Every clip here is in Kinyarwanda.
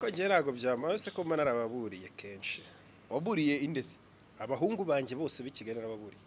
ariko ngiye ntago byamara se ko mba narababuriye kenshi. Waburiye indese Abahungu banjye bose b'Ikigali narababuriye.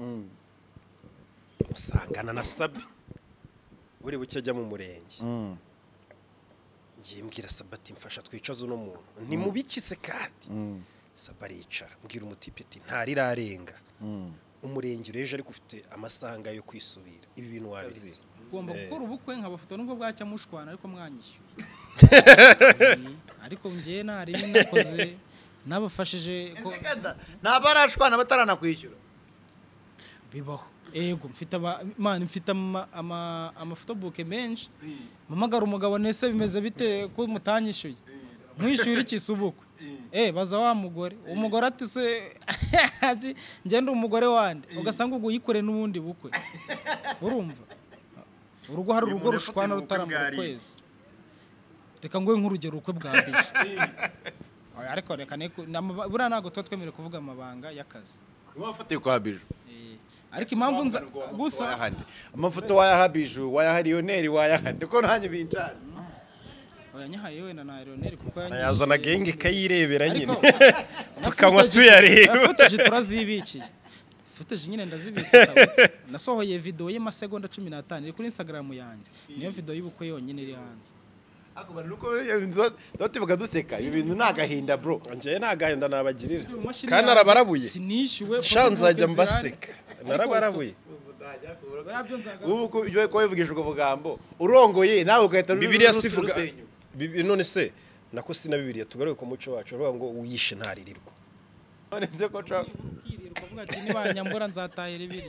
Usangana na Sabi buri buke ajya mu murenge. Ngiye mbwira Sabati mfasha twicaza uno muntu ntimubikise kandi Saba aricara mbwira umutipe ati ntarirarenga umurenge ureje ariko ufite amasanga yo kwisubira ibi bintu wabizi ugomba gukora ubukwe nkabafoto nubwo bwacya mushwana ariko mwanyishyura ariko ngiye nari nakoze nabafashije ko nabarashwana batarana kwishyura bibaho ego mfite mfite amafotobook menshi mamagara umugabo nese bimeze bite ko mutanyishyuye mwishyura ikisubukwe baza wa mugore umugore ati se ati ngende umugore wande ugasanga ugu yikore n'ubundi bukwe urumva urugo hari urugo rushwana rutaramura kwezi reka ngwe nk'urugero ukwe bwa bisho ariko reka buriya ntabwo tuba twemerewe kuvuga amabanga y'akazi wafatiye kwa biju ariko impamvu nza gusa amafoto wayaha biju wayaha Lionel wayaha ndiko nanjye binjana oyanyahaye we na Lionel kuko yazana genge kayirebera nyine tukanywa tuyareba footage turazibikiye footage nyine ndazibitse nasohoye video y'amasegonda 15 iri kuri Instagram yanjye niyo video y'ubukwe yonyine iri hanze akubana nuko dotivuga duseka ibi bintu nagahinda bro ngiye nagahinda nabagirira kandi arabarabuye sinishyuwe shanzajya mbaseka narabarabuye ubu ibyo ko bivugisha ubwo bugambo urongoye nawe ugahita Bibiliya sivuga none se nako sina Bibiliya tugaruke ku muco wacu bavuga ngo uyishe ntaririrwa none se ko cha kirirwa kuvuga ati nibanyambura nzatahira ibiryo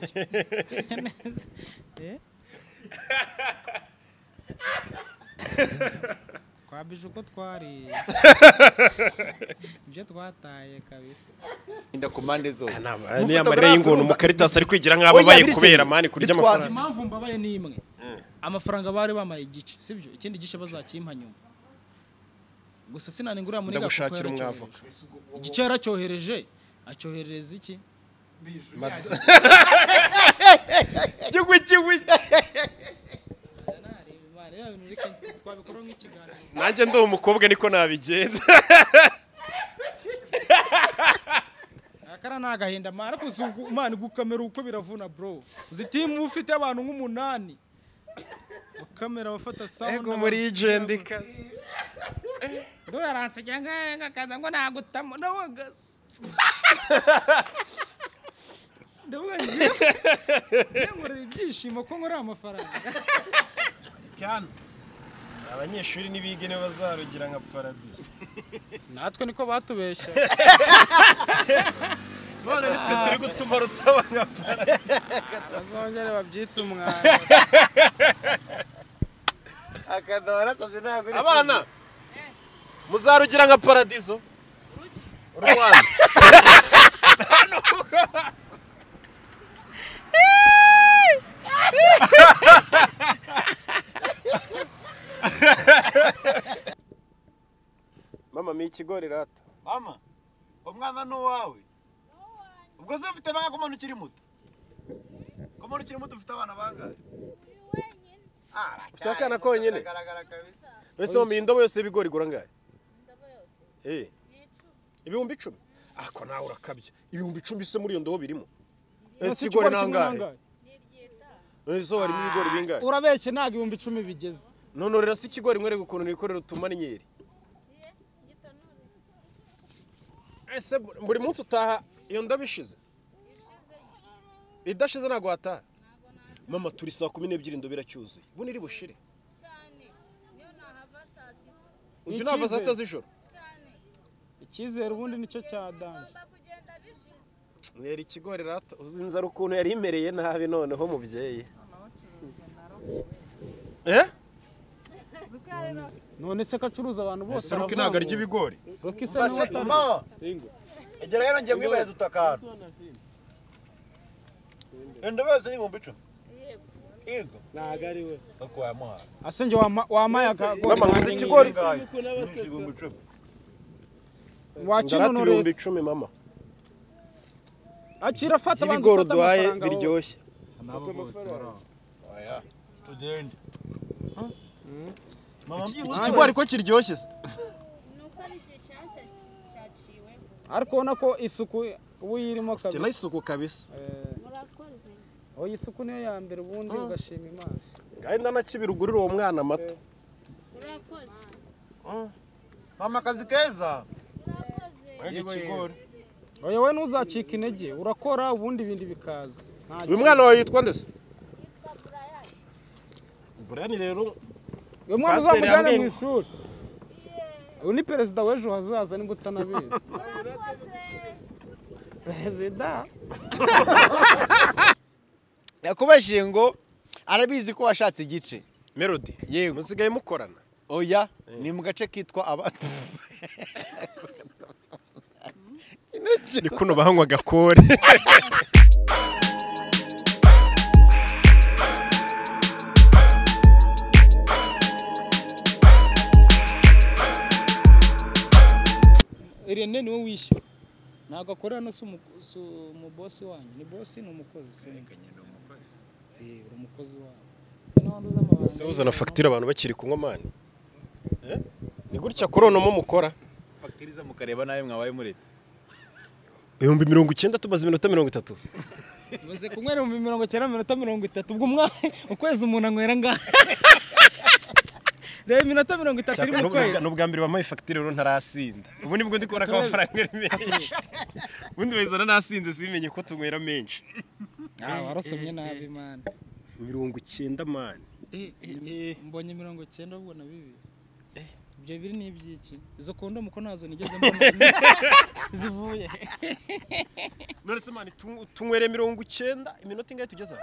kwabije uko twari ibyo twataye kabisa inda komande zose ni amarira y'ingono mu Caritas ari kwigira nk'ababaye kubera mani kurya amafaranga impamvu mbabaye ni imwe amafaranga bari bamaye igice sibyo ikindi gice bazakimpa nyuma gusa sinaningurira muri ndagushakira umwavoka igice yaracyohereje acyoherereza iki kigwi nanjye ndo umukobwa niko nabigenza akara nagahinda mara kuzugu imana gukamera uko biravuna bro uzitimu ufite abantu nk'umunani kamera bafata sound ego muri agent kazi ndo yaranse cyanga kaza ngo nagutamo nawagaze ndavuga ngorera ibyishimo ko ngorera amafaranga cyane abanyeshuri nibige ne bazarugira nka paradise natwe niko batubeshya none nitwe turi gutuma rutaba nka paradise bazongere babyita umwana akadora sase ntago abana muzarugira nka paradiso Rwanda mama mi ikigori rata mama umwana no wawe ubwo zo ufite banga ko ukiri muto ko ukiri muto ufite abana bangahe wenyine ufite akana konyine garagara kabisa ese mu indobo yose ibigori gura ngahe indobo yose ibihumbi 10 ako nawe urakabye ibihumbi 10 se muri iyo ndobo birimo ese ikigori nangahe niryita ese harimo ibigori bingahe urabeshye ntago ibihumbi 10 bigeze none rero si ikigori mwere gukuntu nikorera utuma nyeri ese buri munsi utaha iyo ndabishize idashize nago hata mama turi saa 12 indobo iracyuzuye buni iri bushire cyane niyo nahava saa 6 ujye nava saa 6 z'ijoro cyane icyizere ubundi nicyo cyadanje ngomba kugenda bishize mwere ikigori rata uzinzara ukuntu yari imereye nabi noneho mubyeyi none se kacuruza abantu bose Ruki ntago arya ibigori Ruki se niwe mama egera rero ngiye mwibereza utakara indobo yose ni 10 yego ntago ari we uko yamuha asenge wamaya akagori mama nguze ikigori ngahe 10 wakinonore 10 mama akira fata abantu ibigori duhaye biryoshye oya tugende ikigori ko kiryoshye se gishyashya cyaciweho. ariko ubona ko isuku ubu yirimo ufite kabisa n'isuku kabisa Murakoze. oya isuku niyo ya mbere ubundi ugashima Imana gahunda na kibirugurira uwo mwana mato Murakoze. mama akazi keza Murakoze. ikigori oya we ntuzacika intege urakora ubundi ibindi bikaza uyu mwana wawe yitwa ndetse Yitwa Brian. Brian rero uyu mwana Pasiteri uzamujyane yambwiye mu ishuri uyu ni perezida w'ejo hazaza nimba utanabizi Murakoze. perezida yakubajije ngo arabizi ko washatse igice Melody Yego. musigaye mukorana oya ni mu gace kitwa ni kuno bahanywa gakore Irene niwe wishyura ntabwo akorera no si umubosi wanyu ni bosi ni umukozi senganye ni umukozi uri umukozi wawe n'abandi uza amabanga uzana fagitire abantu bakiri kunywa mani ni gutya koronomo mukora fagitire mukareba nawe mwabaye muretse 90 tumaze iminota 30 umaze kunywera 90 minota 30 ubwo ukwezi umuntu anywera ngaha reba iminota 30 iri mu kwezi n'ubwa mbere bamaye fagitire rero ntarasinda ubu nibwo ndi kubona ko amafaranga ari menshi ubundi bayizana nasinze simenye ko tunywera menshi warasomye nabi man 90 mani mbonye 90 ubwo na bibi ibyo biri ni ibyiki izo kondomu ko nazo nigeze mbona zivuye none se mani tunywere 90 iminota ingahe tugeza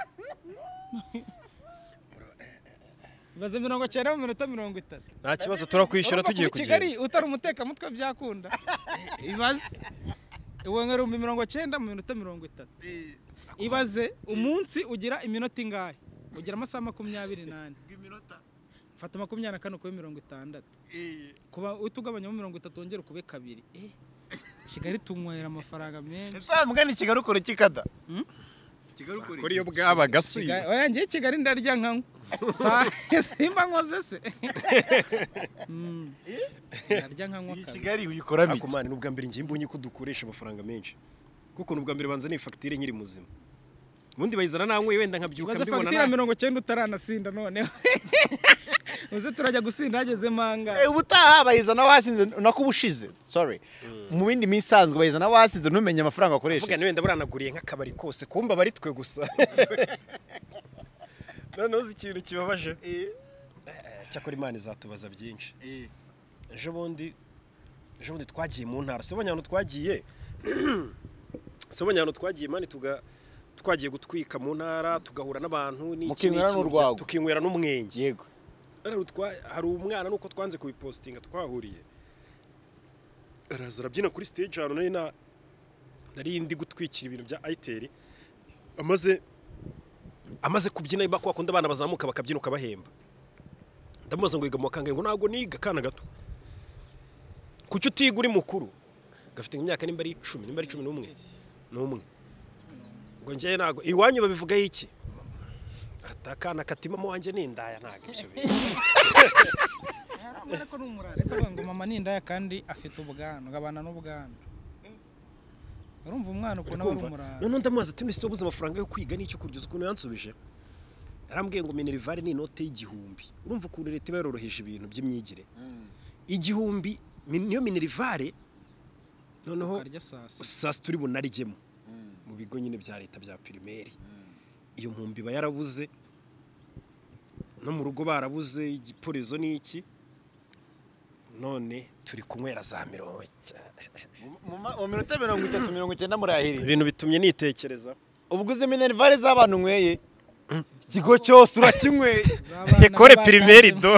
baze 90 mu minota 30 nta kibazo turakwishyura tugiye kugenda Kigali utari umuteka mutwe byakunda ibaze uwengera 90 mu minota 30 ibaze umunsi ugira iminota ingahe ugira amasaha 28 fata 24 kuri 60 kuba utugabanyamo 30 wongera ukube kabiri Kigali tunywera amafaranga menshi mugani Kigali ukora kikada kuri yo bwabaga suye oya ngiye Kigali ndarya nkankwa simba nkoze se ndarya nkankwa Kigali uyikora miki akomani n'ubwa mbere ngiye mbonye ko dukoresha amafaranga menshi kuko n'ubwa mbere banza ni fagitire nyiri muzima ubundi bayizana nawe wenda nkabyuka mbibona na 90 utaranasinda none uze turajya gusinda hageze manga ubutaha bayizana wasinze nakubushize sorry mu bindi misanzwe bayizana wasinze numenye amafaranga akoresha vuga wenda buranaguriye nk'akabari kose kumba bari twe gusa none uzi ikintu kibabaje cyakora Imana izatubaza byinshi ejo bundi twagiye mu ntara sobanya twagiye mani twagiye gutwika mu ntara tugahura n'abantu tukinywera n'umwenge yego hari umwana nuko twanze kubipostinga twahuriye araza arabyina kuri stage hano nari ndi gutwikira ibintu bya Airtel amaze kubyina bakwa bakunda abana bazamuka bakabyina ukabahemba ndamubaza ngo yiga mu kangahe ngo ntago niga kana gato kuki utiga uri mukuru gafite imyaka nimba ari 10 nimba ari 11 n'umwe ngo njye nago iwanyu babivuga iki atakana katimamo wanje nindaya ntago ibyo Urabona ko n'umurare se ngo mama nindaya kandi afite ubwana ngabana n'ubwana urumva umwana uko nawe umurare none ndamubaza ati mbese wabuze amafaranga yo kwiga n'icyo kurya ukuntu yansubije yarambwiye ngo Minerval ni inote y'igihumbi urumva ukuntu leta iba yaroroheje ibintu by'imyigire igihumbi niyo Minerval noneho sasa turi bunarijemo mu bigo nyine bya leta bya primaire iyo mpumbi ba yarabuze no mu rugo barabuze igiporezo n'iki none turi kunywera za mirongo mu minota 30 murahiriye ibintu bitumye nitekereza ubwo Minerval z'abantu nyweye ikigo cyose urakinyweye ekore primaire do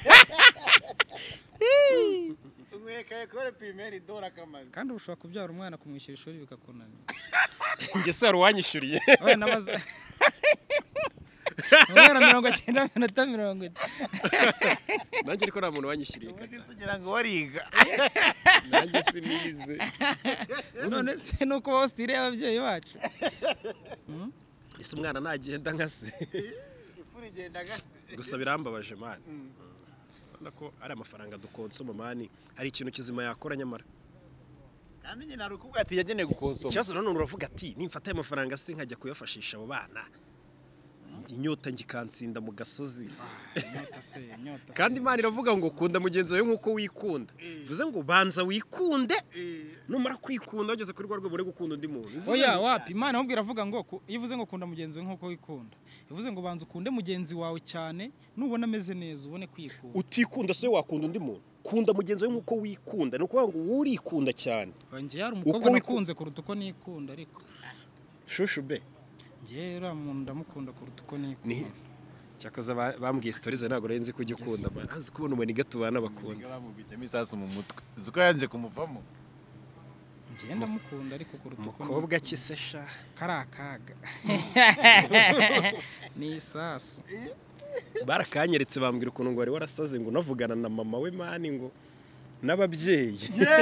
kandi ushobora kubyara umwana kumwishyura ishuri bikakunanira njye se hari uwanyishyuriye umwana 90 minota 30 nanjye ariko nta muntu wanyishyuriye kugira ngo wariga nanjye sinize none se nuko hostile y'ababyeyi bacu ese umwana nagenda nka se gusa birambabaje mani urabona ko ari amafaranga dukonsoma mani hari ikintu kizima yakora nyamara kandi nyine ari ukubwira ati yagenewe gukonsoma ikibazo none uravuga ati nimfata ayo mafaranga se nkajya kuyafashisha abo bana inyota ngikansinda mu gasozi kandi Imana iravuga ngo kunda mugenzi wawe nk'uko wikunda bivuze ngo banza wikunde numara kwikunda wageze kuri rwa rwego uri gukunda undi muntu oya wapi Imana ahubwo iravuga ngo iyo uvuze ngo kunda mugenzi wawe nk'uko wikunda bivuze ngo banza ukunde mugenzi wawe cyane nubona ameze neza ubone kwikunda utikunda se wakunda undi muntu kunda mugenzi wawe nk'uko wikunda ni ukuvuga ngo urikunda cyane njye yari umukobwa nakunze kuruta uko nikunda ariko shushu be njye uriya muntu ndamukunda kuruta uko nikunda cyakoze bambwiye stories ntabwo renze kujya ukunda azi kubona umuntu igatubana bakunda bamubitsemo isasu mu mutwe zuko yanze kumuvamo njye ndamukunda ariko kuruta uko umukobwa kisesha karakaga ni isasu barakanyeretse bambwira ukuntu ngo wari warasaze ngo unavugana na mama we mani ngo n'ababyeyi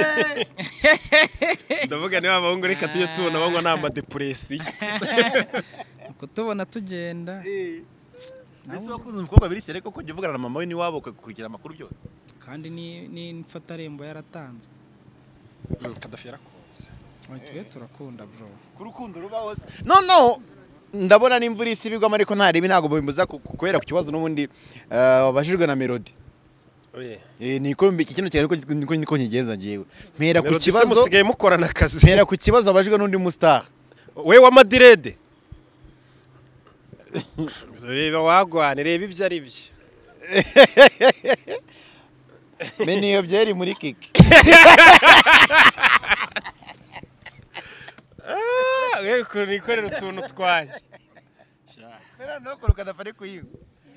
ndavuga niba abahungu reka tujye tubona banywa n'ama depression kutubona tugenda mbese wakunze umukobwa biri sere koko jya uvugana na mama we niwabo ukakurikira amakuru byose kandi ni mfatarembo yaratanzwe Kadafi yarakunze twe turakunda bro ku rukundo ruba hose no ndabona n'imvura isi bigwamo ariko ntaribi ntabwo bimuza kubera ku kibazo n'ubundi wabajijwe na Melody niko kino cyane niko nkigenza ngiyewe mpera ku kibazo musigaye mukorana akazi mpera ku kibazo abajijwe n'undi mustar we wa Madrid reba wagwane reba ibyo ari byo meni yo byeri muri kiki we ko nikorera utuntu twanye mera no ko kadafare kuyigo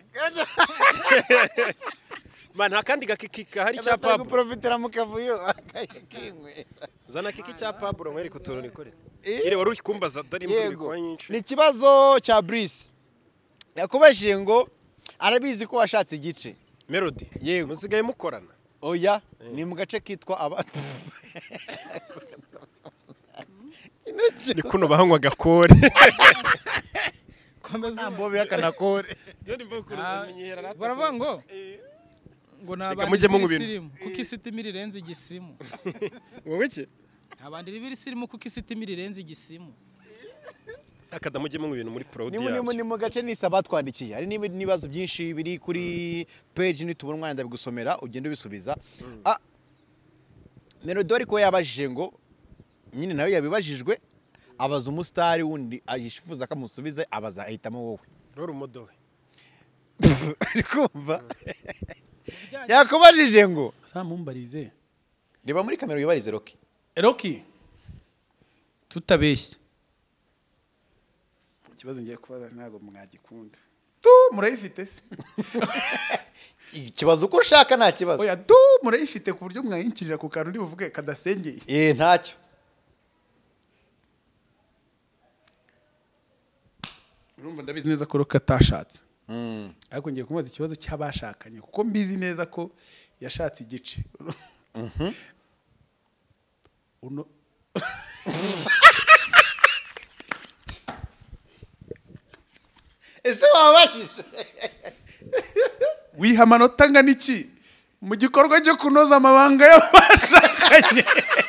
man hakandi gakikika hari cya Pablo Pablo profitera mu kavuyo akayekimwe zana kiki cya Pablo nkwereka utuntu nikorera ire wari ukumbaza dari imvura bikwa nyinshi ni ikibazo cya Brice yakubashije ngo arabizi ko washatse igice Melody yego musigaye mukorana oya ni mu gace kitwa abatu ni kuno bahanywa gakore komeza mbobe yakanakore baravuga ngo mujye mu bintu. sirimu kuko isitima irenze igisimu wowe ki abandi ribiri sirimu kuko isitima irenze igisimu akada mujye mu bintu muri proud ni mu gace nisa batwandikiye hari n'ibibazo byinshi biri kuri page nitubona umwanya ndabigusomera ugende ubisubiza Melody ariko yabajije ngo nyine nawe yabibajijwe abaza umustar wundi ayifuza akamusubiza abaza ahitamo wowe roro modowe arikumva yakubajije ngo samumbarize reba muri kamera uyibarize Rocky tutabeshye ikibazo ngiye kubaza ntago mwagikunda murayifite se ikibazo uko ushaka nta kibazo oya murayifite ku buryo mwayinkirira ku kantu uri buvuge kadasengeye ntacyo urumva ndabizi neza ko Rocky atashatse ariko ngiye kumubaza ikibazo cy'abashakanye kuko mbizi neza ko yashatse igice uno ese wabashije wiha amanota angana iki mu gikorwa cyo kunoza amabanga y'abashakanye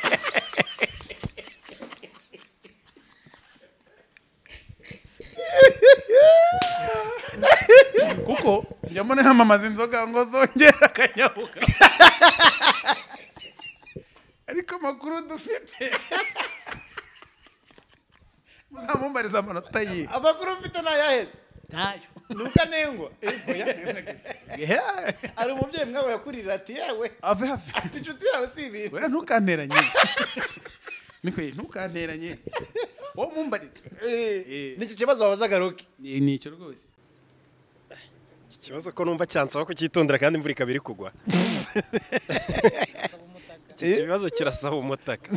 kuko njya mbona yamamaza inzoga ngo zongera akanyabuga ariko amakuru dufite muzamumbariza amanota ye amakuru mfite nayaheze ntayo nuka nengwa ari umubyeyi mwawe yakurira ati yewe ave hafi ati inshuti yawe si ibintu oya ntukanteranye niko ntukanteranye wowe mumbarize nicyo kibazo wabazaga Rocky ni icyo rwose ikibazo ko numva cyansaba ko cyitondera kandi imvura ikabiri kugwa ikibazo kirasaba umutaka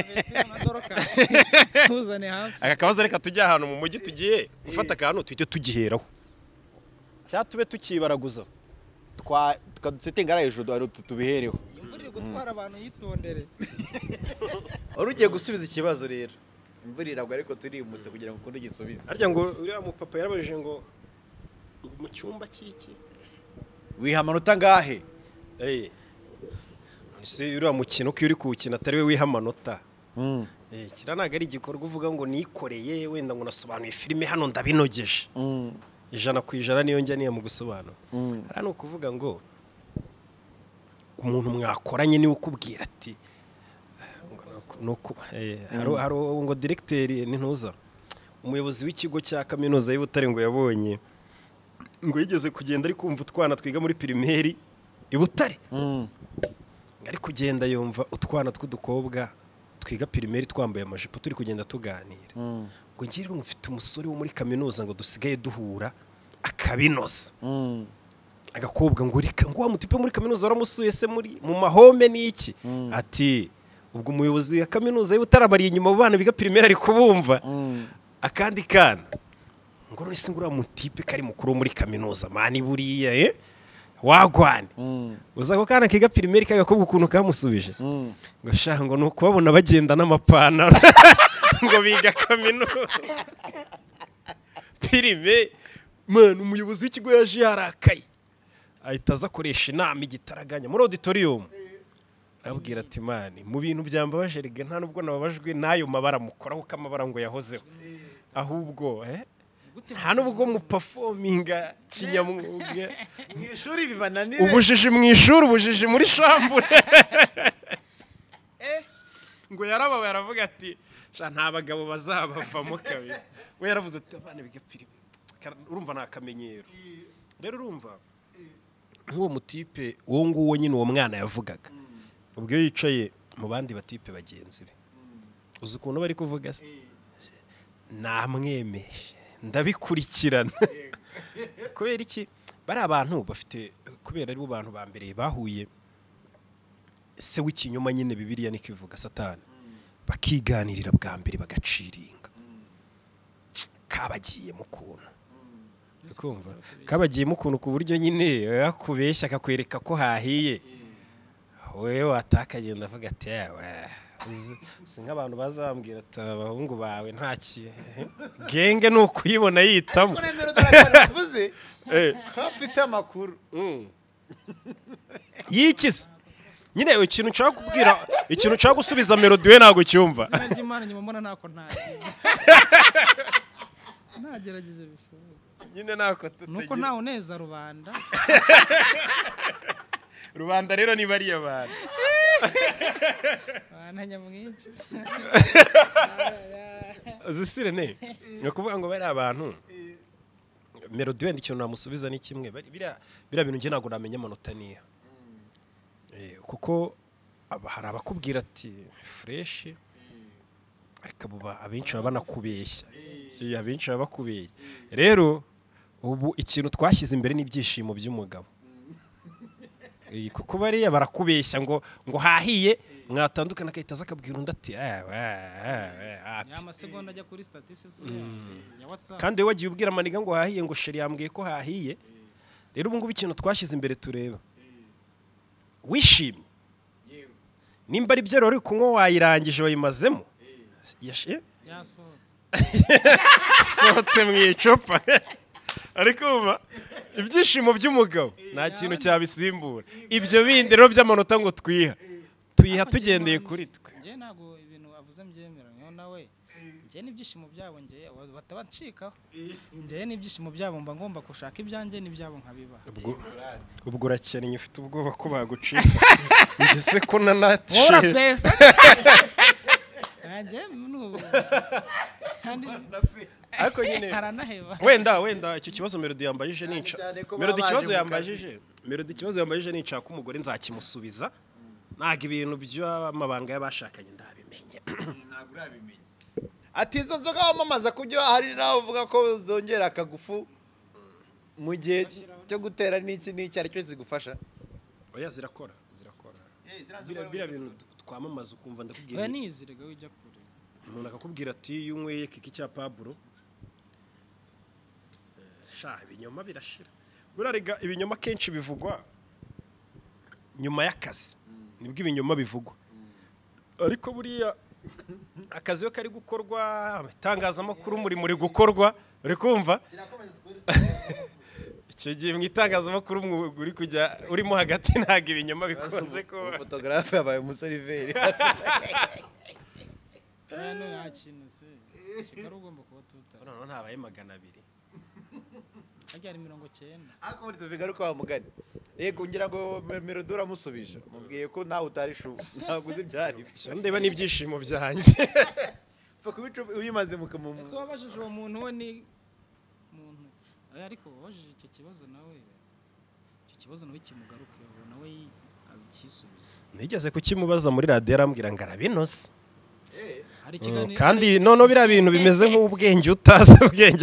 aka kabazo reka tujye ahantu mu mujyi tugiye gufata akantu tuhite tugiheraho cyatube tukibaraguza tukadusetinga hejuru tubihereho imvura iri gutwara abantu yitondere wari ugiye gusubiza ikibazo rero imvura iragwa ariko turimutse kugira ngo ukunde igisubize harya ngo uriya mupapa yarabajije ngo mu cyumba cy'iki wiha amanota ngahe uriya mukino ko uri kuwukina atari we wiha amanota kiriya ntabwo ari igikorwa uvuga ngo nikoreye wenda ngo nasobanuye filime hano ndabinogeje 100% niyo njya niyo mu gusobanura hariya ni ukuvuga ngo umuntu mwakoranye niwe ukubwira ati hari ngo directeur n'intuza umuyobozi w'ikigo cya kaminuza y'Ibutare ngo yabonye ngo yigeze kugenda ari kumva utwana twiga muri primaire Ibutare ari kugenda yumva utwana tw'udukobwa twiga primaire twambaye amajipo turi kugenda tuganira ngo ngire mufite umusore wo muri kaminuza ngo dusigaye duhura akabinoza agakobwa ngo rika ngo wa mutipe muri kaminuza waramusuye se muri mu mahome n'iki ati ubwo umuyobozi wa kaminuza y'Utarabari inyuma bana biga primaire ari kubumva akandi kana ngo none se ngura mutipe kari mukuru muri kaminuza mani buriya wagwane uzako kana kiga primaire kagakobwa ukuntu kamusubije ngo shaha ngo nuko babona bagenda n'amapantaro ngo biga kaminuza primaire man umuyobozi w'ikigo yaje yarakaye ahita aza koresha inama igitaraganya muri auditorium abwira ati mani mu bintu byambabaje rege nta nubwo nababajwe nayo mabara mukoraho kamabara ngo yahozeho ahubwo nta nubwo mu performinga kinyamwuga mu ishuri bibananira ubujiji mu ishuri ubujiji muri shambure ngo yarababaye aravuga ati nta bagabo bazabavamo kabisa we yaravuze ati abana biga filime urumva nta kamenyero rero urumva nk'uwo mutipe uwo nguwo nyine uwo mwana yavugaga ubwo yicaye mu bandi batipe bagenzi be uzi ukuntu bari kuvuga se namwemeje ndabikurikirana kubera iki bari abantu bafite kubera ari bo bantu ba mbere bahuye se w'ikinyoma nyine Bibiliya niko ivuga Satani bakiganirira bwa mbere bagaciringa kabagiye mu kuntu kumva kabagiye mu kuntu ku buryo nyine yakubeshya akakwereka ko hahiye wewe watakagenda avuga ati si nk'abantu bazambwira ati abahungu bawe ntaki genge ni ukuyibona yitamo uvuze hafite amakuru yikize nyine ikintu nshaka kubwira ikintu nshaka gusubiza melody we ntago cyumva Imana nyuma mbona ntako ntagize nagerageje bishoboka nyine ntako tutagiye nuko ntawe neza rubanda rubanda rero ni bariya bantu bana mwinshi zisire ne no kuvuga ngo bari abantu melody wenda ikintu namusubiza ni kimwe biriya bintu nge ntago namenye amanota niya kuko hari abakubwira ati fresh ariko abenshi baba banakubeshya abenshi baba bakubeshya rero ubu ikintu twashyize imbere n'ibyishimo by'umugabo kuko bariya barakubeshya ngo hahiye mwatandukana akahita aza akabwira undi ati amasegonda ajya kuri statistics ya WhatsApp kandi we wagiye ubwira amaniga ngo hahiye ngo sheri yambwiye ko hahiye rero ubu ngubu ikintu twashyize imbere tureba wishimye nimba ari byo rero kunywa wayirangije wayimazemo yasohotse mu icupa ariko uba ibyishimo by'umugabo nta kintu cyabisimbura ibyo bindi rero by'amanota ngo tuyiha tugendeye kuri twe njye ntabwo ibintu avuze mbyemera nyo nawe njye n'ibyishimo byabo njye batabancikaho njye n'ibyishimo byabo mba ngomba gushaka ibyanjye n'ibyabo nkabiba ubwo urakennye ufite ubwoba ko bagucika ngese ko nanatishe ora pesa njye nubu ariko nyine haranaheba wenda icyo kibazo melody yambajije nica melody ikibazo yambajije nica ko umugore nzakimusubiza ntago ibintu by'amabanga y'abashakanye ndabimenye ntabwo urabimenye ati izo nzoga wamamaza kubyo hari nawe uvuga ko zongera akagufu mu gihe cyo gutera n'iki ari cyo zigufasha oya zirakora biriya bintu twamamaza ukumva ndakubwira oya nizirega wijya kure umuntu akakubwira ati iyo unyweye kiki cya Pablo ibinyoma birashira burarega ibinyoma kenshi bivugwa nyuma y'akazi nibwo ibinyoma bivugwa ariko buriya akazi yo kari gukorwa itangazamakuru muri gukorwa uri kumva icyo gihe mu itangazamakuru umwuga uri kujya urimo hagati ntabwo ibinyoma bikunze ko fotogarafe yabaye umuseriveri nta kintu se kigali ugomba kuba tuta noneho ntabaye 200 hajya ari 90 ariko muri tuvuga ariko wa mugani yego ngira ngo Melody uramusubije mubwiye ko nawe utari shu ntabwo uzi byari byo ndeba n'ibyishimo byanjye fa kubicu uyimaze mukamumu ese wabajije uwo muntu we ni muntu ariko wabajije icyo kibazo nawe kimugaruke nawe akisubiza nigeze kukimubaza muri radio arambwira ngo arabinose hari ikiganiro kandi none biriya bintu bimeze nk'ubwenge utazi ubwenge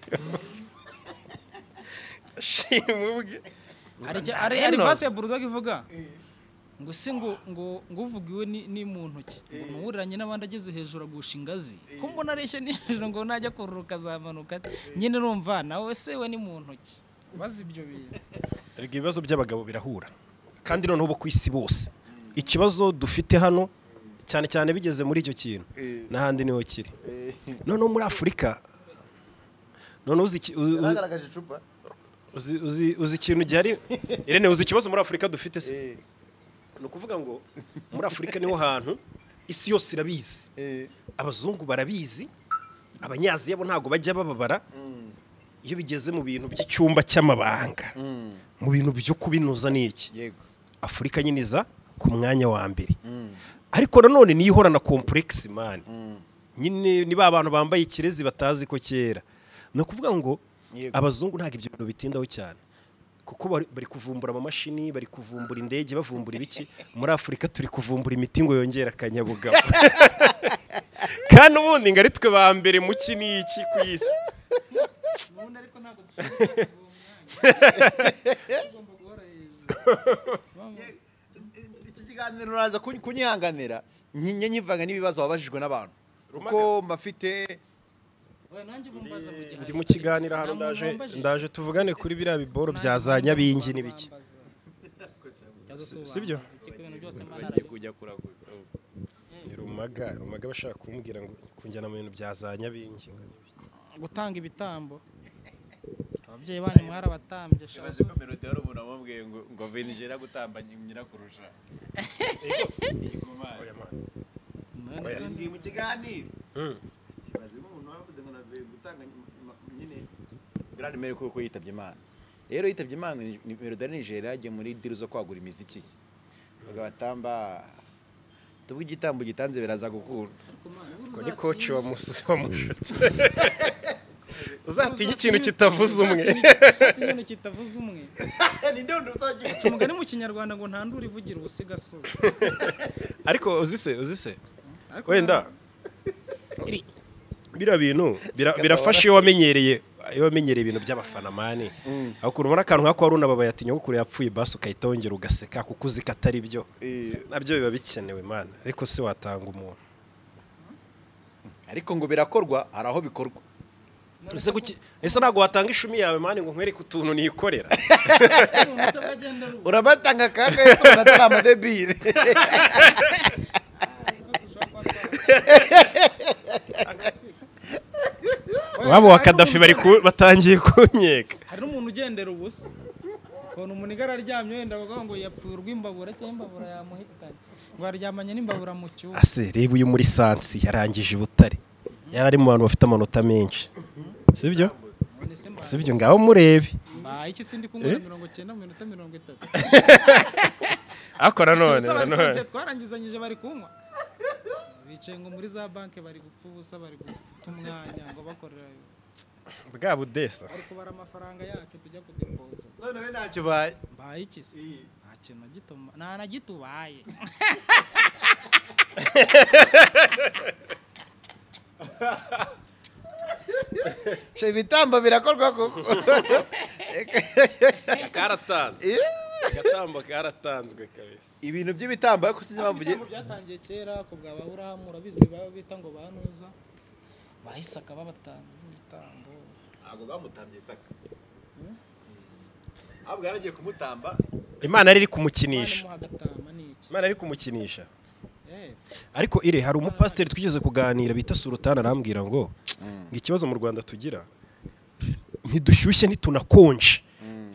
ashimubwe hari vase ya Bulldog ivuga ngo se ngo uvugiwe ni mu ntoki nuwuriranye n'abandi ageze hejuru agusha ingazi ko mbona areshye nijoro ngo najya kururuka zamanuka nyine urumva nawe se we ni mu ntoki bazi ibyo bintu ariko ibibazo by'abagabo birahura kandi noneho ubu ku isi bose ikibazo dufite hano cyane cyane bigeze muri icyo kintu n'ahandi niho kiri noneho muri Afurika noneho aragaragaje icupa uzi ikintu gihari Irene uzi ikibazo muri Afurika dufite se no kuvuga ngo muri Afurika niho hantu isi yose irabizi abazungu barabizi abanyaziya bo ntago bajya bababara iyo bigeze mu bintu by'icyumba cy'amabanga mu bintu byo kubinuza n'iki yego Afurika nyiniza ku mwanya wa mbere ariko nanone niyo ihorana complex man nyine ni ba bantu bambaye ikirezi batazi ko kera no kuvuga ngo abazungu ntago ibyo bintu bitindaho cyane kuko bari kuvumbura amamashini bari kuvumbura indege bavumbura ibiki muri Afurika turi kuvumbura imiti ngo yongera akanyabugabo kandi ubundi ngo ari twe ba mbere mu kini iki ku isi ubundi ariko ntago iki kiganiro uraza kunyihanganira nyivanga n'ibibazo wabajijwe n'abantu uko mbafite ndi mu kiganiro hano ndaje tuvugane kuri biriya biboro bya za Nyabingi n'ibiki sibyo kujya kuraguza ni rumaga bashaka kumbwira ngo kunjyana mu bintu bya za Nyabingi gutanga ibitambo ababyeyi banyu mwarabatambye shabaze ko Melody yari umuntu amubwiye ngo venigera gutamba nyirakurusha oya man nzi mu kiganiro bazimo umuntu wavuze ngo nave gutanga nyine grande mère ko yitabye Imana rero yitabye Imana ni Melody Nigeria yagiye muri deal zo kwagura imiziki bagatamba tubwo igitambo gitanze biraza gukura ko ni coach wa mushutse uzatinya ikintu kitavuze umwe ikintu kitavuze umwe ni ndondo uzagiye umugani mu kinyarwanda ngo ntandura ivugira ubusigasoza ariko uzise wenda bira bintu birafasha iyo wamenyereye ibintu by'abafana mani aho kurumura akantu nkako waruna baba yatinya gukure yapfuye basi ukayitongera ugaseka kuko uzika atari byo nabyo biba bikenewe man ariko se watanga umuntu ariko ngo birakorwa hari aho bikorwa ese ntabwo watanga ishumi yawe mani ngo nkwereke utuntu nikorera urabatanga kanga yesu batari amadebire wabo wa Kadafi batangiye kunyeka hari n'umuntu ugendera ubusa ukabona umunigara aryamye wenda bakavuga ngo yapfuye urw'imbabura cyangwa imbabura yamuhitanye ngo aryamanye n'imbabura mu cyumba ase reba uyu muri sansi yarangije i Butare yari ari mu bantu bafite amanota menshi sibyo ngaho murebe iki sindi kumwe 90 mu minota 30 akora none twarangizanyije bari kunywa bicaye ngo muri za banke bari gupfa ubusa bari guta umwanya ngo bakorera bwa budesa ariko bara amafaranga yacu tujya kudepoza none we ntacyo baye iki se nta kintu na gito nta na gito baye she bitambo birakorwa koko karatanzwe gatambo karatanzwe kabisa ibintu by'ibitambo ariko sinzi bavuge byatangiye kera ko bwabahura murabizi baba bita ngo banuza bahisaka babatanga ibitambo ntago bamutambye isaka ahubwo yaragiye kumutamba Imana ari kumukinisha Imana ari kumukinisha ariko ire hari umupasiteri twigeze kuganira bita Sultan arambwira ngo ikibazo mu Rwanda tugira ntidushyushye ntitunakonje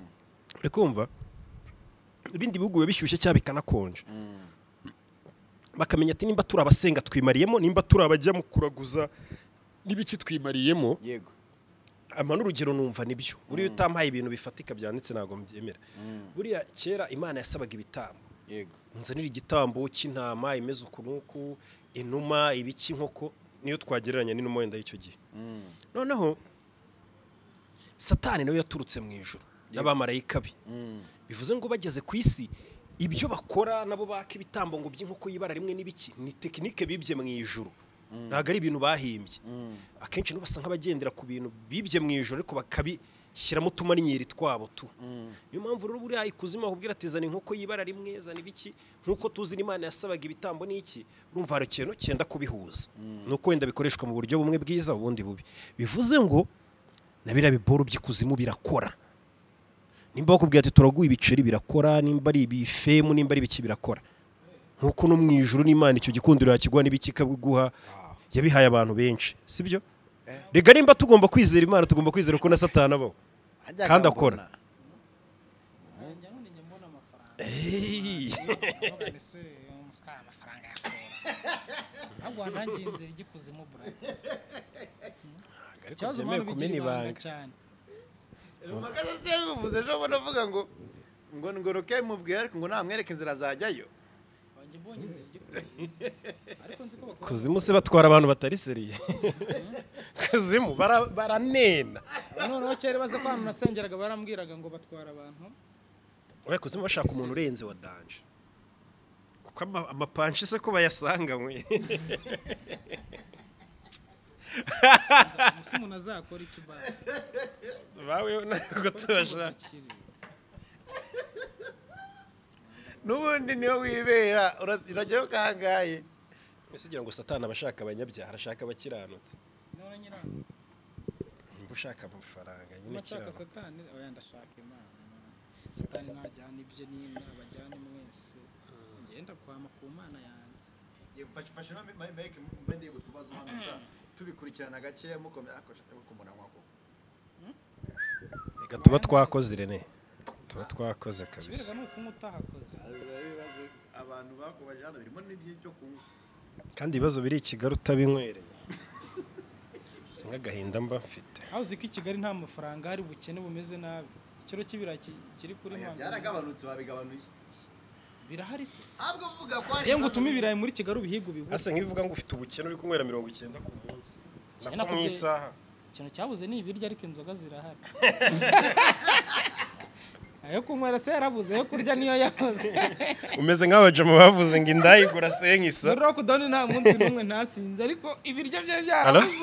uri kumva ibindi bihugu biba bishyushye cyangwa bikanakonje bakamenya ati nimba turi abasenga twimariyemo nimba turi abajya mu kuraguza n'ibiki twimariyemo yego amana urugero numva nibyo buriya utampaye ibintu bifatika byanditse ntago mbyemera buriya kera imana yasabaga ibitambo yego nzanira igitambo cy'intama imeze ukunuku inuma ibiki nkoko niyo twagereranya n'inuma wenda y'icyo gihe noneho satani nawe yaturutse mu ijuru n'abamarayika be bivuze ngo bageze ku isi ibyo bakora nabo baka ibitambo ngo by'inkoko y'ibara rimwe n'ibiki ni tekinike bibye mu ijuru ntabwo ari ibintu bahimbye akenshi n'ubasa nk'abagendera ku bintu bibye mu ijoro ariko bakabishyiramo utumarinyeri twabo tu niyo mpamvu rero buriya ikuzimu ahubwira ati zana inkoko y'ibara rimwe zana ibiki nk'uko tuzi n'Imana yasabaga ibitambo n'iki urumva hari ikintu cyenda kubihuza nuko wenda bikoreshwa mu buryo bumwe bwiza ubundi bubi bivuze ngo na biriya biboro by'ikuzimu birakora nimba bakubwira ati turaguha ibiceri birakora nimba ari ibifemu nimba ari ibiki birakora nkuko no mu ijuru n'Imana icyo gikundiro yakigwa n'ibiki kabiguha yabihaye abantu benshi sibyo rega nimba tugomba kwizera Imana tugomba kwizera ko na Satani abaho kandi akora ikibazo mpamvu bigira ibanga cyane umagaze se bivuze ejo bundi avuga ngo roke mubwira ariko ngo namwereke inzira zajyayo kuzimu se batwara abantu batari seriye kuzimu baranena noneho kera baza ko ahantu nasengeraga barambwiraga ngo batwara abantu we kuzimu bashaka umuntu urenze wa danje kuko amapanshi se ko bayasanganywe umuntu azakora ikibazo bawe ntabwo tubashaka n'ubundi niyo wibera urajyayo kangaye ese ugira ngo Satani abashaka abanyabyaha arashaka abakiranutse nimba ushaka amafaranga nyine kirano Satani oya ndashaka Imana Satani najyana ibye n'ina abajyane mwese ngenda kwama ku Mana yanjye fashe no make mbende gutubazo hano tubikurikirana gake mukomeye akoshaka kumura mwako reka tuba twakoze Irene tuba twakoze kabisa kibirega nuko mutahakoze abantu bakubaje hano birimo n'iby'icyo kunywa kandi ibibazo biri Kigali utabinywereye singa gahinda mba mfite aho uzi ko Kigali nta mafaranga hari bukene bumeze nabi ikiro kibira kiri kuri manga byaragabanutse babigabanuye birahari se ahubwo vuga ko ari ngo tume ibirayi muri Kigali ubihiga ubigura ase nkivuga ngo ufite ubukene uri kunywera 90 ku munsi nako mu isaha ikintu cyabuze ni ibiryo ariko inzoga zirahari ayo kunywera se yarabuze yo kurya niyo yakoze umeze nk'abajama bavuze ngo indayigura senkisa muri lockdown nta munsi n'umwe ntasinze ariko ibiryo bye byarabuze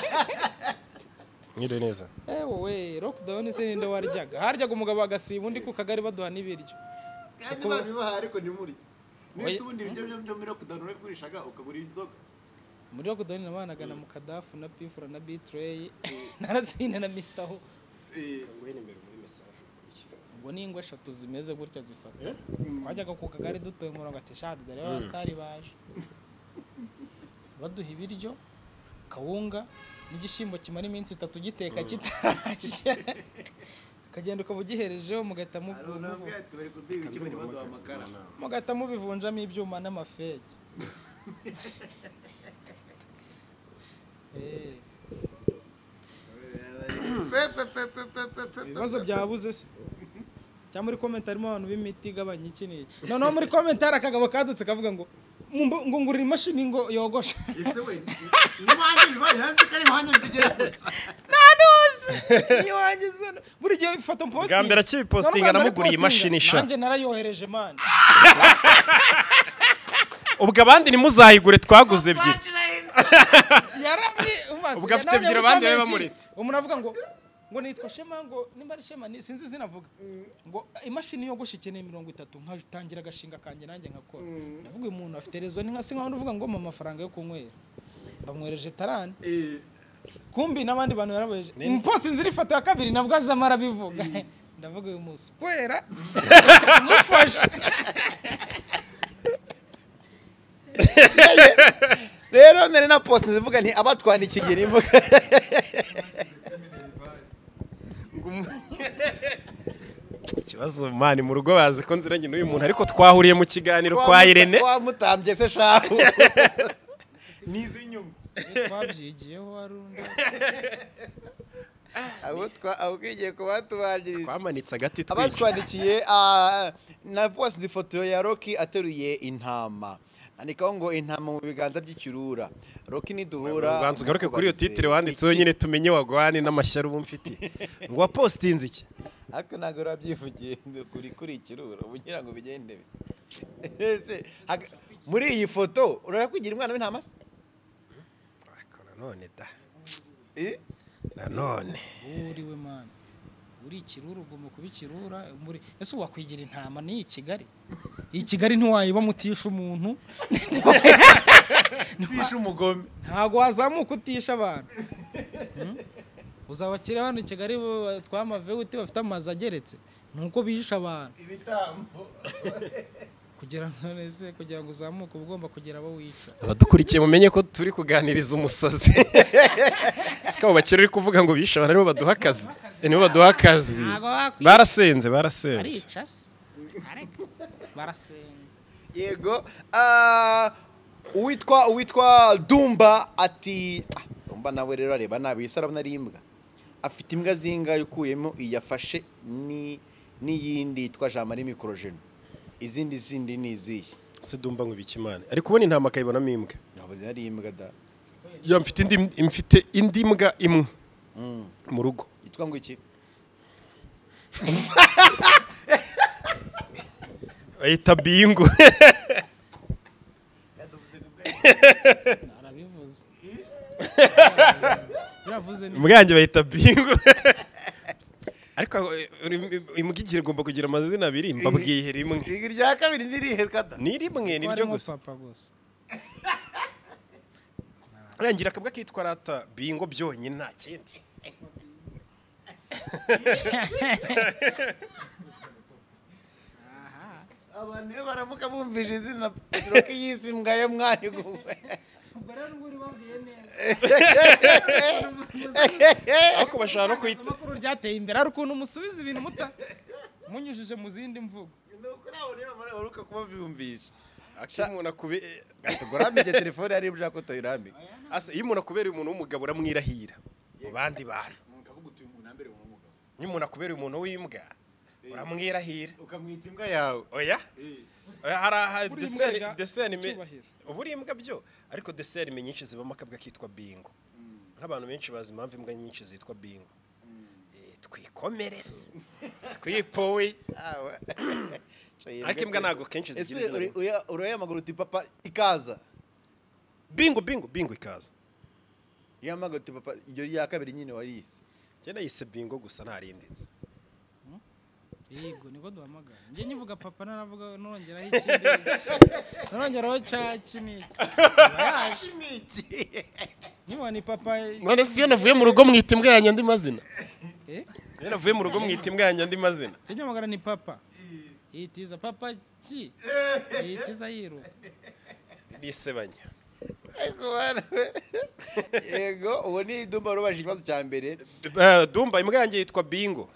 mwire neza wowe lockdown se ninde waryaga haryaga umugabo agasiba undi ku kagari baduha n'ibiryo kandi babibaha ariko ni muri nese ubundi ibiryo byo muri lockdown urigurishaga ukabura inzoga muri lockdown nabanaga na mukadafu na pifura na bitray narazine na mistaho ubwo ni ingwe 3 zimeze gutya zifata twajyaga ku kagari dutoye umurongo ati shade dore abastari baje baduha ibiryo kawunga n'igishimbo kimara iminsi 3 giteka kitarashya kagenda ukabugiherejeho mugahita mugahita mubivunjamo ibyuma n'amafege ibibazo byabuze se cyangwa muri comment harimo abantu b'imiti igabanya iki n'iki noneho muri comment hari akagabo kadutse kavuga ngo ngurira imashini ngo yogosha ese we n'imanje bibaye hanze kari imanje bigeretse nanuze niwanjye zone buri gihe ifoto posting gambera kipostinga namuguriye imashini sha nanjye narayohereje man ubwo abandi nimuzayigure twaguze ebyiri yarambi ubwo afite ebyiri abandi babe bamuritse umuntu avuga ngo nitwa Shema ngo nimba ari Shema sinzi zinavuga ngo imashini yogosha ikeneye 30 nkatangira agashinga kanje nanjye nkakora ndavuga uyu muntu afite rezo ni nka singa uvuga ngo mu mafaranga yo kunywera bamwereje tarane kumbi n'abandi bantu yarabeje imposi nziri ifoto ya kabiri nabwo aje amara bivuga ndavuga uyu muskwera mufashe rero nari na post zivuga nti abatwandikiye nimbuga ikibazo mani mu rugo bazi ko nziranye n'uyu muntu ariko twahuriye mu kiganiro kwa Irene wamutambye se shahu nizi inyuma twabyigiyeho warundi abo kigiye kubatubagirije twamanitse agati twica abatwandikiye na post ifoto ya Rocky ateruye intama andikaho ngo intama mu biganza by'ikirura Rocky niduhura ubanza ugaruke kuri iyo titire wanditseho nyine tumenye wagwane n'amashyari uba mfite ngo wapostinze iki ariko ntabwo urabyivugiye kuri ikirura ubugira ngo bigende muri iyi foto urakwigira umwana w'intama se nanone da nanone uriwe mana uri ikirura ugomba kuba ikirura ese wakwigira intama ni Kigali iyi Kigali ntiwayiba mutisha umuntu ntisha umugome ntago wazamuka utisha abantu uzabakire hano i Kigali twamave uti bafite amazi ageretse nuko bihisha abantu ibitambo kugira ngo uzamuke ugomba kugira abo wica abadukurikiye mumenye ko turi kuganiriza umusazi sikabo bakiri uri kuvuga ngo bisha abantu aribo baduha akazi nibo baduha akazi barasenze arica se barasenze yego uwitwa Dumba ati Dumba nawe rero areba nabi isarabona ari imbwa afite imbwa zinga yukuyemo iyafashe n'iyindi yitwa Jamari Mikrogeno izindi ni izihe se Dumba ngo bikimane ariko ubona intama akayibonamo imbwa ntabwo zari imbwa da yo mfite indi mbwa imwe mu rugo yitwa ngo iki bayita Bingo arabivuze biravuze ni umwanjye bayita Bingo ariko imugigire igomba kugira amazina abiri mbabwiye rimwe irya kabiri ndirihe kada ni rimwe nibyo gusa papa gusa arangira akabwa kitwa rata Bingo byonyine nta kindi abantu baramuka bumvije izina Rocky yisimbwa ye mwari guwe ariko bashaka no kwita amakuru ryateye imbere ari ukuntu musubiza ibintu munyujije mu zindi mvugo nuko nawe niba baruka kuba biyumvisha akiri umuntu akube atugurambije telefone yari bya ko toyirambika asa iyo umuntu akubereye umuntu w'umugabo uramwirahira mu bandi bantu ukavuga utuye umuntu ambere mu mugabo iyo umuntu akubereye umuntu w'imbwa uramwirahira ukamwita imbwa yawe oya hari deseni uburi imbwa byo ariko deseni nyinshi zibamo akabwa kitwa Bingo nk'abantu benshi bazi impamvu imbwa nyinshi zitwa Bingo twikomerese twipowe ariko imbwa ntabwo kenshi zigira izina uriya amaguru uti papa ikaza Bingo ikaza iyo amaguru uti papa iryo rya kabiri nyine wariyise ngenda yise Bingo gusa ntarinditse yego niko duhamagara njye nyivuga papa naravuga nongeraho ikindi nongeraho cya kiniki niba ni papa none si iyo navuye mu rugo mwita imbwa yanjye andi mazina iyo navuye mu rugo mwita imbwa yanjye andi mazina nyamagara ni papa yitiza papa ki yitiza yiruka nisebanya yego uwo ni Dumba rubaje ikibazo cya mbere Dumba imbwa yanjye yitwa Bingo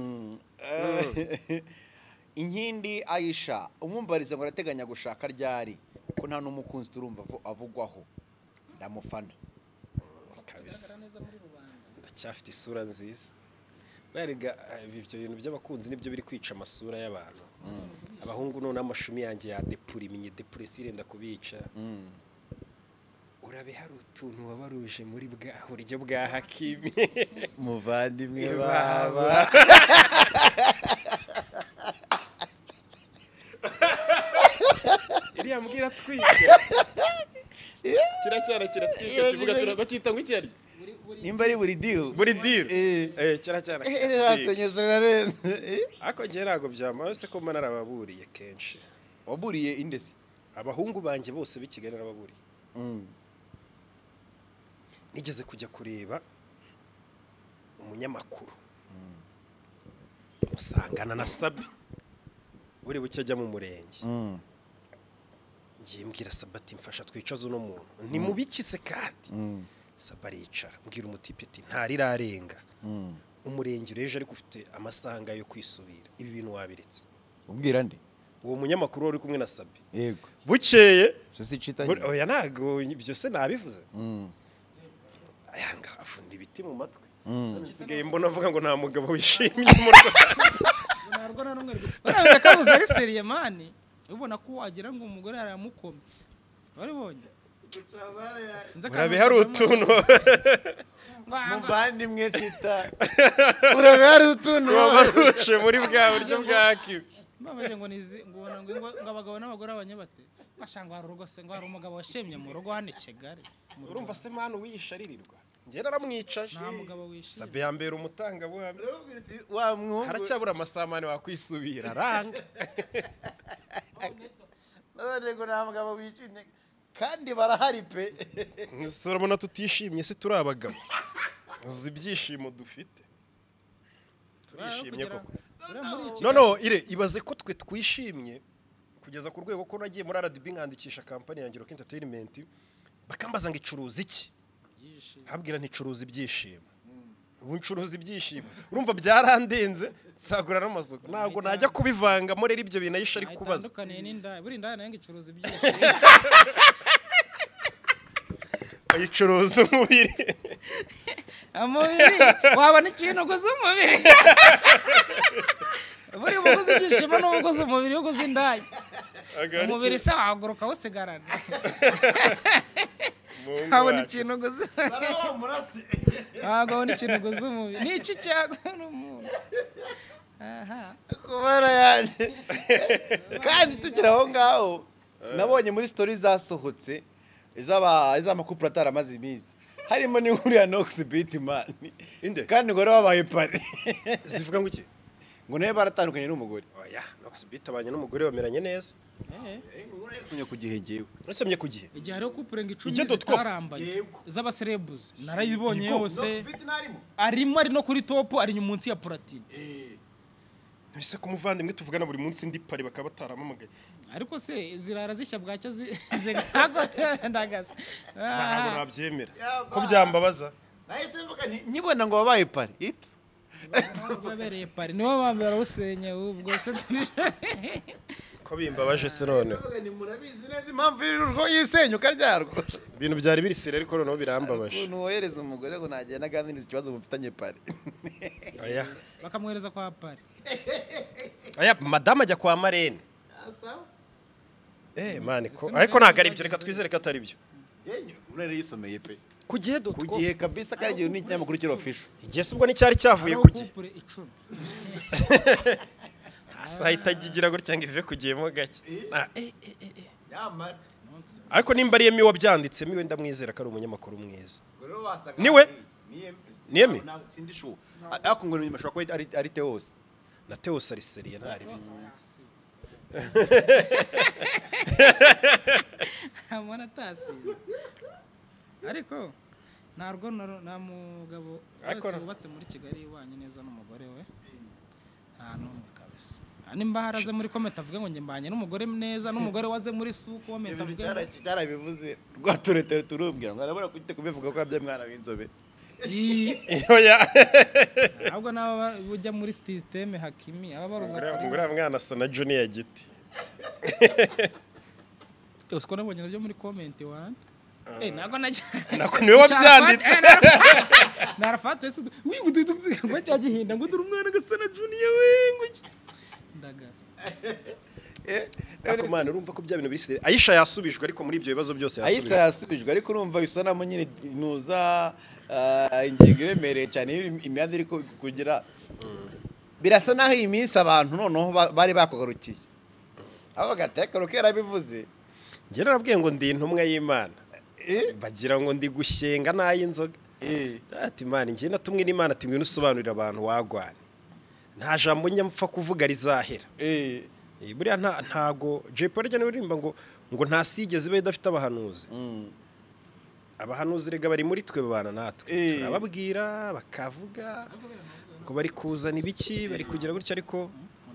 inkindi Aisha umwumbariza ngo arateganya gushaka ryari ko nta n'umukunzi turumva avugwaho ndamufana kabisa ndacyafite isura nziza bariga ibyo bintu by'abakunzi nibyo biri kwica amasura y'abantu abahungu none amashumi yanjye ya depuri minye depressire ndakubica urabe hari utuntu wabaruje muri bwa buryo bwa Hakimi muvandimwe baba iriya mbwira twike kiracyara kiratwike kivuga turabacita ngo iki ari nimba ari buri deal kiracyara rasenyeje narenze ako ngiye ntago byamaye se ko mana arababuriye kenshi waburiye indesi abahungu banjye bose b'i Kigali narababuriye nigeze kujya kureba umunyamakuru usangana na Sabi buri buke ajya mu murenge ngiye mbwira Sabati mfasha twicaze uno muntu ni mubikise kandi Sabi aricara mbwira umutipiti ntarirarenga umurenge ureje ariko ufite amasanga yo kwisubira ibi bintu wabiretse ubwira nde uwo munyamakuru wari kumwe na Sabi yego bukeye so si cita oya ntago byose nabivuze ayanga afunda ibiti mu matwi nsigaye mbona avuga ngo nta mugabo wishimye mu narwo na rumwe urabona kabuze ari seriye mani ubona ko wagira ngo umugore aramukomye waribonye urabe hari utuntu muvandi mwe cita urabe hari utuntu wabarushe muri bwa buryo bwaki mbabaje ngo ngubona ngo abagabo n'abagore abanyabate bashanga hari urugo se ngo hari umugabo washemye mu rugo hane Kigali urumva se manu wiyisharirirwa njye naramwicaje nta mugabo wishimye Sabe yambera umutanga buhamye wa mwungu haracyabura amasamane wakwisubira aranga none ngo nta mugabo wishimye kandi barahari pe urabona tutishimye se turi abagabo uzi ibyishimo dufite turishimye koko no ire ibaze ko twe twishimye kugeza ku rwego ko nagiye muri RDB nkandikisha kampani yanjye Rock Entertainment bakambaza ngo icuruza iki habwira nticuruza ibyishimo ubu ncuruza ibyishimo urumva byarandenze nsagura n'amasoko ntabwo najya kubivanga muri ibyo bintu ayisha ari kubaza atandukaniye n'inda buri nda nayo icuruza ibyishimo ayicuruza umubiri umubiri wabona ikintu uguze umubiri buri buguze ibyishimo n'ubuguze umubiri uguze indaya umubiri se wahaguruka usigarana habona ikintu uguze habona ikintu uguze umubiri ni iki cyago n'umuntu kubara yanjye kandi tugira aho ngaho nabonye muri story zasohotse iz'amakupura ataramaze iminsi harimo n'inkuru ya Nox Beat man kandi ngo babaye pari zivuga ngo iki ngo nawe baratandukanye n'umugore oya Nox Beat abanye n'umugore bameranye neza kumye ku gihe ngewe urasomye ku gihe igihe hariho kupure ngo 10 zitarambaye z'abaserebuzi narayibonye yose arimo ari no kuri top ari munsi ya platine ese ko muvandimwe tuvugana buri munsi ndi pari bakaba bataramamagaye ariko se zirara zishya bwacyo zigagote ndagase ntabwo nabyemera ko byambabaza nahise mvuga nkibona ngo babaye pari babereye pari nibo bambera usenye ubwo se ko bimbabaje se none ni murabizi neza impamvu y'urugo yisenyuka ryarwo ibintu byari birisire ariko noneho birambabaje ukuntu wohereza umugore ngo nagenda aganiriza ikibazo mufitanye pari oya bakamwohereza kwa pari oya madame ajya kwa marene mani ko ariko ntabwo ari byo reka twizere ko atari byo urare yisomeye pe ku gihe ku gihe kabisa kandi igihe n'ikinyamakuru kiri official igihe se ubwo n'icyari cyavuye ku gihe sahita gigira gutya ngo ive ku gihe mo gake ariko nimba ari Yemi wabyanditse miwe ndamwizera ko ari umunyamakuru mwiza niwe niyemi sindishu ariko ngo nyuma shaka ari Teos na Teos ari seriye ntari amana tasinze ariko ntarwo nta mugabo wese wubatse muri Kigali wanye neza n'umugore we nta n'umwe kabisa nimba haraze muri comment avuga ngo nge mbanye n'umugore neza n'umugore waze muri suku wo meta avuga cyarabivuze rwaturetere turumbwira ngo arabura kujya kubivuga ko yabye mwana w'inzobe oya ahubwo naba bujya muri systeme Hakimi aba baruza ngura mwana asa na Junior Giti usko nabonye nabyo muri comment wan nako niwe wabyanditse narafata yesu ngo cyagihinda ngo dore umwana gasa na Junior we ngo ndagasa ariko man urumva ko bya bintu bise Aisha yasubijwe ariko muri ibyo bibazo byose yasubijwe ariko urumva bisanamo nyine nuza ingingo iremereye cyane imyanda iri kugira birasa naho iyi minsi abantu noneho bari bakugarukiye abo gatekero kera bivuze njye narabwiye ngo ndi intumwa y'Imana bagira ngo ndi gushyenga n'ay'inzoga ati man njye natumwe n'Imana ati ngwino usobanurira abantu wagwane nta jambo njya mpfa kuvuga rizahera buriya ntago Jepol cyane urimba ngo ntasigeze be dafite abahanuzi abahanuzi rega bari muri twe babana natwe turababwira bakavuga ngo bari kuzana ibiki bari kugira gutya ariko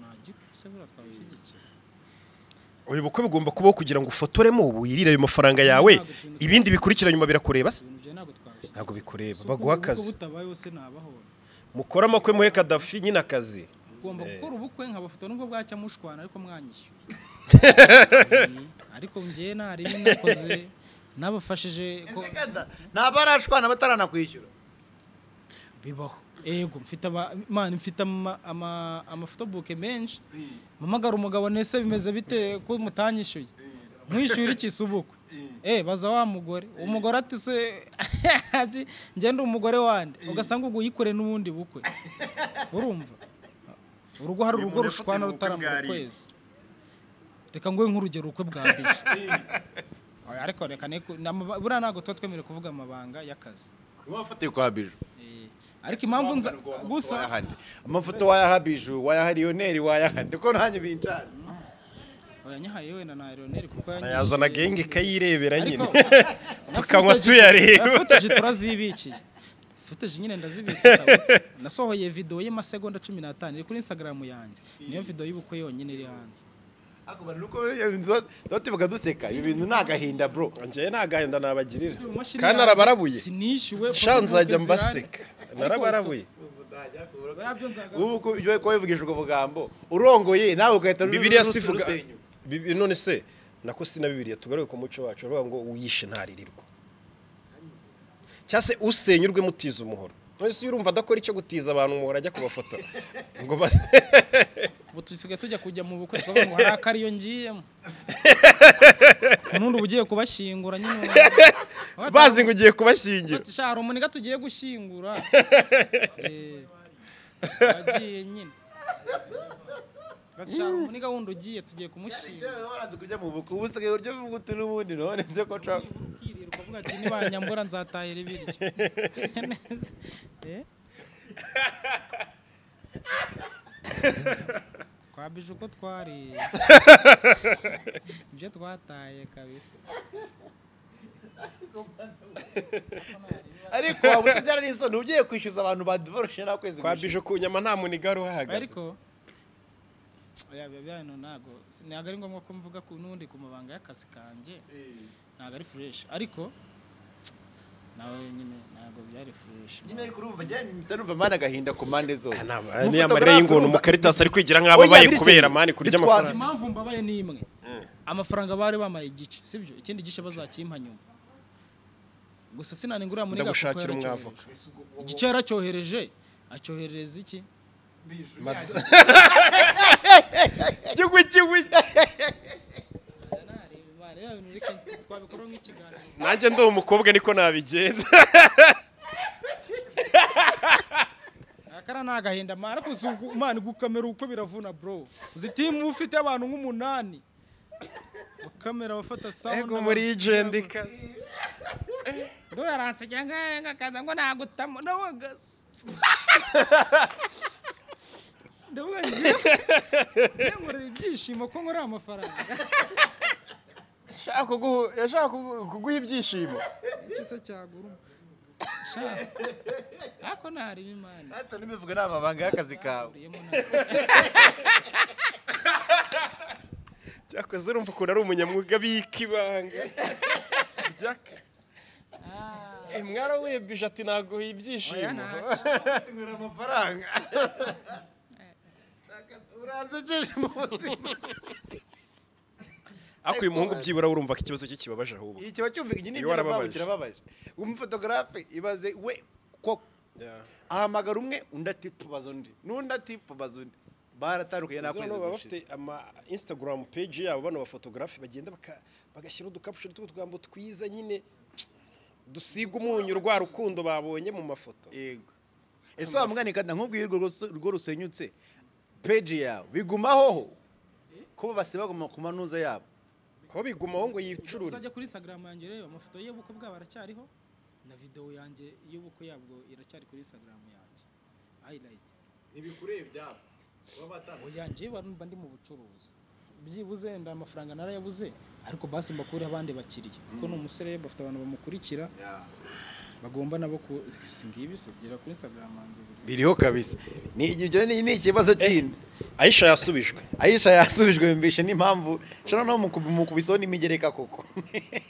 uyu bukwe bugomba kubaho kugira ngo ufotoremo ubu yirire ayo mafaranga yawe ibindi bikurikira nyuma birakureba se ntabwo bikureba baguha akazi mukora amakwe muhe Kadafi nyine akazi ugomba gukora ubukwe nkabafoto nubwo bwacya mushwana ariko mwanyishyuye ariko njye nari nakoze nabafashije ko nta barashwana bataranakwishyura bibaho ego mfite amafotobuke menshi mpamagara umugabo nese bimeze bite ko mutanyishyuye mwishyura ikisi ubukwe baza wa mugore umugore ati se ati ngende umugore wande ugasanga ubwo yikore n'ubundi bukwe urumva urugo hari urugo rushwana rutaramara kwezi reka ngowe nk'urugero ukwe bwa bisho ariko reka buriya ntabwo tuba twemerewe kuvuga amabanga y'akazi wafatiye kwa biju ariko impamvu nza gusa amafoto wayaha biju wayaha Lionel wayaha ndiko nanjye bincana yanyahaye we na Lionel kuko yazana genge kayirebera nyine tukanywa tuyareba footage turazibikiye footage nyine ndazibitse nasohoye video y'amasegonda 15 iri kuri Instagram yanjye niyo video y'ubukwe yonyine iri hanze akubana nuko dotivuga duseka ibi bintu nagahinda bro nje nagahinda nabagirira kandi arabarabuye sinishyuwe shanzajya mbaseka narabarabuye ubu ibyo ko wivugije ubwo bugambo urongoye nawe ugahita Bibiliya sivuga none se nako sina Bibiliya tugaruke ku muco wacu avuga ngo uyishe ntaririrwa cyase usenyurwe mutiza umuhoro nose urumva adakora icyo gutiza abantu umuhoro ajya kubafotora ngo tusigaye tujya kujya mu bukwe twavuga ngo hari akariyo ngiyemo nundi ugiye kubashyingura nyine bazi ngo ugiye kubashyingira ati shara umuniga tugiye gushyingura agiye nyine ati shara umuniga wundi ugiye tugiye kumushyingira waraze kujya mu bukwe ubusigaye uryo bivuga n'ubundi none se ko nshaka kuvuga ati niba nyambura nzatahira ibiryo twabije uko twari ibyo twataye kabisa ariko waba utajyana n'isoni ugiye kwishyuza abantu ba divorce na kwezi twabije ku nyama nta muniga uhagaze ariko ntabwo ari ngombwa ko mvuga n'ubundi ku mabanga y'akazi kanjye ntabwo ari fresh ariko nawe nyine ntabwo byari fresh nyine kurumva ntanumva mana gahinda ku mande zose ni amarira y'ingona umukaritasi ari kwigira nk'abo baye kubera mani kurya amafaranga impamvu mbabaye ni imwe amafaranga bari bamaye igice sibyo ikindi gice bazakimpa nyuma gusa sinaningura muri ndagushakira umwavoka igice yaracyohereje acyoherereza iki nanjye ndi umukobwa niko nabigenza akara nagahinda mara kuzugu imana gukamera uko biravuna bro uzitimu ufite abantu nk'umunani kamera bafata sound ego muri agent kazi ndo yaranse cyangwa kaza ngo nagutamo nawagaze ndavuga ngorera ibyishimo ko ngorera amafaranga yashaka kuguha ibyishimo kisa cyaguru ako nari bimana hata nibivuga n'amabanga y'akazi kawe cyakoze urumva ukuntu ari umunyamwuga bikibanga byaka mwara webije ati naguha ibyishimo ngora amafaranga urazegeje mu buzima ako uyu muhungu byibura urumva ko ikibazo cye kibabaje ahubwo iki kiba cyumvika iki n'ibyo kirababaje umufotogarafe ibaze we ko ahamagara umwe undi ati tubaza undi n'undi ati tubaza undi baratandukanye nakwezi baba bafite ama Instagram page yabo bano bafotogarafe bagenda bagashyira udukaption tw'utugambo twiza nyine dusiga umunyu rwa rukundo babonye mu mafoto yego ese wamwanikana nk'ubwiye urwo rusenyutse page yawe bigumaho ko basiba ku manuza yabo aho bigumaho ngo yicururize uzajya kuri Instagram yanjye reba amafoto y'ubukwe bwabo aracyariho na video yanjye y'ubukwe yabwo iracyari kuri Instagram yanjye highlight ntibikureye byabo yanjye barumva ndi mu bucuruzi byibuze nda amafaranga narayabuze ariko basi mbakure abandi bakiriye kuko ni umusore bafite abantu bamukurikira bagomba nabo singibi segera kuri Instagram yanjye biriho kabisa ni ikibazo kindi Aisha yasubijwe mbishe n'impamvu shano no mu kubisoni imigereka koko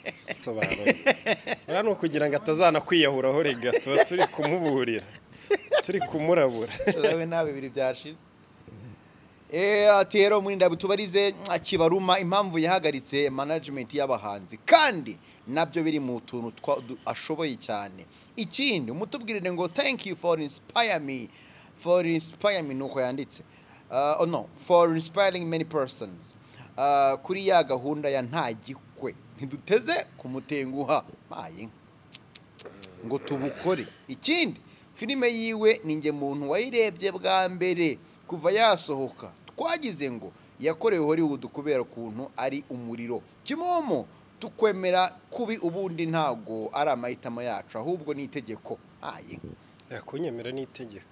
sobanura rano kugira ngo atazana kwiyahuraho rega tuba turi kumuburira turi kumurabura nawe nta bibiri byashira ati rero muri ndabutubarize Kibaruma impamvu yahagaritse management y'abahanzi kandi nabyo biri mu tuntu ashoboye cyane. Ikindi umutubwirire ngo thank you for inspire me nuko yanditse no for inspiring many persons kuri ya gahunda ya nta gikwe ntiduteze kumutenguha maye ngo tubukore. Ikindi filime yiwe ninjye muntu wayirebye bwa mbere kuva yasohoka twagize ngo yakorewe Hollywood kubera ukuntu ari umuriro. Kimomo tukwemera kubi ubundi ntago ari amahitamo yacu ahubwo ni itegeko. Aye yakunyemera ni itegeko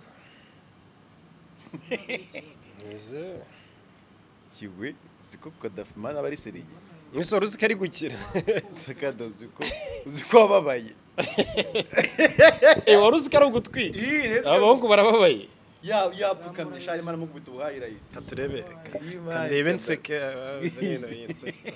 nize kiwe ziko Kadafimana bari seriye misoro uzikari gukira sakado ziko wababaye wari uzikari ugutwika abahungu barababaye yapfukamye shari mana mugubita ubuhayira yita katurebe kanebe nseke zino yinsetsa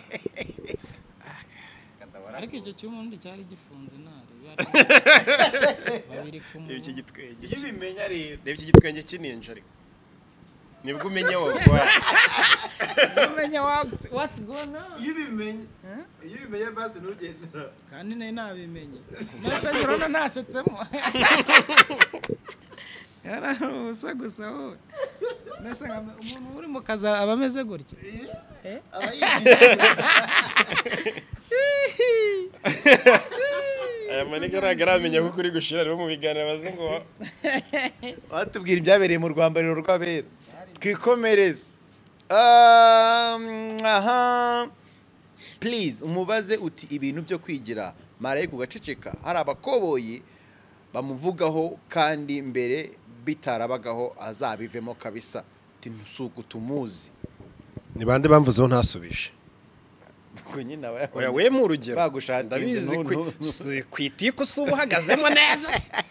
ariko icyo cyumundi cyari gifunze nare babiri kumwe iki gitwenge yibimenya rero reba iki gitwenge kininja ariko nibwo umenye wagwa umenya what's going on yibimenya basi nugendera kandi nabimenye nase urona nasetsemo yara ubusa gusa wowe nase umuntu uri mu kazi aba ameze gutya aya maniga aragamenya ko kuri gushira rero mu biganiro bazi ngo batubwira ibyabereye mu rwambariro rw'abera twikomereze. Aha please umubaze uti ibintu byo kwigira maraye kugaceceka hari abakoboyi bamuvugaho kandi mbere bitarabagaho azabivemo kabisa tinsuku tumuzi. ni bande bamvuzeho ntasubije kunyina oya we mu rugero bagushatinze ndabizi kwitiku subu hagazemo neza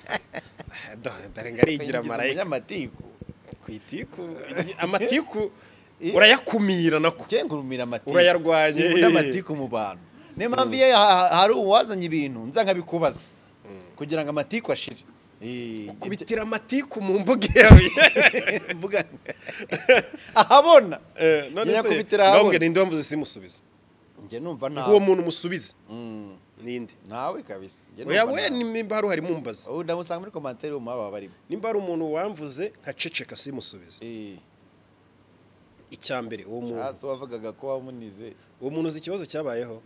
dare ngarigira marayika amatiku kwitiku amatiku urayakumira nako cyengurumira amatiku urayarwanye amatiku mu bantu ne mpamvu hari uwazanye ibintu nza nkabikubaza kugira ngo amatiku ashire kubitira amatiku mu mbuga yawe mbuga ahabona none se kubitira ahabona ngambwe ninde wamvuze simusubiza nge numva nawe uwo muntu musubiza ninde nawe kabisa oya we nimba hari hari mumbaza ubu ndamusanga muri commentaire mu baba barimo nimba hari umuntu wamvuze nkaceceka simusubiza icyambere uwo muntu hasi wavugaga ko wamunize uwo muntu uzi ikibazo cyabayeho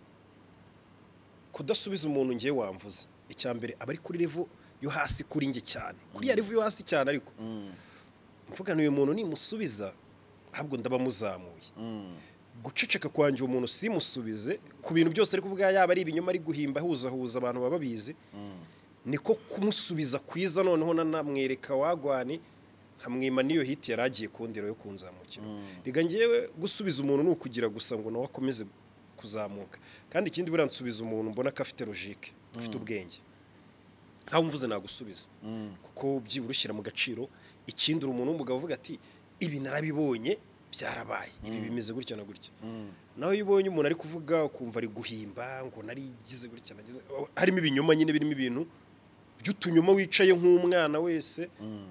kudasubiza umuntu ngiye wamvuze icyambere aba ari kuri level yo hasi kuri nge cyane kuri ya level yo hasi cyane ariko mvugana uyu muntu nimusubiza ahubwo ndabamuzamuye guceceka kwanje umuntu simusubize ku bintu byose ari kuvuga yaba ari ibinyoma ari guhimba huza abantu baba bizi niko kumusubiza kwiza noneho namwereka wagwani nkamwima niyo hiti yaragiye kondero yo kunzamukira riga ngiyewe gusubiza umuntu nukugira gusa ngo nawe akomeze kuzamuka kandi ikindi buransubiza umuntu mbona ko afite logique afite ubwenge ntawe mvuze nagusubiza kuko byiburushyira mu gaciro ikindi umuntu w'umugabo uvuga ati ibi narabibonye byarabaye ibi bimeze gutya na gutya nawe yibonye umuntu ari kuvuga ukumva ari guhimba ngo narigize gutya nagize harimo ibinyoma nyine birimo ibintu by'utunyoma wicaye nk'umwana wese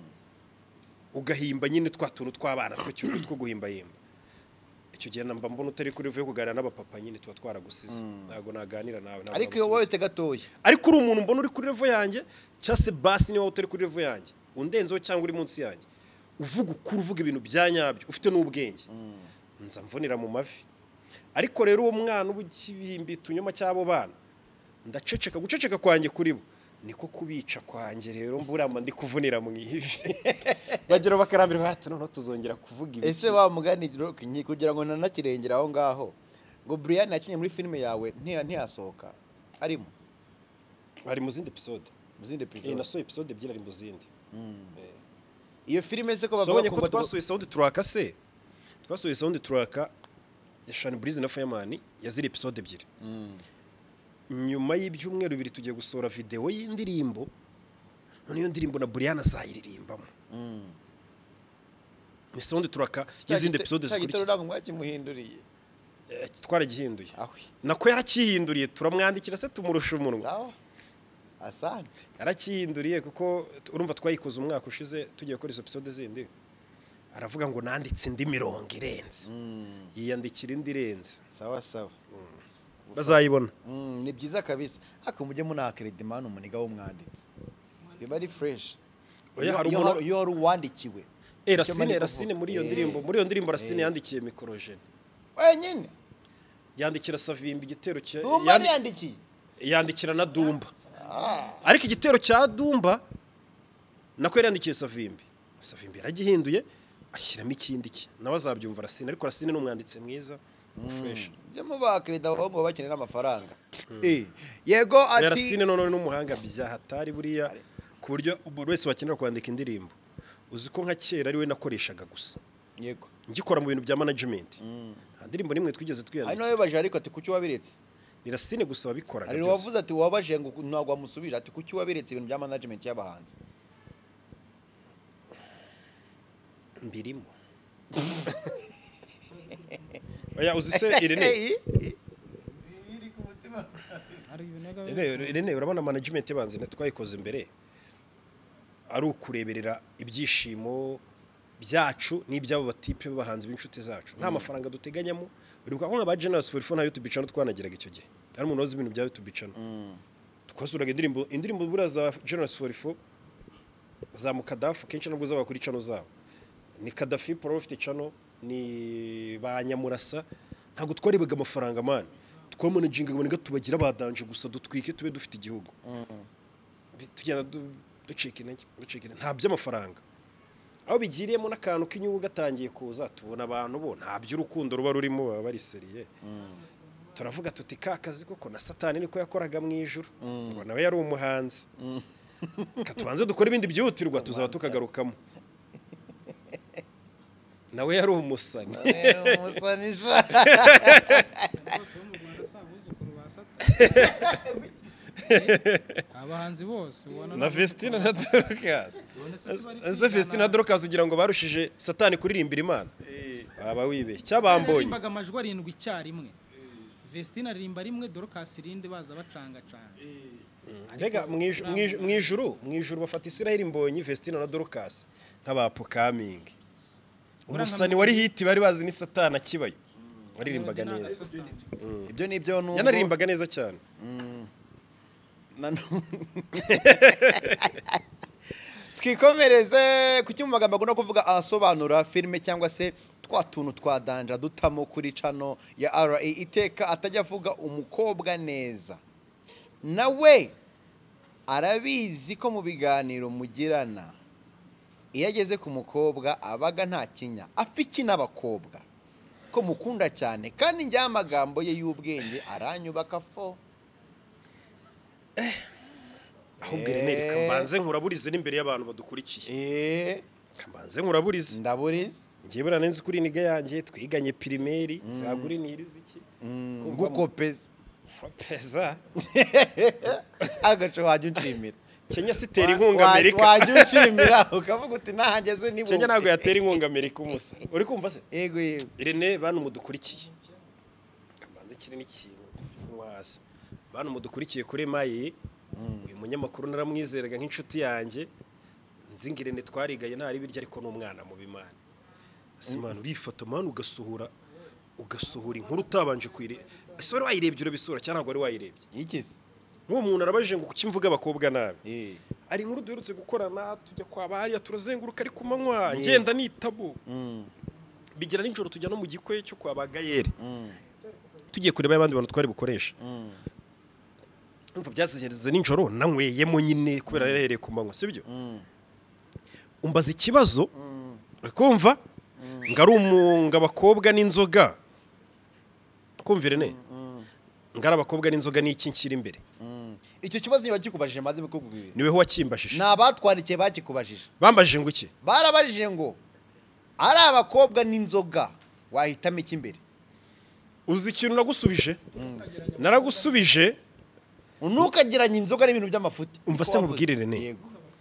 ugahimba nyine twatuntu tw'abana two guhimba yimba icyo gihe namba mbona utari kuri vuye kuganira n'abapapa nyine tuba twaragusize ntago naganira nawe ariko iyo wowe tegatoye ariko uri umuntu mbona uri kuri level yanjye cyase basi niwe utari kuri level yanjye undenzeho cyangwa uri munsi yanjye uvuga ukuri uvuga ibintu byanyabyo ufite n'ubwenge nza mvunira mu mavi ariko rero uwo mwana ubukibimbi tunyoma cyabo bana ndaceceka guceceka kwanjye kuri bo niko kubica kwanjye rero mburamba ndi kuvunira mu ivi bagera bakarambira hati none tuzongera kuvuga ibi ese wa muganiro kugira ngo nanakirengera aho ngaho ngo Brian yakinye muri filime yawe ntiyasohoka arimo bari mu zindi episode naso episode ebyiri ari mu zindi iyo filime se ko bavuga ko twasuye sound track se twasuye sound track ya Sean Breeze na Fireman yazira episode ebyiri nyuma y'ibyumweru bibiri tugiye gusora video y'indirimbo none iyo ndirimbo na Brian azayiririmbamo ni sound track y'izindi episode zikurikira ntabwo mwakimuhinduriye twaragihinduye nako yarakihinduriye turamwandikira se tumurusha umunwa asante yarakihinduriye kuko urumva twayikoze umwaka ushize tugiye gukora izo episode zindi aravuga ngo nanditse indi mirongo irenze yiyandikira indi irenze sawa sawa bazayibona ni byiza kabisa ariko mujye munaha credit man umuniga w'umwanditsi biba ari fresh iyo hari uwandikiwe Racine muri iyo ndirimbo Racine yandikiye Mikorojene wenyine yandikira Savimbi igitero cya yandikiye yandikira na Dumba ariko igitero cya Dumba nako yandikiye Savimbi yaragihinduye ashyiramo ikindi cye nawe azabyumva Racine ariko Racine ni umwanditsi mwiza fresh byo ba credit ahubwo bakenera amafaranga yego ati Racine none n'umuhanga byahatari buriya ku buryo buri wese wakenera kwandika indirimbo uzi ko nka kera ari we nakoreshaga gusa yego ngikora mu bintu bya management indirimbo nimwe twigeze twiyandika ari nawe baje ariko ati kuki wabiretse ni Racine gusa wabikoraga ari wavuze ati wabaje ngo ntabwo wamusubije ati kuki wabiretse ibintu bya management y'abahanzi mbirimo oya uzise Irene Irene urabona management y'abanzi twayikoze imbere ari ukureberera ibyishimo byacu n'ibyabo batipe b'abahanzi b'inshuti zacu nta mafaranga duteganyamo uribuka ko nk'aba Generous for Fun na YouTube channel twanagiraga icyo gihe ari umuntu wazi ibintu bya YouTube channel twasuraga indirimbo bura za Generous for Fun za Mukadafu kenshi nabwo zaba kuri channel zabo ni Kadafi Profit channel ni ba Nyamurasa ntabwo twarebaga amafaranga man twamanaginga ngo tubagira badanje gusa dutwike tube dufite igihugu tugenda ducika nta by'amafaranga aho bigiriyemo n'akantu k'inyungu gatangiye kuza tubona abantu bo nta by'urukundo ruba rurimo baba bari seriye turavuga tuti kakazi koko na Satani niko yakoraga mu ijuru ngo nawe yari umuhanzi katubanze dukora ibindi byihutirwa tuzaba tukagarukamo nawe yari umusani abahanzi bose na Vestina na Dorcas Vestina na Dorcas ugira ngo barushije Satani kuririmbira Imana aba wibeshye cyabambonye barimbaga amajwi 7 icyarimwe Vestina aririmba rimwe Dorcas irinde baza bacanga canga mbega mwijuru bafata Israel mbonye Vestina na Dorcas nk'abapokaming umusani wari hiti bari bazi ni Satani akibayo waririmbaga neza ibyo nibyo n'ubwo yanaririmbaga neza cyane twikomereze kuki mu magambo agomba kuvuga asobanura filime cyangwa se twa tuntu twadanja dutamo kuri cano ya RA iteka atajya avuga umukobwa neza nawe arabizi ko mu biganiro mugirana iyo ageze ku mukobwa abaga nta kinya afiki n'abakobwa ko mukunda cyane kandi njya amagambo ye y'ubwenge aranyubaka fo ahubwo Irene kambanze nkuraburize n'imbere y'abantu badukurikiye kambanze nkuraburize ndaburize ngiye bura nenzi kuri niga yanjye twiganye primaire saguri nirize iki ngukopeza peza agaco wajya unshimira Kenya sitera inkunga Amerika wajya unshimira ukavuga uti nahageze nibo Kenya ntabwo yatera inkunga Amerika umusa uri kumva se yego yego Irene bantu mudukurikiye kambanze kiri n'ikintu mwasi bantu mudukurikiye kuri mayi uyu munyamakuru naramwizeraga nk'inshuti yanjye nzingirene twarigaye ntari birya ariko n'umwana mu bimana simana urifata man ugasohora inkuru utabanje kwire ese wari wayirebye urabisura cyangwa ntabwo wari wayirebye yikize n'uwo muntu arabaje ngo kuki mvuga abakobwa nabi ari inkuru duherutse gukorana tujya kwa bariya turazenguruka ari ku manywa ngenda nitabo bigira nijoro tujya no mu gikwe cyo kwa bagayere tugiye kureba abandi bantu twari bukoresha umva byazigeze nijoro nanyweyemo nyine kubera yahereye ku manywa sibyo umbaza ikibazo kumva ngari umunga abakobwa n'inzoga kumvire ne ngara abakobwa n'inzoga n'iki nkiri imbere icyo kibazo niba kikubajije maze bikubwira niwe ho wakimbashije nabatwandikiye bakikubajije bambajije ngo iki barabajije ngo ari abakobwa n'inzoga wahitamo iki imbere uzi ikintu nagusubije naragusubije ntukageranye inzoga n'ibintu by'amafuti umva se nkubwirire ne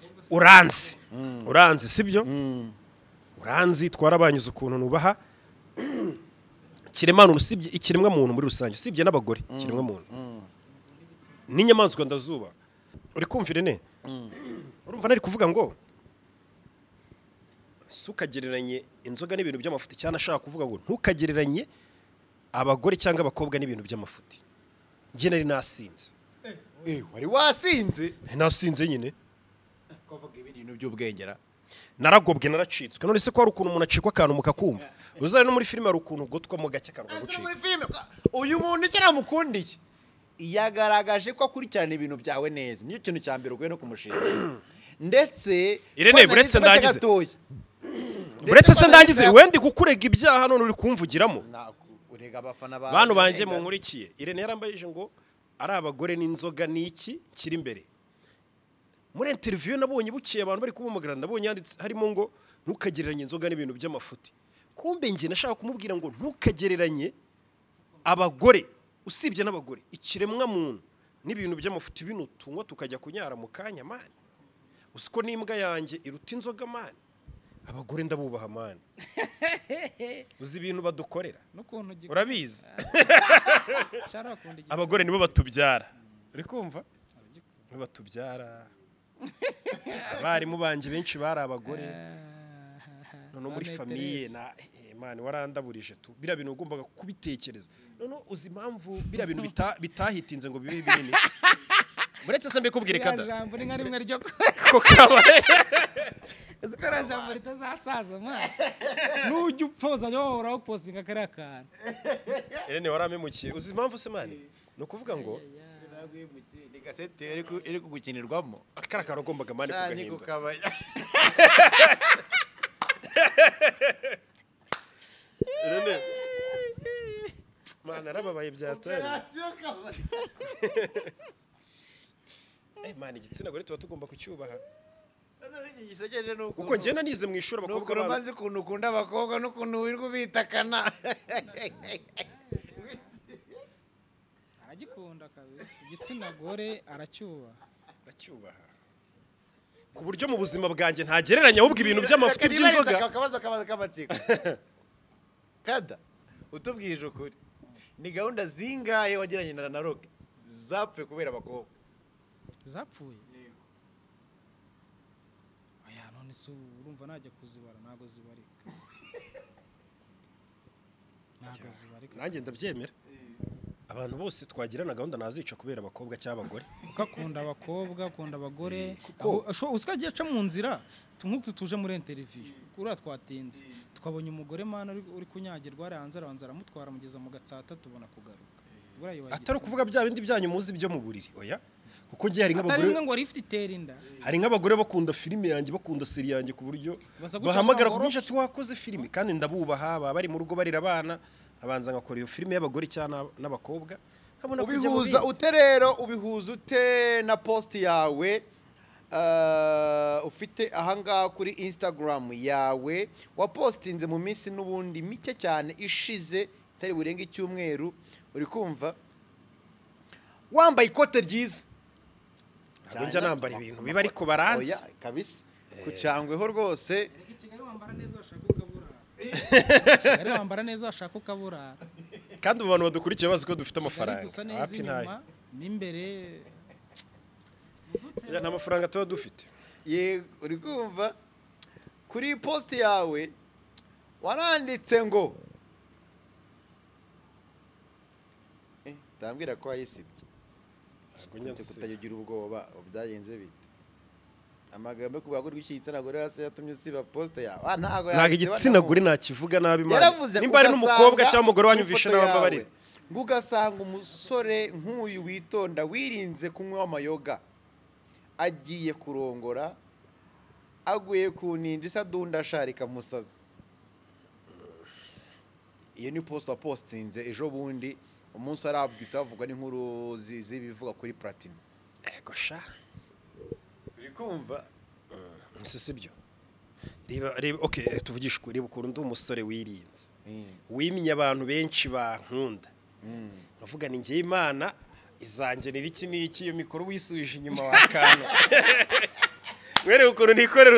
uranzi sibyo uranzi twarabanyuze ukuntu nubaha kiremano usibye ikiremwa muntu muri rusange usibye n'abagore kiremwa muntu n'inyamaswa ndazuba uri kumvira ne urumva nari kuvuga ngo sukagereranye inzoga n'ibintu by'amafuti cyane ashaka kuvuga ngo ntukagereranye abagore cyangwa abakobwa n'ibintu by'amafuti njye nari nasinze wari wasinze nasinze nyine kuvuga ibintu by'ubwengera naragobwe naracitswe none se ko hari ukuntu umuntu acikwa akantu mukakumva uzari no muri filime hari ukuntu gotwa mu gake karuka gucika uyu muntu cyaramukundiye yagaragaje ko akurikirana ibintu byawe neza niyo kintu cya mbere ugoye no kumushinga ndetse Irene buretse ndangize buretse se ndangize wendi kukurega ibyaha none uri kumvugiramo urega abafana ba bantu banje mu nkurikiye Irene yarambayije ngo ari abagore n'inzoga niki kiri imbere muri interview nabonye bukiye abantu bari kumumagara ndabonye yanditse harimo ngo ntukagereranye inzoga n'ibintu by'amafuti kumbe nge nashaka kumubwira ngo ntukagereranye abagore usibye n'abagore ikiremwa muntu n'ibintu by'amafuti binutunywa tukajya kunyara mu kanya mani usiko n'imbwa yanjye iruta inzoga mani abagore ndabubaha mani uzi ibintu badukorera urabizi abagore nibo batubyara uri kumva nibo batubyara abarimu banje benshi bari abagore none muri famiye na mani warandaburije tu bira bintu ugombaga kubitekereza none uzi impamvu bira bintu bitahitinze ngo bibe binini buretse se mbikubwire kada jambo ni nka rimwe ryo ko kabaye Zikora jambo ritazasaza mwana nujya upfoza yo urapostinga kare akana Irene waramemukiye uzi impamvu se mani no kuvuga ngo ni gasete iri kugukinirwamo akarakara ugombaga mani kugahimba Irene mana arababaye byatari mani igitsina gore tuba tugomba kucyubaha uko ngenda nize mu ishuri abakobwa nuko banzi kuntu ukunda abakobwa n'ukuntu wirirwa ubitakana aragikunda kabisa igitsina gore aracyubaha ku buryo mu buzima bwanjye ntagereranya ahubwo ibintu by'amafuti by'inzoga akabazo k'amatsiko kada utubwije ukuri ni gahunda zingahe wagiranye na Rock zapfuye kubera abakobwa zapfuye urumva najya kuzibara ntago zibarika nanjye ndabyemera abantu bose twagirana gahunda nazica kubera abakobwa cyangwa abagore ukakunda abakobwa ukunda abagore usikagiye aca mu nzira nk'uko tuje muri interview kuriya twatinze twabonye umugore mana uri kunyagirwa ari hanze arabanza aramutwara mugeza mu gatsata tubona kugaruka atari ukuvuga bya bindi byanyu muzi byo mu buriri oya kuko ngiye hari nk'abagore atari ngo lift itera inda hari nk'abagore bakunda filime yanjye bakunda seri yanjye ku buryo bahamagara ku bwinshi ati wakoze filime kandi ndabubaha baba bari mu rugo barira abana abanza ngakora iyo filime y'abagore cyane n'abakobwa ubihuza ute rero ubihuza ute na post yawe ufite ahangaha kuri Instagram yawe wapostinze mu minsi n'ubundi mike cyane ishize itari burenga icyumweru uri kumva wambaye ikote ryiza njya nambara ibintu biba ariko baranze kabisa kucyangweho rwose Kigali wambara neza washaka ukaburara Kigali wambara neza washaka ukaburara kandi abantu badukurikiye bazi ko dufite amafaranga hafi ntayo n'imbere nta mafaranga tuba dufite yego uri kumva kuri post yawe waranditse ngo ndambwira ko wayisibye kutagira ubwoba byagenze bite amagambo yo kuvuga ko igitsina gore hasi yatumye usiba post yawe ntago igitsina gore nakivuga nabi imana nimba ari n'umukobwa cyangwa umugore wanyumvishe n'abambabarira ngo ugasanga umusore nk'uyu witonda wirinze kunywa amayoga agiye kurongora aguye ku nindi isa dunda sharika musazi iyo ni post wapostinze ejo bundi umunsi arabwitse bavugwa n'inkuru z'ibivuga kuri Platini ego sha uri kumva sibyo reba okay tuvugisha kuri bukuru ndi umusore wirinze wimye abantu benshi bankunda bavuga ni ngiye Imana izanjye niriki niki iyo mikoro wisubije inyuma wakana were ukuru nikorera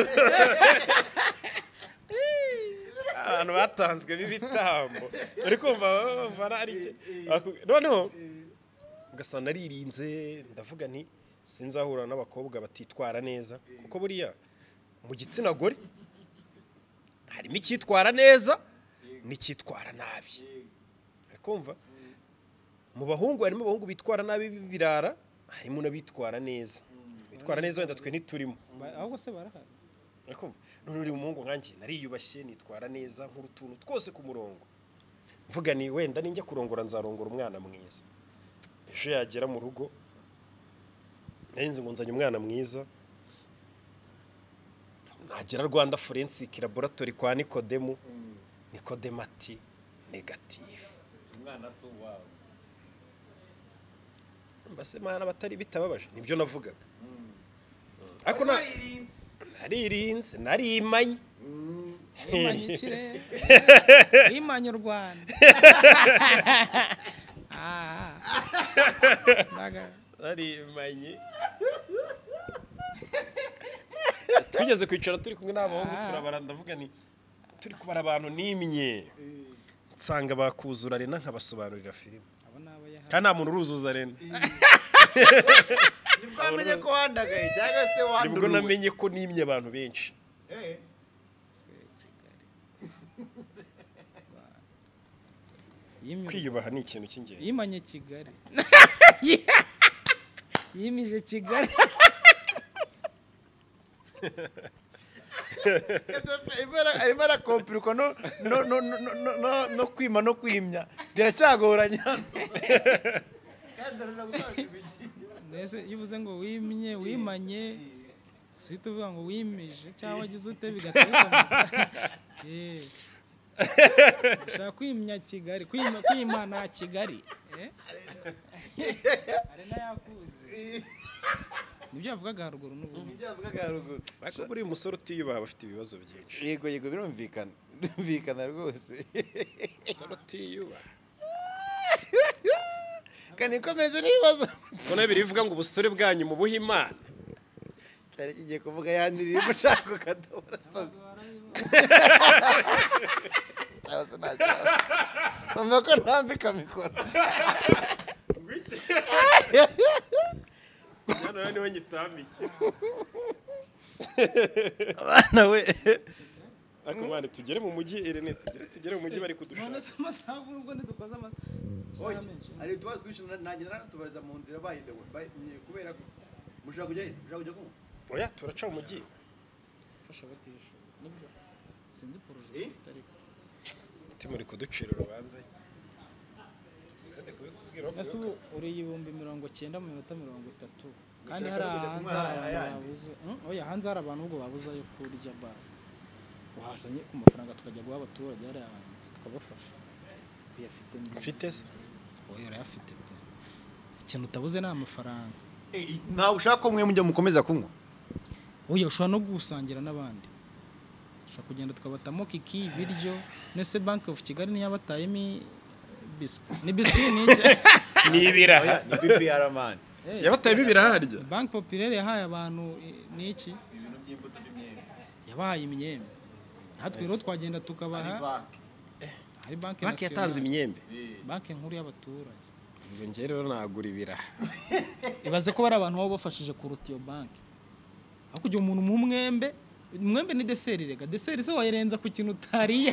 abantu batanzwe bibitambo uri kumva barari noneho ugasana aririnze ndavuga nti sinzahura n'abakobwa batitwara neza kuko buriya mu gitsina gore harimo icyitwara neza n'icyitwara nabi kumva mu bahungu harimo abahungu bitwara nabi birara harimo n'abitwara neza bitwara neza wenda twe ntiturimo ahubwo se barahari kumva none uri umuhungu nkanjye nariyubashye nitwara neza nk'urutuntu twose ku murongo mvuga ni wenda ninjya kurongora nzarongora umwana mwiza ejo yagera mu rugo narinzi ngo nzanye umwana mwiza nagera Rwanda Forensic Laboratory kwa Nikodemu Nikodemu ati negative umwana so wawe mbase mana batari bitababaje nibyo navugaga ariko naririnze narimanye imanye ikirere imanye u Rwanda narimanye twigeze kwicara turi kumwe n'abahungu turabara ndavuga ni turi kubara abantu nimye nsanga bakuzura rena nkabasobanurira filime kandi nta muntu uruzuza rena nibwo amenye ko wandagaye cyangwa se wanduruwe nibwo namenye ko nimye abantu benshi kwiyubaha ni ikintu cy'ingenzi yimanye Kigali yimije Kigali arimo arakompirwa no kwima no kwimya biracyagoranye mbese iyo uvuze ngo wimye wimanye si uhita uvuga ngo wimije cyangwa wagize ute bigakomeza ushaka kwimya Kigali kwimana Kigali arena yakuze nibyo yavugaga haruguru n'ubundi nibyo yavugaga haruguru ariko buri musore utiyubaha bafite ibibazo byinshi yego birumvikana rwose musore utiyubaha kandi ikomereze n'ibibazo siko nayo birivuga ngo ubusore bwanyu mu buhe Imana cyari kigiye kuvuga yandirira umucako kadobora soze cyose nacyo mama ko ntambika mikoro None niwe nyitambike abana we akomane tugere mu mujyi Irene tugere mu mujyi bari kudushaka none se amasaha ubwo ntidukoze amasaha menshi ari tuba twishuna nagenda natubariza mu nzira bayidewe kubera ko mushaka kujya heza mushaka kujya kumwe oya turaca mu mujyi fasha batisho nibyo sinzi projet ariko muri kuducira urubanza nase ubu uri 90,000 mu minota 30 kandi hari hanze oya hanze hari abantu ubwo babuza yo kurya basi uhasanye ku mafaranga tukajya guha abaturage hari hanze tukabafasha kuyafite mfite se oya yarafite ikintu utabuze ni amafaranga ntawe ushaka ko mwe mujya mukomeza kunywa oya ushobora no gusangira n'abandi ushobora kugenda tukabatamo kiki biryo nese Bank of Kigali niyo yabatayemo biscuit ni biscuit ni ibiraha ni BPR man yabatayemo ibiraha harya Bank Populaire yahaye abantu niki ibintu by'imbuto by'imyembe yabahaye imyembe natwe rero twagenda tukabaha hari banki yatanze imyembe banki nkuru y'abaturage ngo nge rero nagura ibiraha ibaze ko bari abantu baba bafashije kuruta iyo banki aho kugira umuntu mu mwembe ni deseri rega deseri se wayirenza ku kintu utariye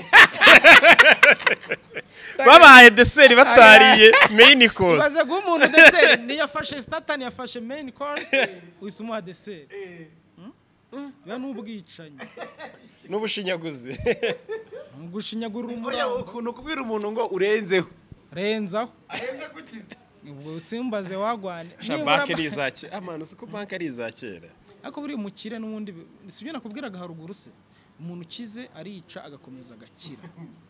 babahaye deseri batariye main course ibaze ko umuntu deseri ni yafashe statani yafashe main course wisumuha deseri ya n'ubwicanyi n'ubushinyaguzi gushinyagurira oya ukuntu kubwira umuntu ngo urenzeho renzaho arenze kukiza ubwo simbaze wagwane banki ari izake amana siko banki ari izakera ariko buri mukire n'ubundi sibyo nakubwiraga haruguru se umuntu ukize arica agakomeza agakira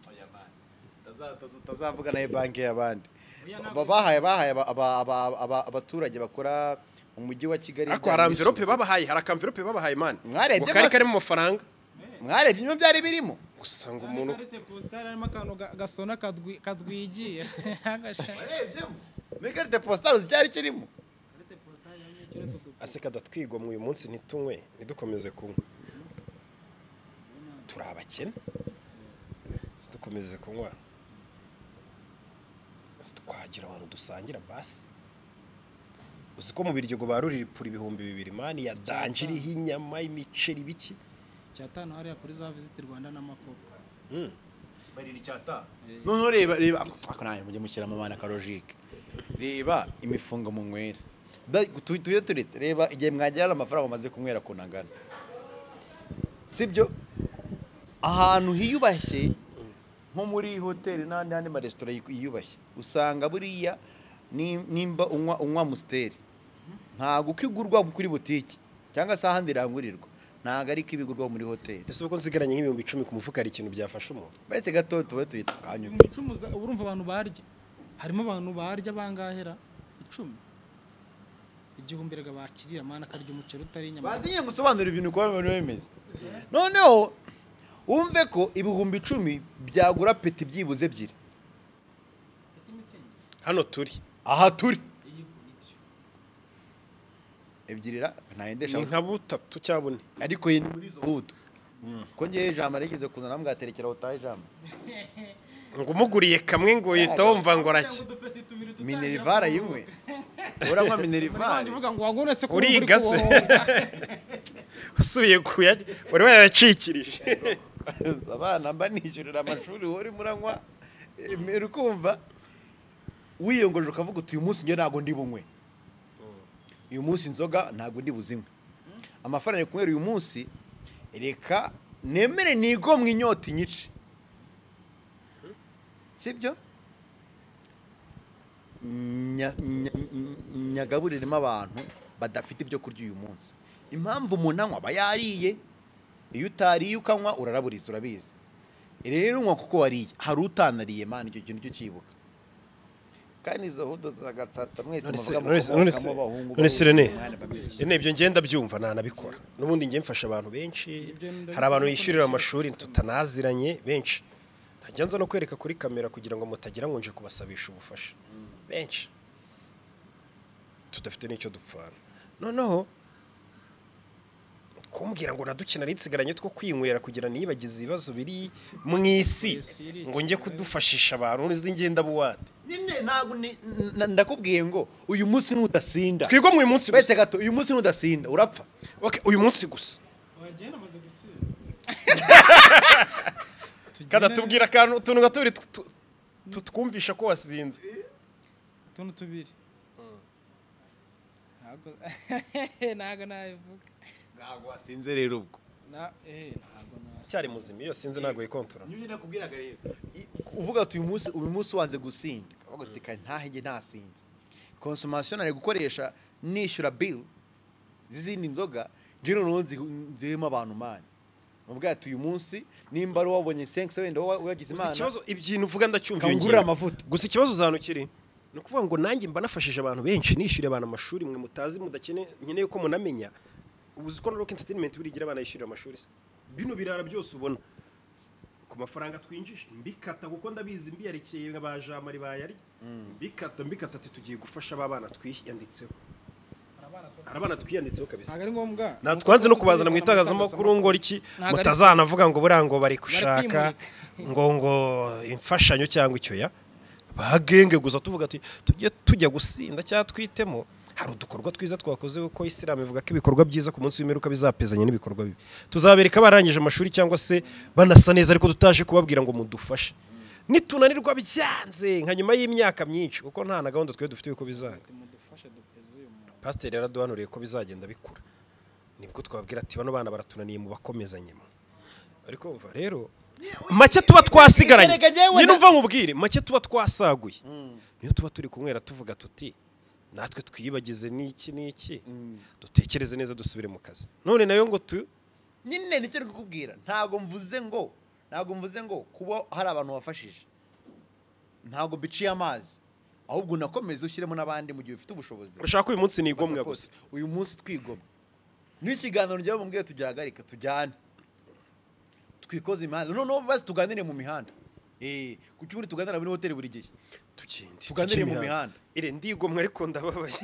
tazavuga nayo banki y'abandi bahaye abaturage bakora mu mujyi wa Kigali ariko hari envelope babahaye hari akamvelope babahaye man mwarebye kari karimo amafaranga mwarebye ibyo byari birimo gusa ngo umuntu postale arimo akantu gasona kadwigiye warebyemo mekarite postale cyari kirimo aseka datwigwa mu uyu munsi ntitunywe ntidukomeze kunywa turi abakene dukomeze kunywa twagira abantu dusangira basi uzi ko mu biryogo barurira ipura 2,000 mani ya danje iriho inyama imiceri biki cyatanu hariya kuri za Visit Rwanda n'amakoko barira icyata none reba ako naye mujye mushyira amabana ka logique reba imifungo mu nywera tuye turetse reba igihe mwagera amafaranga umaze kunywera kunangana sibyo ahantu hiyubashye nko muri hoteli n'andi maresitora yiyubashye usanga buriya nimba unywa Musteri ntago ukigurwa kuri butiki cyangwa se ahandi irangurirwa ntago ari kibigurwa muri hoteli ese uko nsigaranye nk'ibihumbi 10 ku mufuka ari ikintu byafasha umuntu bahise gato tuwe tuyita kanyuma urumva abantu barya harimo abantu barya bangahera 10 igihumbi rega bakirira mana karya umuceri utari inyama batinye gusobanura ibintu kwa abantu bemeze noneho umve ko ibihumbi 10 byagura peti byibuze ebyiri hano turi aha turi ebyirira ntayendesha ni nka butatu cyabone ariko yini muri zo hudu ko ngiye ijambo rigeze kuzana mwaterekera utaye ijambo ngo umuguriye kamwe ngo uhita wumva ngo araki Minerivara yimwe uranywa Minerivara uvuga ngo wagurese ko uriga se usubiye kuya wari wayacikirije abana mba nishyurira amashuri wori muranywa urukumva wiyongoje ukavuga uti uyu munsi nge ntago ndi bunywe uyu munsi inzoga ntago ndi buzinywe amafaranga kunywera uyu munsi reka nemere nigomwe inyota inyice sibyo nyagaburiremo abantu badafite ibyo kurya uyu munsi impamvu umuntu anywa aba yariye iyo utariye ukanywa uraraburiza urabizi rero unywa kuko wariye hari utanariye mana icyo kintu cyo cyibuka kandi izo hudo zagatata mwese none Sirene ibyo ngenda byumva nanabikora n'ubundi ngiye mfasha abantu benshi hari abantu yishyurira amashuri tutanaziranye benshi ntajya nza no kwereka kuri kamera kugira ngo mutagira ngo nje kubasabisha ubufasha benshi tudafite n'icyo dupfana noneho kumbwira ngo nadukina ritsigaranye two kwinywera kugira nibagize ibibazo biri mu isi ngo njye kudufashisha abantu n'izingenda buwande nyine ntago ndakubwiye ngo uyu munsi nudasinda twigo mu munsi bese gato uyu munsi nudasinda urapfa okay uyu munsi gusa wagenda maze gusinda kada tubwira akantu tuntu gaturi tutwumvisha ko wasinze tuntu tubiri ntago nabivuga ntago wasinze rero ubwo ntago cyari muzima iyo sinze ntago yikontora nyine nakubwiraga rero uvuga ati uyu munsi wanze gusinda uvuga ati kandi ntahenge ntasinze consommation ari gukoresha nishyura bill zizindi nzoga ngiro nzema abantu mani mubwira ati uyu munsi nimba ari wabonye 5 wenda wagize imana ikibazo ibyintu uvuga ndacyumviye ngurira amavuta gusa ikibazo uzanukiri no kuvuga ngo nanjye mba nafashije abantu benshi nishyure abantu amashuri mwe mutazi mudakene nkeneye ko munamenya ubuzi ko Rock Entertainment burigira abana yishyurira amashuri bino birara byose ubona ku mafaranga twinjije mbikata kuko ndabizi mbiyarekeye abajamari bayari mbikata ati tugiye gufasha abana twiyanditseho arabana twiyanditseho kabisa ntago ari ngombwa natwanze no kubazana mu itangazamakuru ngo iki mutazanavuga ngo burango bari kushaka ngo imfashanyo cyangwa icyo ya bagenge gusa tuvuga ati tujya gusinda cyangwa twitemo hari udukorwa twiza twakoze uko Islam ivuga ko ibikorwa byiza ku munsi w'imperuka bizapezanya n'ibikorwa bibi tuzabereka barangije amashuri cyangwa se banasa neza ariko tutaje kubabwira ngo mudufashe nitunanirwa byanze nka nyuma y'imyaka myinshi kuko nta na gahunda twe dufite uko bizanga pasiteri yaraduhanuriye ko bizagenda bikura nibwo twabwira ati bano bana baratunaniye mu bakomezanyemo ariko umva rero make tuba twasigaranye nyine umva nkubwire make tuba twasaguye niyo tuba turi kumwera tuvuga tuti natwe twiyibagize n'iki dutekereze neza dusubire mu kazi none nayo ngo nyine nicyo ari kukubwira ntago mvuze ngo kuba hari abantu wafashije ntago biciye amazi ahubwo nakomeze ushyiremo n'abandi mu gihe ufite ubushobozi urashaka uyu munsi nigomwe gusa uyu munsi twigomwe n'ikiganiro njyewe mumbwiye tugihagarika tujyane twikoze imihanda noneho bazi tuganire mu mihanda ku cyumweru tuganira muri hoteli buri gihe tuganire mu mihanda ndigomwe ariko ndababaye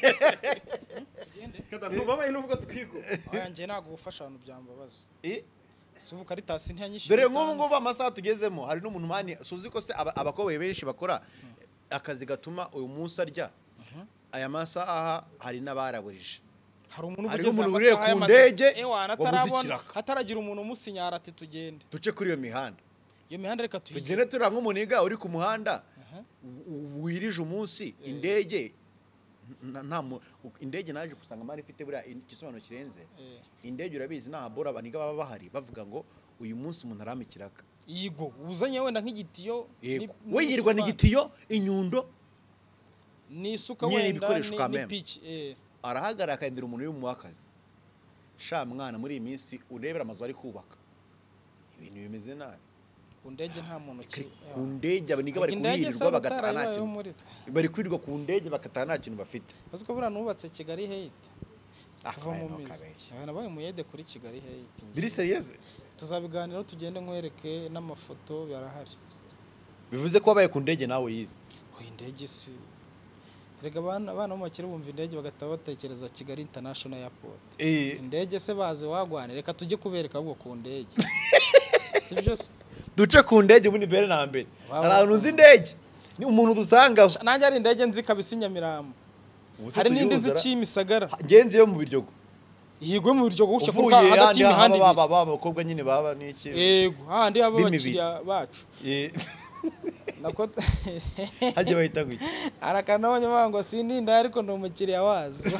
ntubabaye nubwo twigomwe yanjye ntabwo gufasha abantu byambabaza subu Caritas ntiyanyishyura dore nk'ubu ngubu amasaha tugezemo hari n'umuntu mani suzi ko se abakoboye benshi bakora akazi gatuma uyu munsi arya aya masaha hari n'abaraburije hari umuntu hariho ugeze umuntu uriye amasaha ku y'amazi- ndege Ewana, wabuze atarabona ikiraka. hataragira umuntu umusinyara ati tugende duce kuri iyo mihanda iyo mihanda reka tuyigire tugende turi nk'umuniga uri ku muhanda wirije umunsi indege indege naje gusanga mari ifite buriya igisobanuro kirenze indege urabizi nta bora abaniga baba bahari bavuga ngo uyu munsi umuntu arama ikiraka yigo uzanye wenda nk'igitiyo we yirirwa n'igitiyo inyundo n'isuka nyine wenda ibikoresho kameme. n'ipiki arahagarara akahindura umuntu uri mu wakazi sha mwana muri iyi minsi urebera amazu bari kubaka ibintu bimeze nabi ku ndege nta muntu ku ndege abaniga bari kuhirirwa bagataha nta kintu muri twe bari kwirirwa ku ndege bagataha nta kintu bafite azi ko buriya nubatse Kigali hate kuva mu mizi akabeshya abantu baye muyede kuri Kigali hate biri serious tuzabiganiraho tugende nkwereke n'amafoto yarahari bivuze ko wabaye ku ndege nawe yize indege si rega abana bo makire bumva indege bagataha batekereza Kigali International Airport indege se bazi wagwane reka tujye kubereka ahubwo ku ndege si byo se duce ku ndege ubundi mbere na mbere hari ahantu nzi indege ni umuntu dusangaho nanjye ari indege nzi kabisa Nyamirambo hari n'indi nzi Kimisagara ngenzi yo mu Biryogo yigwe mu Biryogo gucye kuko hagati y'imihanda baba abakobwa nyine baba n'iki yego handi aba bakiriya bacu nako haje bahita gwi arakanabonye bango sininda ariko no mukiriya wazo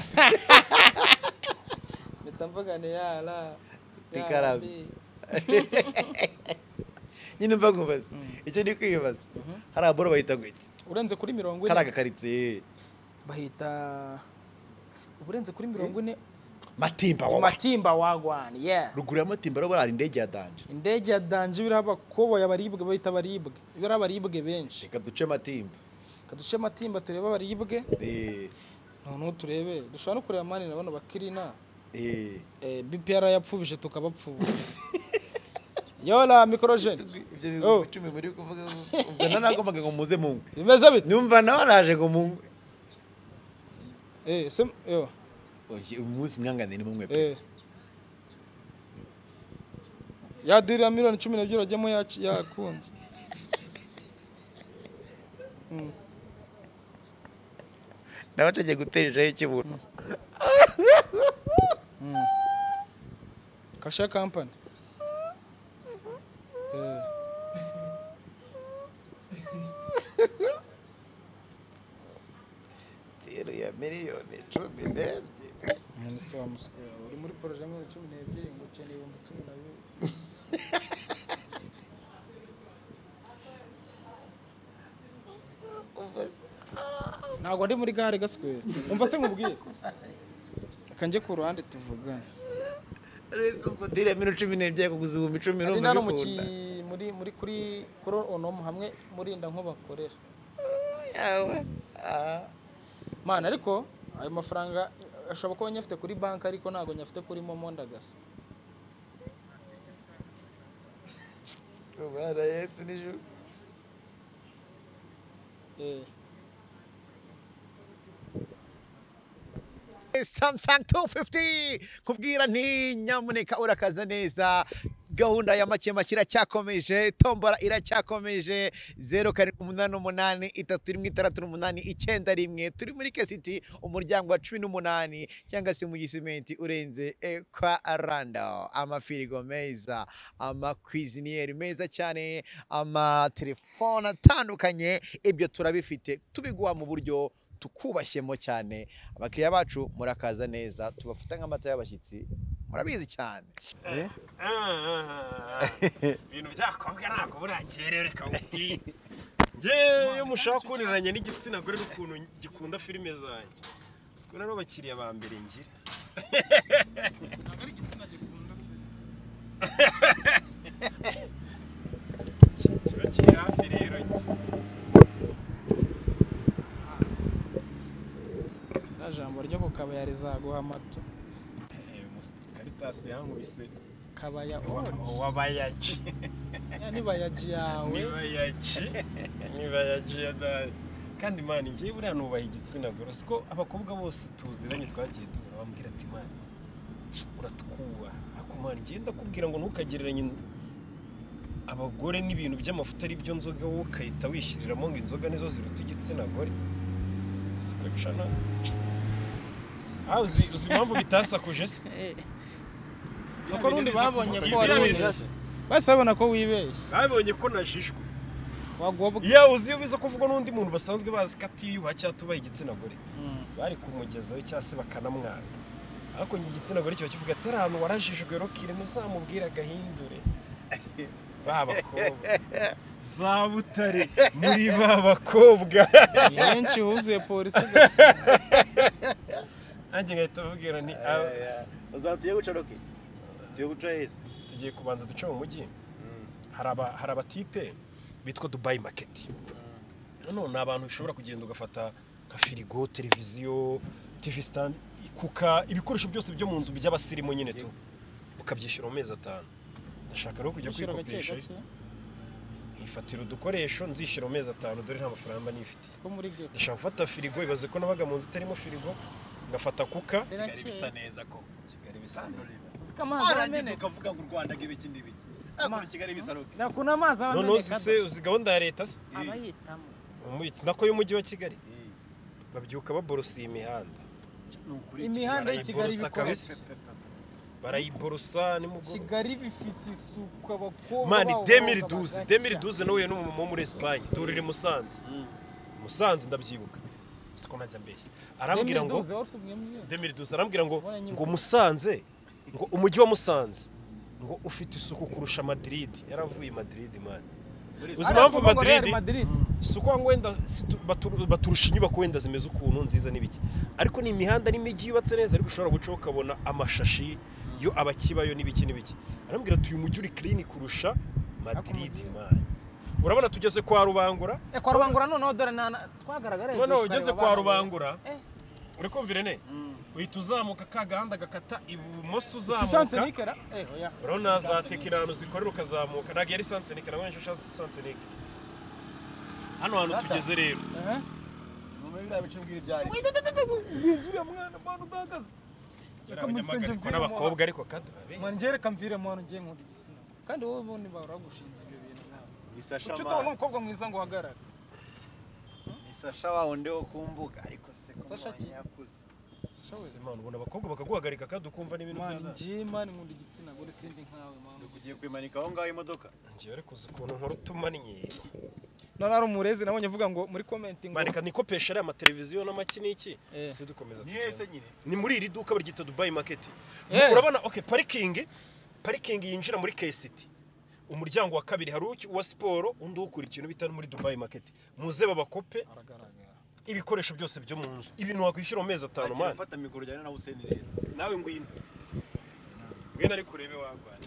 bitamvugane yala ikarabi nyine mvago bazi icyo ndi kwibaza hari aboro bahita gwita urenze kuri 40 karaga karitse bahita uburenze kuri 40 matimba wagwana ruguru ya matimba rabo hari indege ya danje indege ya danje biraba kobo yabaribwe bahita baribwe biraba baribwe benshi reka duce matimba kaduce matimba tureba baribwe none turebe dushobora no kureba mani nabona bakirina BPR yapfubije tukabapfuba yola microgen ibyo bicumi muri kuvuga ubwo nanagombaga ngo muze mungu bimeze bite numva nawe araje ngo mungu yo umunsi mwangane ni mumwe pe ya dira miliyoni 12 urajyemo yakunze nabategeye guterejeho ikibuno Kasha company tero ya miliyoni 12 umunsi wa musiko uri muri projet ya 12 ngo ukeneye 12 ntabwo ndi muri gare gaswere umva se nkubwiye kanje ku ruhande tuvugana rezo ko dire 12 kuguza 10 no muri kuri onom hamwe murinda nko bakorera yawe mana ariko ayo mafaranga ashobora kuba nyafite kuri bank ariko ntago nyafite kuri momo ndagasa ubara Yesu niju Samsung 250 kubwira nti nyamuneka urakaza neza gahunda ya make iracyakomeje tombora iracyakomeje 0788 turi muri City umuryango wa 18 cyangwa se mu gisimenti urenze kwa Randa amafirigo meza amakwizinieri meza cyane amatelefone atandukanye ibyo turabifite tubiguha mu buryo tukubashyemo cyane abakiriya bacu murakaza neza tubafata nk'amata y'abashyitsi murabizi cyane ibintu byakobwa ntabwo burangerere reka ubwire njye iyo mushaka kuniranya n'igitsina gore n'ukuntu gikunda filime zanjye siko rero abakiriya ba mbere ngira ntabwo ari igitsina gikunda filime kiba kiri hafi rero jambo ryo kukabaya rizaguha amato Caritas yankubise kabaya wabayaji nibayaji yawe nibayaji yadari kandi mani ngiye buriya nubaha igitsina gore siko abakobwa bose tuziranye twagiye duhura bambwira ati mani uratukuba akumana ngiye ndakubwira ngo ntukagereranye abagore n'ibintu by'amafuta ari byo nzoga wowe ukahita wishiriramo ngo inzoga nizo ziruta igitsina gore Skwecana. Uzi impamvu bitasakuje se? nuko rundi babonye ko Biriya wari bintu- wibeshye basabona ko wibeshye babonye ko najishwe. wagobwa Iya uzi biza kuvugwa n'undi muntu basanzwe bazi ko atiyuha cyangwa tubaha igitsina gore. Bari kumugezaho cyangwa se bakanamwanga. Ariko njye igitsina gore kiba kivuga ati ahantu warajijwe rokire ntuzamubwira agahindure. Babakobwa. Za Butare muri babakobwa. benshi huzuye polisi Anjye ngahita mubwira nti uzatuye guca roke tuye guca heza tugiye kubanza duce mu mujyi. Hari abatipe bitwa Dubai Market. None ni abantu ushobora kugenda ugafata nka firigo, televiziyo, TV stand, kuka ibikoresho byose byo mu nzu by'abasirimu nyine tu. Ukabyishyura mu mezi 5. Ndashaka rero kujya kwikopesha. Ifatira udukoresho nzishyura mu mezi 5 dore nta mafaranga nifite. ko muri ghetto Ndashaka gufata firigo ibaze ko nabaga mu nzu itarimo firigo. Ngafata kuka. Kigali bisa neza ko Kigali bisa neza sikamazi aragize ameneka ukavuga ngo u Rwanda ngibiki n'ibiki akora Kigali bisa roke nakuna amazi None ameneka uzi gahunda ya leta se? abayitamo Nako y'umujyi wa Kigali. Babyuka baborosa imihanda. imihanda y'i Kigali Barayiborosa kabisa. Barayiborosa nimugoroba. Kigali bifite isuku abakobwa Mani babo 2012 bagacya. 2012 nawe n'umumama wo muri Espagne turire Musanze. Musanze ndabyibuka. Siko najya mbeshya. Arambwira ngo 2012 wari ufite umwemwe 2012 arambwira ngo Musanze ngo umujyi wa Musanze ngo ufite isuku kurusha Madrid. Yaravuye Madrid man. Uzi impamvu Madrid suko ngwenda baturusha inyubako wenda zimeze ukuntu nziza n'ibiki. Ariko ni imihanda n'imijyi yubatse neza ariko ushobora guca ukabona amashashi yo abakibayo n'ibiki n'ibiki. Arambwira tuyu mujyi uri clean kurusha Madrid man. Urabona tugeze kwa Rubangura? Kwa Rubangura noneho dore twagaragara hejuru. None ugeze kwa Rubangura. Uri kumvira ne? Uhita uzamuka ka gahanda gakata ibumoso uzamuka. Sanse nikera? Oya. Rona za tekirano zikorera ukazamuka. Nagi yari Sanse nikera wenje shanse Sanse nikera. Hano tugeze rero. Numwe bira bicubwira ibyari. Inzu ya mwana mwana udagaze. Ko n'abakobwa ariko kadurabe. Manjere kamvire mwana ngiye nkuri igitsina. Kandi wowe ubundi baragushinze ibyo bintu nawe. Isasha Ucuto n'umukobwa mwiza ngo hagarara. Isasha wawonde wo kumbuga ariko se ko yakuze. Simana ubona abakobwa bakaguhagarika kadukumva n'ibintu byo. Ngiye mani nkunda igitsina gore sindi nkawe mwana. Ugiye kwimanika aho ngaho imodoka. Ngiye ariko ukuntu nkora utumaniye. None ari umurezi nabonye avuga ngo muri commenting Manika nikopesha ari amateleviziyo n'amakiniki. Tudukomeza. Ni ese nyine. Ni muri iri duka baryita Dubai Market. Urabona okay parking yinjira muri K-City. Umuryango wa kabiri hari uwa siporo undi ukura ikintu bitari muri Dubai Market. Muze babakope ibikoresho byose byo mu nzu. Ibintu wakwishyura mu mezi 5 man. Fata mikoro jyana na Hussein rero. Nawe ngwino. Ngwino ari kurebe wagwana.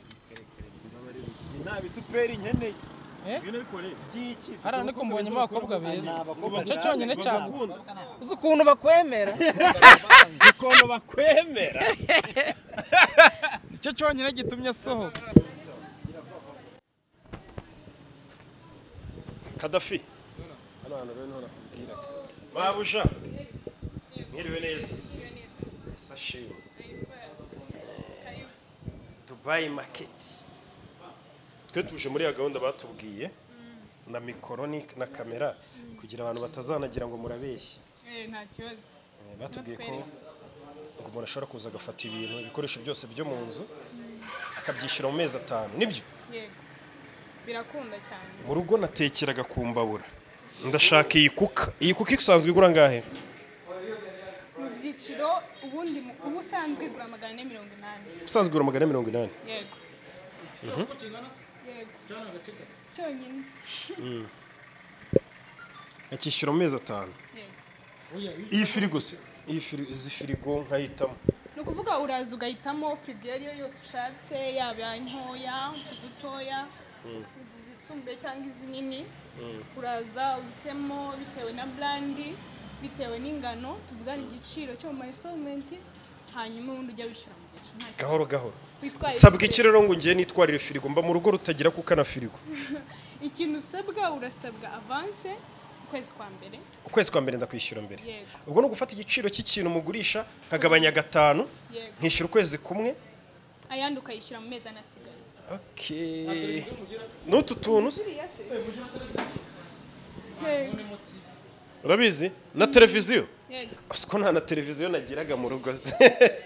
Ni nabi superi nkeneye. Ngwino ari kurebe. Byiki. Ara niko mbonye abakobwa beza. Cyo cyonyine cyabo. Uzi ukuntu bakwemera. Ukuntu bakwemera. Cyo cyonyine gitumye asohoka. Kadafi. Hano rero nakubwira. Babusha. Mwiriwe neza. Sashe. Dubai Market. Twe tuje muri ya gahunda batubwiye na mikoro na kamera kugira abantu batazanagira ngo murabeshye. Nta kibazo. Batubwiye ko ngo umuntu ashobora kuza agafata ibikoresho byose byo mu nzu akabyishyura mu mezi 5 nibyo? Yego. Birakunda cyane. Mu rugo natekeraga ku mbabura. Ndashaka iyi kuka isanzwe igura ngahe? Mu byiciro ubundi ubusanzwe igura 480. Usanzwe igura 480. Yego. Yego. Cyonyine. Akishyura mu mezi 5. Yego. Iyi firigo se? Izi firigo nkayitamo. No kuvuga uraza ugahitamo firigo yose ushatse yaba intoya, utudutoya. Izi zisumbuye cyangwa izi nini uraza ubitemo bitewe na brandi bitewe n'ingano tuvugana igiciro cyo mu installment hanyuma ubundi ujya wishyura mu gihe gahoro sabwa iki rero ngo ngiye nitwarire firigo mba mu rugo rutagira kuka na firigo ikintu usabwa urasabwa avance ukwezi kwa mbere ndakwishyura mbere ubwo no gufata igiciro cy'ikintu mugurisha nkagabanya 5 nkishyura ukwezi kumwe ayandi ukayishyura mu mezi anasigaye. Okay. N'utu tuntu urabizi na televiziyo yego siko nta na televiziyo nagiraga mu rugo se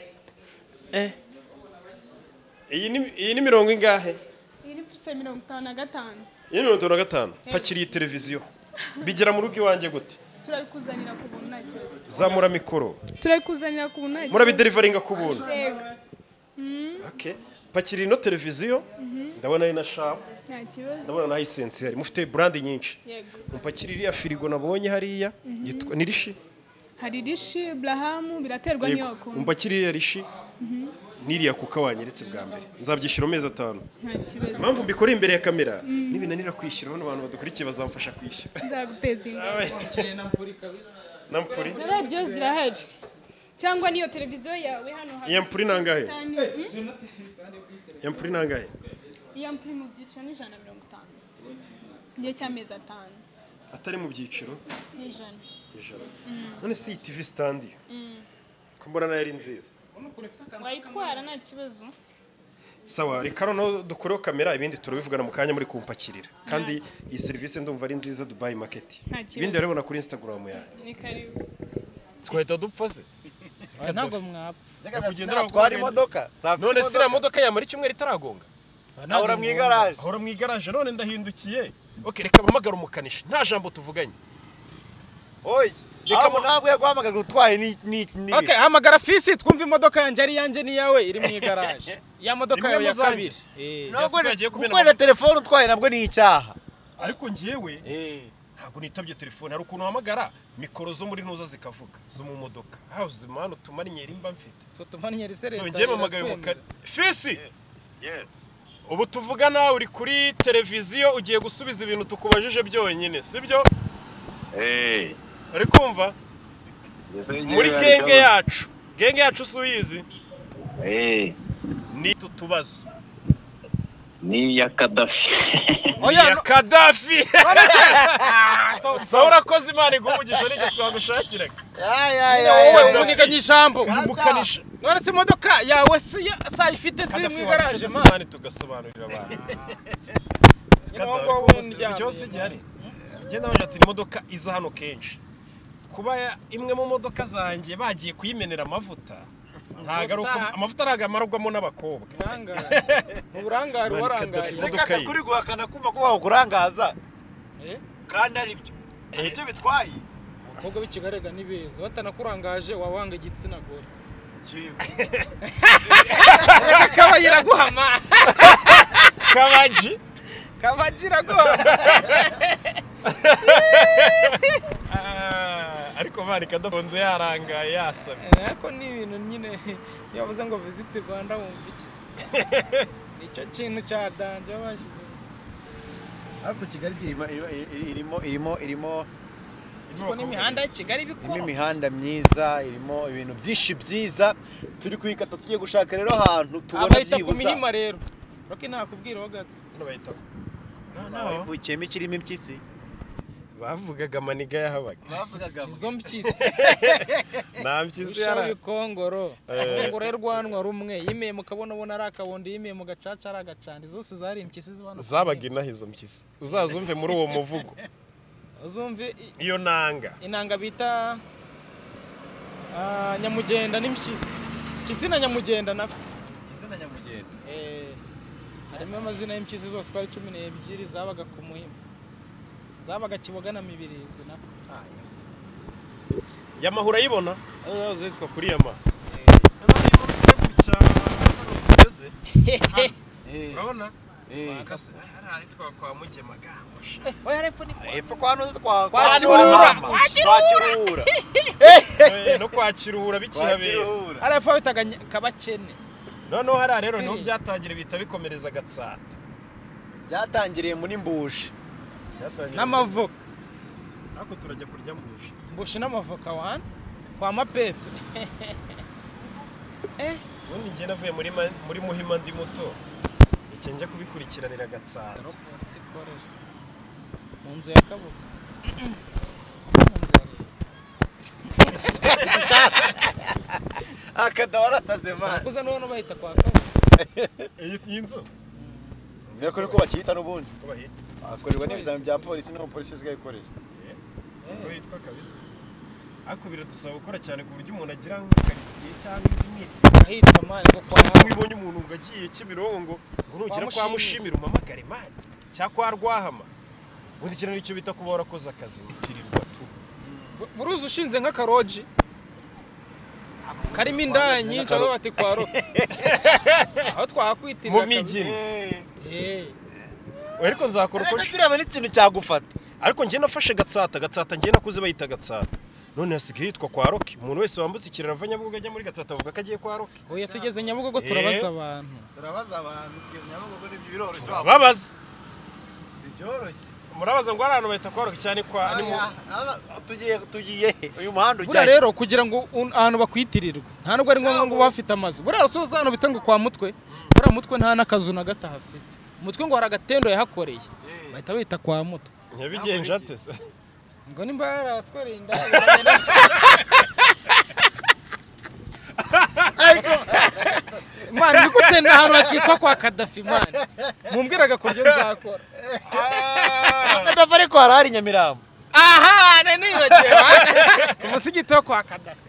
iyi ni mirongo ingahe iyi ni puse 55 iyi ni 55 pakiriye televiziyo bigera mu rugo iwanjye gute turabikuzanira ku buntu nta kibazo zamura mikoro turabikuzanira ku buntu nta kibazo murabiderivaringa ku buntu yego okay pakiriye ino televiziyo ndabona ari na sharp nta kibazo ndabona na Hisense hari mufite brand nyinshi yego mupakirira iriya firigo nabonye hariya yitwa ni rishi hari rishi Abraham biraterwa n'iyoko mupakirira rishi niriya kuka wanyeretse bwa mbere nzabyishyura amezi 5 nta kibazo impamvu mbikora imbere ya kamera nibinanira kwishyura bano bantu badukurikiye bazamfasha kwishyura nzaguteza imbere na mpuri na radiyo zirahari cyangwa niyo televiziyo yawe hano iya mpuri nangahe iya mpuri nangahe iya mpuri mu byiciro ni 150 igihe cy'amezi 5 atari mu byiciro ni 100 none si TV stand ko mbona nayo ari nziza wayitwara nta kibazo sawa reka noneho dukoreho kamera ibindi turabivugana mu kanya muri kumpakirira kandi iyi serivisi ndumva ari nziza Dubai Market ibindi urabona kuri Instagram yanjye ni karibu twahita dupfa se ntabwo mwapfa kugendera twari imodoka none sira modoka yamara icyumweru itaragonga ahora mu igaraje ahora mu igaraje none ndahindukiye okay reka bamagara umukanishi nta jambo tuvuganye oye reka ntabwo yaguhamagara utwaye ni okay hamagara fisi twumva imodoka yanjye ari yanjye niyawe iri mu igaraje ya modoka yawe ya kabiri gukorera telefone utwaye nabwo ni icyaha ariko ngiyewe ntabwo nitabye telefone hari ukuntu uhamagara mikoro zo muri nuza zikavuga zo mu modoka aho zimana utumarinyeri mba mfite tutumarinyeri sereta ngiye mamagaye umukari fisi yes ubu tuvugana uri kuri televiziyo ugiye gusubiza ibintu tukubajije byonyine sibyo ari kumva muri genge yacu suyizi ni tutubazo ni ya Kadafi oya Kadafi saura kozi Imana igumugisha nicyo twagushakiraga wowe uniganye ijambo umukanisha none se imodoka yawe sa ifite siri mu igaraje Imana tugasobanurira abantu cyose gihari genda baje ati imodoka iza hano kenshi kuba imwe mu modoka zanjye bagiye kuyimenera amavuta ntagaruka amavuta aragamarwamo n'abakobwa mu burangare warangaye imodoka kuri guhakana kumva ko wakurangaza kandi ari byo icyo bitwaye abakobwa b'ikigarega ni beza batanakurangaje wawanga igitsina gore kabayira guhama kabagira guhama ariko bari kadafonze yarangaye yasamye ariko ni ibintu nyine yavuze ngo visit Rwanda wumva ikize nicyo kintu cya danje bashyize ariko Kigali irimo isiko n'imihanda ya Kigali bikora imihanda myiza irimo ibintu byinshi byiza turi kwikata tugiye gushaka rero ahantu tubona byibuza ku mihima rero roki nakubwira ho gato bayita ivukiyemo ikirimo impyisi bavugaga maniga yahabaga izo mpyisi nta mpyisi yara ikongoro kongoro rwanwa rumwe yimeye mukabona ari akabondi yimeye mu gacaca ari agacandi zose zari impyisi zibana zabaga inaha izo mpyisi uzazumve muri uwo muvugo uzumve iyo nanga inanga bita nyamugenda n'impyisi mpyisi na nyamugenda nako izina nyamugenda harimo amazina y'impyisi zose ko ari 12 zabaga ku muhima zabaga Kibogana Mibirizi na yamahura yibona hano zitwa kuri yama urabona aritwa kwa Mugemaga oya repfo ni epfo kwa nuze kwa Kiruhura no kwa Kiruhura bikihabera arepfo bitaga Kabakene noneho hari rero niho byatangire bita bikomereza Gatsata byatangiriye muri Mbushi n'amavoka ariko turajya kurya mbushi n'amavoka wan kwa mapepe ubundi ngiye navuye muri Muhima ndi muto iki njya kubikurikiranira Gatsata mu nzu ya Kabuga akada warasaze man kuza none bahita kwa Kabuga iyi nzu niko niko bakita n'ubundi ko bahita akorerwa n'ibizami bya polisi no polisi zigayikorera ko yitwa kabisa ariko biradusaba gukora cyane ku buryo umuntu agira nk'ikaritsiye cyangwa indi miti ahitsa mani ngo kwa iyo ubonye umuntu ngo agiye Kimironko ngo nugera kwa Mushimira umamagare mani cyangwa kwa Rwahama ubundi kintu nicyo bita kuba warakoze akazi mutirirwa tu muruzi ushinze nk'akaroji karimo indaya nyinshi aho bati kwa ro aho twakwitirira mu mijini ariko nzakora uko kiraba n'ikintu cyagufata ariko njye nafashe gatsata njye nakuze bayita gatsata none hasigaye hitwa kwa Roki umuntu wese wambutse ikiraro ava Nyabugogo ajya muri gatsata avuga ko agiye kwa Roki oya tugeze Nyabugogo turabaza abantu Nyabugogo n'ibyo biroroshye babaza byoroshye murabaza ngo ahantu bahita kwa Roki cyane kwa ni tugiye uyu muhanda buriya rero kugira ngo ahantu bakwitirirwe nta nubwo ari ngombwa ngo bafite amazu buriya usoza hano bita ngo kwa Mutwe buriya Mutwe nta n'akazu na gato hafite Mutwe ngo hari agatendo yahakoreye bahita bita kwa Mutwe nyabigenje ate se ngo nimba yaraswereye inda mani ni gute ahantu hakitwa kwa Kadafi mani mumbwiraga ko byo nzakora Kadafi ariko harari Nyamirambo aha nibagiwe umusigiti wo kwa Kadafi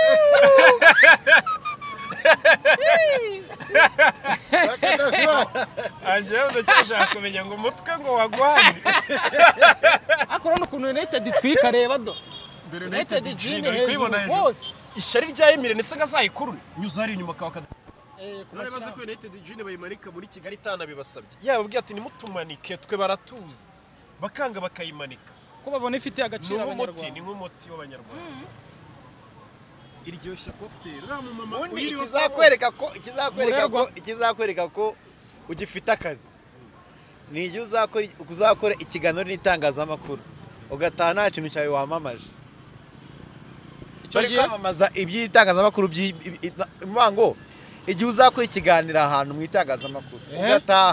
anjye ndacyaje kumenya ngo Mutwe ngo wagwani akora no kuntu United twika reba do United jine hejuru bose ishari rya Emile nise gazayikuru nyuza ari inyuma kwa Kadafi none baze ko United jine bayimanika muri Kigali tana bibasabye yababwiye ati nimutumanike twe baratuza bakanga bakayimanika ko babona ifite agaciro abanyarwanda ni nk'umuti w'abanyarwanda iryoshya cocktail ramu mama undi ikizakwereka ko ugifite akazi ni igihe uzakora ikiganiro n'itangazamakuru ugataha nta kintu cyawe wamamaje icyo gihe kwamamaza iby'itangazamakuru ngo igihe uzakora ikiganiro ahantu mu itangazamakuru ugataha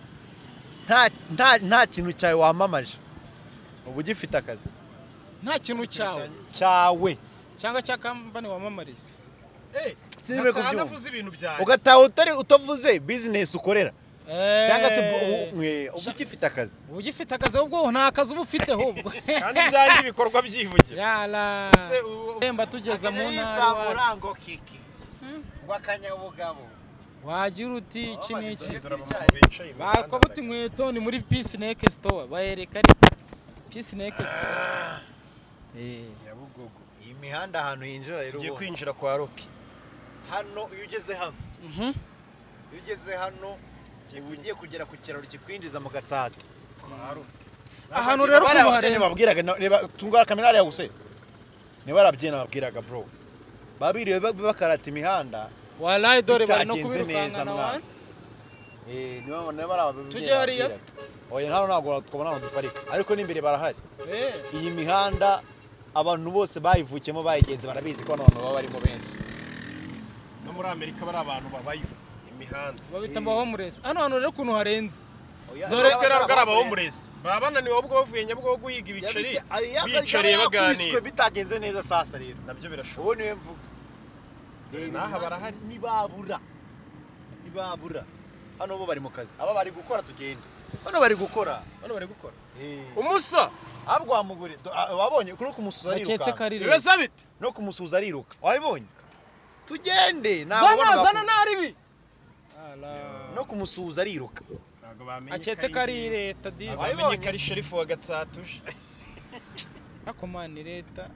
nta kintu cyawe wamamaje ubu ugifite akazi nta kintu cyawe cyangwa cya kampani wamamariza sinime kubyumva navuze ibintu byawe ugataha utavuze business ukorera cyangwa se ubu ugifite akazi ubwo nta kazi uba ufite ahubwo kandi byanjye ibikorwa byivugira yala remba tugeza mu ntara murango kiki wakanyabugabo wagira uti iki n'iki bakwa buti inkweto ni muri Peace Neck Store bahereka ari Peace Neck Store Nyabugogo iyi mihanda ahantu hinjira rero tugiye kwinjira kwa Roki hano iyo ugeze hano ugiye kugera ku kiraro kikwinjiza mu Gatsata ahantu rero ko muharenze babwiraga reba tunga kamera ya guse ne barabyena babwiraga bro babiriwe bakarata imihanda wallahi dore bari no kubirukanga nawe niba barababye tujye hariya oya ntago twabona aho duparika ariko n'imbere barahari iyi mihanda abantu bose bayivukiyemo bayigenze barabizi ko abantu baba barimo benshi no muri Amerika bari abantu babayo imihanda babita homeless hano hantu rero kuntu harenze dore twera rugara homeless baba bananiwe ubwo bavuye Nyabugogo guhiga ibiceri bicariye baganira bitagenze neza sasa rero nabyo birashoboka uwo niwe mvuga naha barahari nibabura hano bo bari mu kazi aba bari gukora tugende hano bari gukora umusa abwo wamugure wabonye kuri kumusuza ariruka bibeza bite no kumusuza ariruka wabibonye tugende zana naribi no kumusuza ariruka aketse kari leta dizi bamenye kari sherifu wa Gatsatuje akomani leta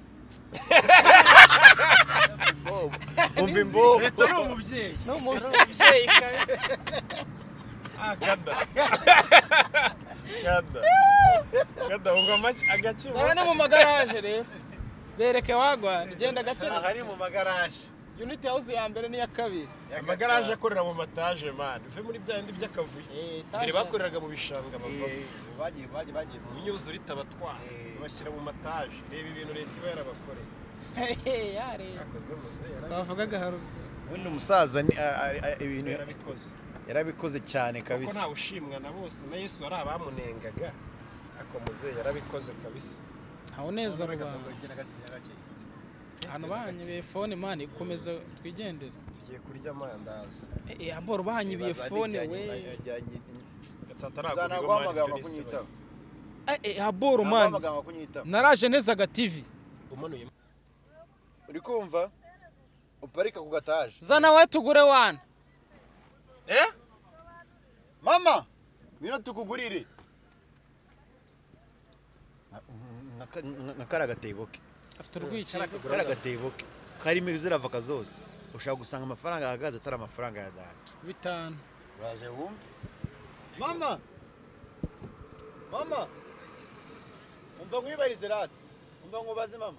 umva imbo leta ni umubyeyi kabisa Kada ungama agaciro bana mu magaraje rero bereke wagwa genda gace hari mu magaraje unit house ya mbere ni ya kabiri amagaraje akorera mu mataje man uve muri byandi by'akavuyo mbere bakoreraga mu bishanga bava bagiye imyuzure itabatwara bashyira mu mataje reba ibintu leta iba yarabakoreye yare akoze muze bavugaga haru ubundi umusaza ibintu yarabikoze cyane kabisa kuko nta ushimwa na bose na Yesu ari abamunengaga akomuze yarabikoze kabisa aho neza rubanda hano banyibiye phone man ikomeza twigendere tugiye kurya amandazi aboro banyibiye phone we Gatsatara guhamagara aboro man naraje neza ga TV umanuye uri kumva uparika ku gataje zana we tugure wana mama ngwino tukugurire nakara gatebo ke afite urwikekwe kara gatebo ke karimo iziravoka zose ushaka gusanga amafaranga ahagaze atari amafaranga ya data 5 uraje wumve mama mama umva ngwibarize rata umva ngubaze mama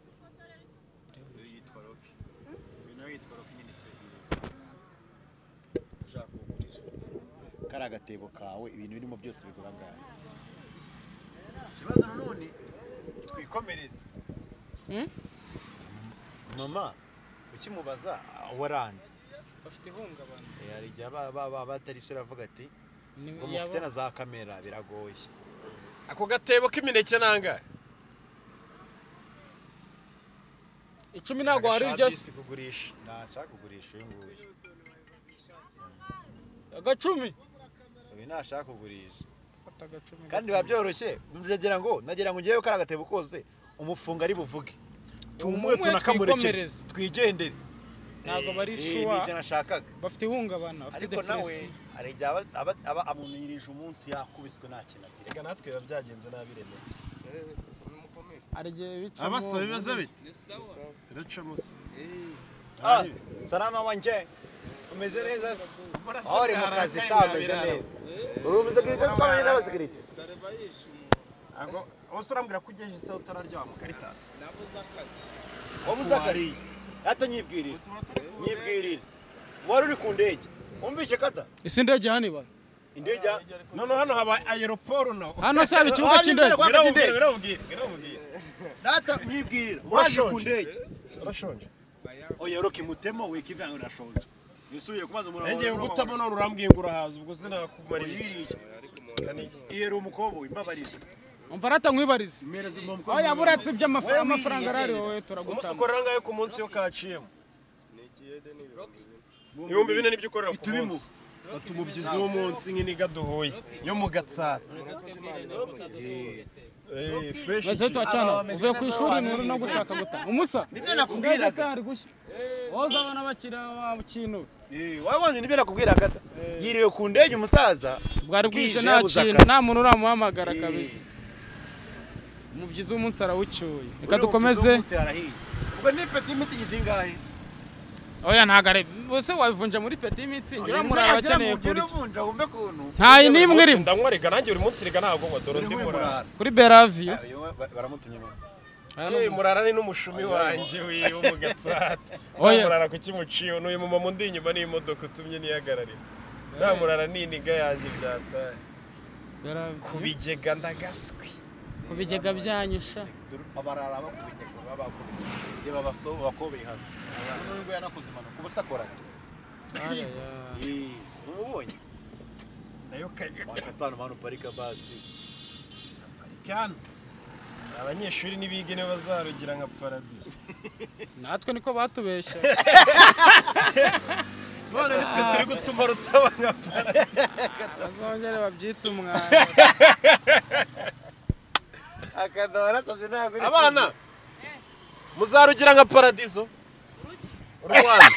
yitwa Roki bino yitwa Roki nyine twegire ushaka kugurira kari agatebo kawe ibintu birimo byose bigura ngaho ikibazo none twikomereze mama ukimubaza waranze bafite ihungabana hari igihe batari sura avuga ati ngo mufite na za kamera biragoye ako gatebo k'imineke nangahe 10 ntago hari iryo se kugurisha ntaca kugurisha uyu nguyu agacumi uyu ntashaka kugurisha fata agacumi kandi biba byoroshye nagira ngo ngeyeyo kari agatebo kose umufunga ari buvuge tumuye tunakamurekere twigendere ntago bari shuwa nibyo nashakaga bafite ihungabana bafite depression hari igihe aba amunirije umunsi yakubiswe nta kintu agira reka natwe biba byagenze nabi reme hari igihe bicamo abasa bibaza bite biracamo se salama wanje umeze neza se uri mu kazi shameze neza uri umusekirite twamenye n'abasekirite ago wose urambwira ko ugejeje se utararyama Caritas wabuze akazi atanyibwirira nyibwirira wari uri ku ndege umvishe kata isi ndege hano iba indege none hano haba aeroport no hano se hari ikibuga cy'indege birabubwira data nyibwirira waje ku ndege urashonje oya Roki mutemo wikivanga urashonje yusuye kubaza umuntu ngiye gutabona urambwiye ngo urahaza ubwo sinakumarira iyo umukobo imbabarira umva rata nkwibarize oya buratse by'amafaranga rari wowe turagutanga umunsi ukorera ngayo ku munsi yo kaciyemo 4,000 nibyo ukorera ku munsi fata umubyizi w'umunsi nk'iniga duhuye yo mu Gatsata fresh wese twacana uvuye ku ishuri no gushaka guta umusa nibyo nakubwira se hari gushya woza abana bakira wa kintu wabonye nibyo nakubwira kata yiriwe ku ndege umusaza bwari bwije nta kintu nta muntu uramuhamagara kabisa umubyizi w'umunsi arawucyuye reka dukomeze ubwo ni peti mitsi izingahe oya ntagare bose wabivunja muri peti mitsi ngira murara bakeneye kurya wumve kuntu nta nimwe irimo ndanywa rega nanjye buri munsi rega ntago ngo dore ndi murara kuri Beravio baramutumye murara ni n'umushumi wanjye wo mu Gatsata murara ku kimuciyo n'uyu mama undi inyuma n'imodoka utumye niyagararira nta murara n'iniga yanjye byataye kubigega ndagaswi kubigega byanyusha abarara bakubigega babakubise reba bakobeye hano nubwo yanakoze impanuka ubusa akora umubonye nayo kaye wakatsana manu parika basi parikano abanyeshuri nibige ne bazarugira nka paradise natwe niko batubesha none nitwe turi gutuma rutaba nka paradise bazongere babyita umwana akadora sazi ntago abana muzarugira nka paradiso Rwanda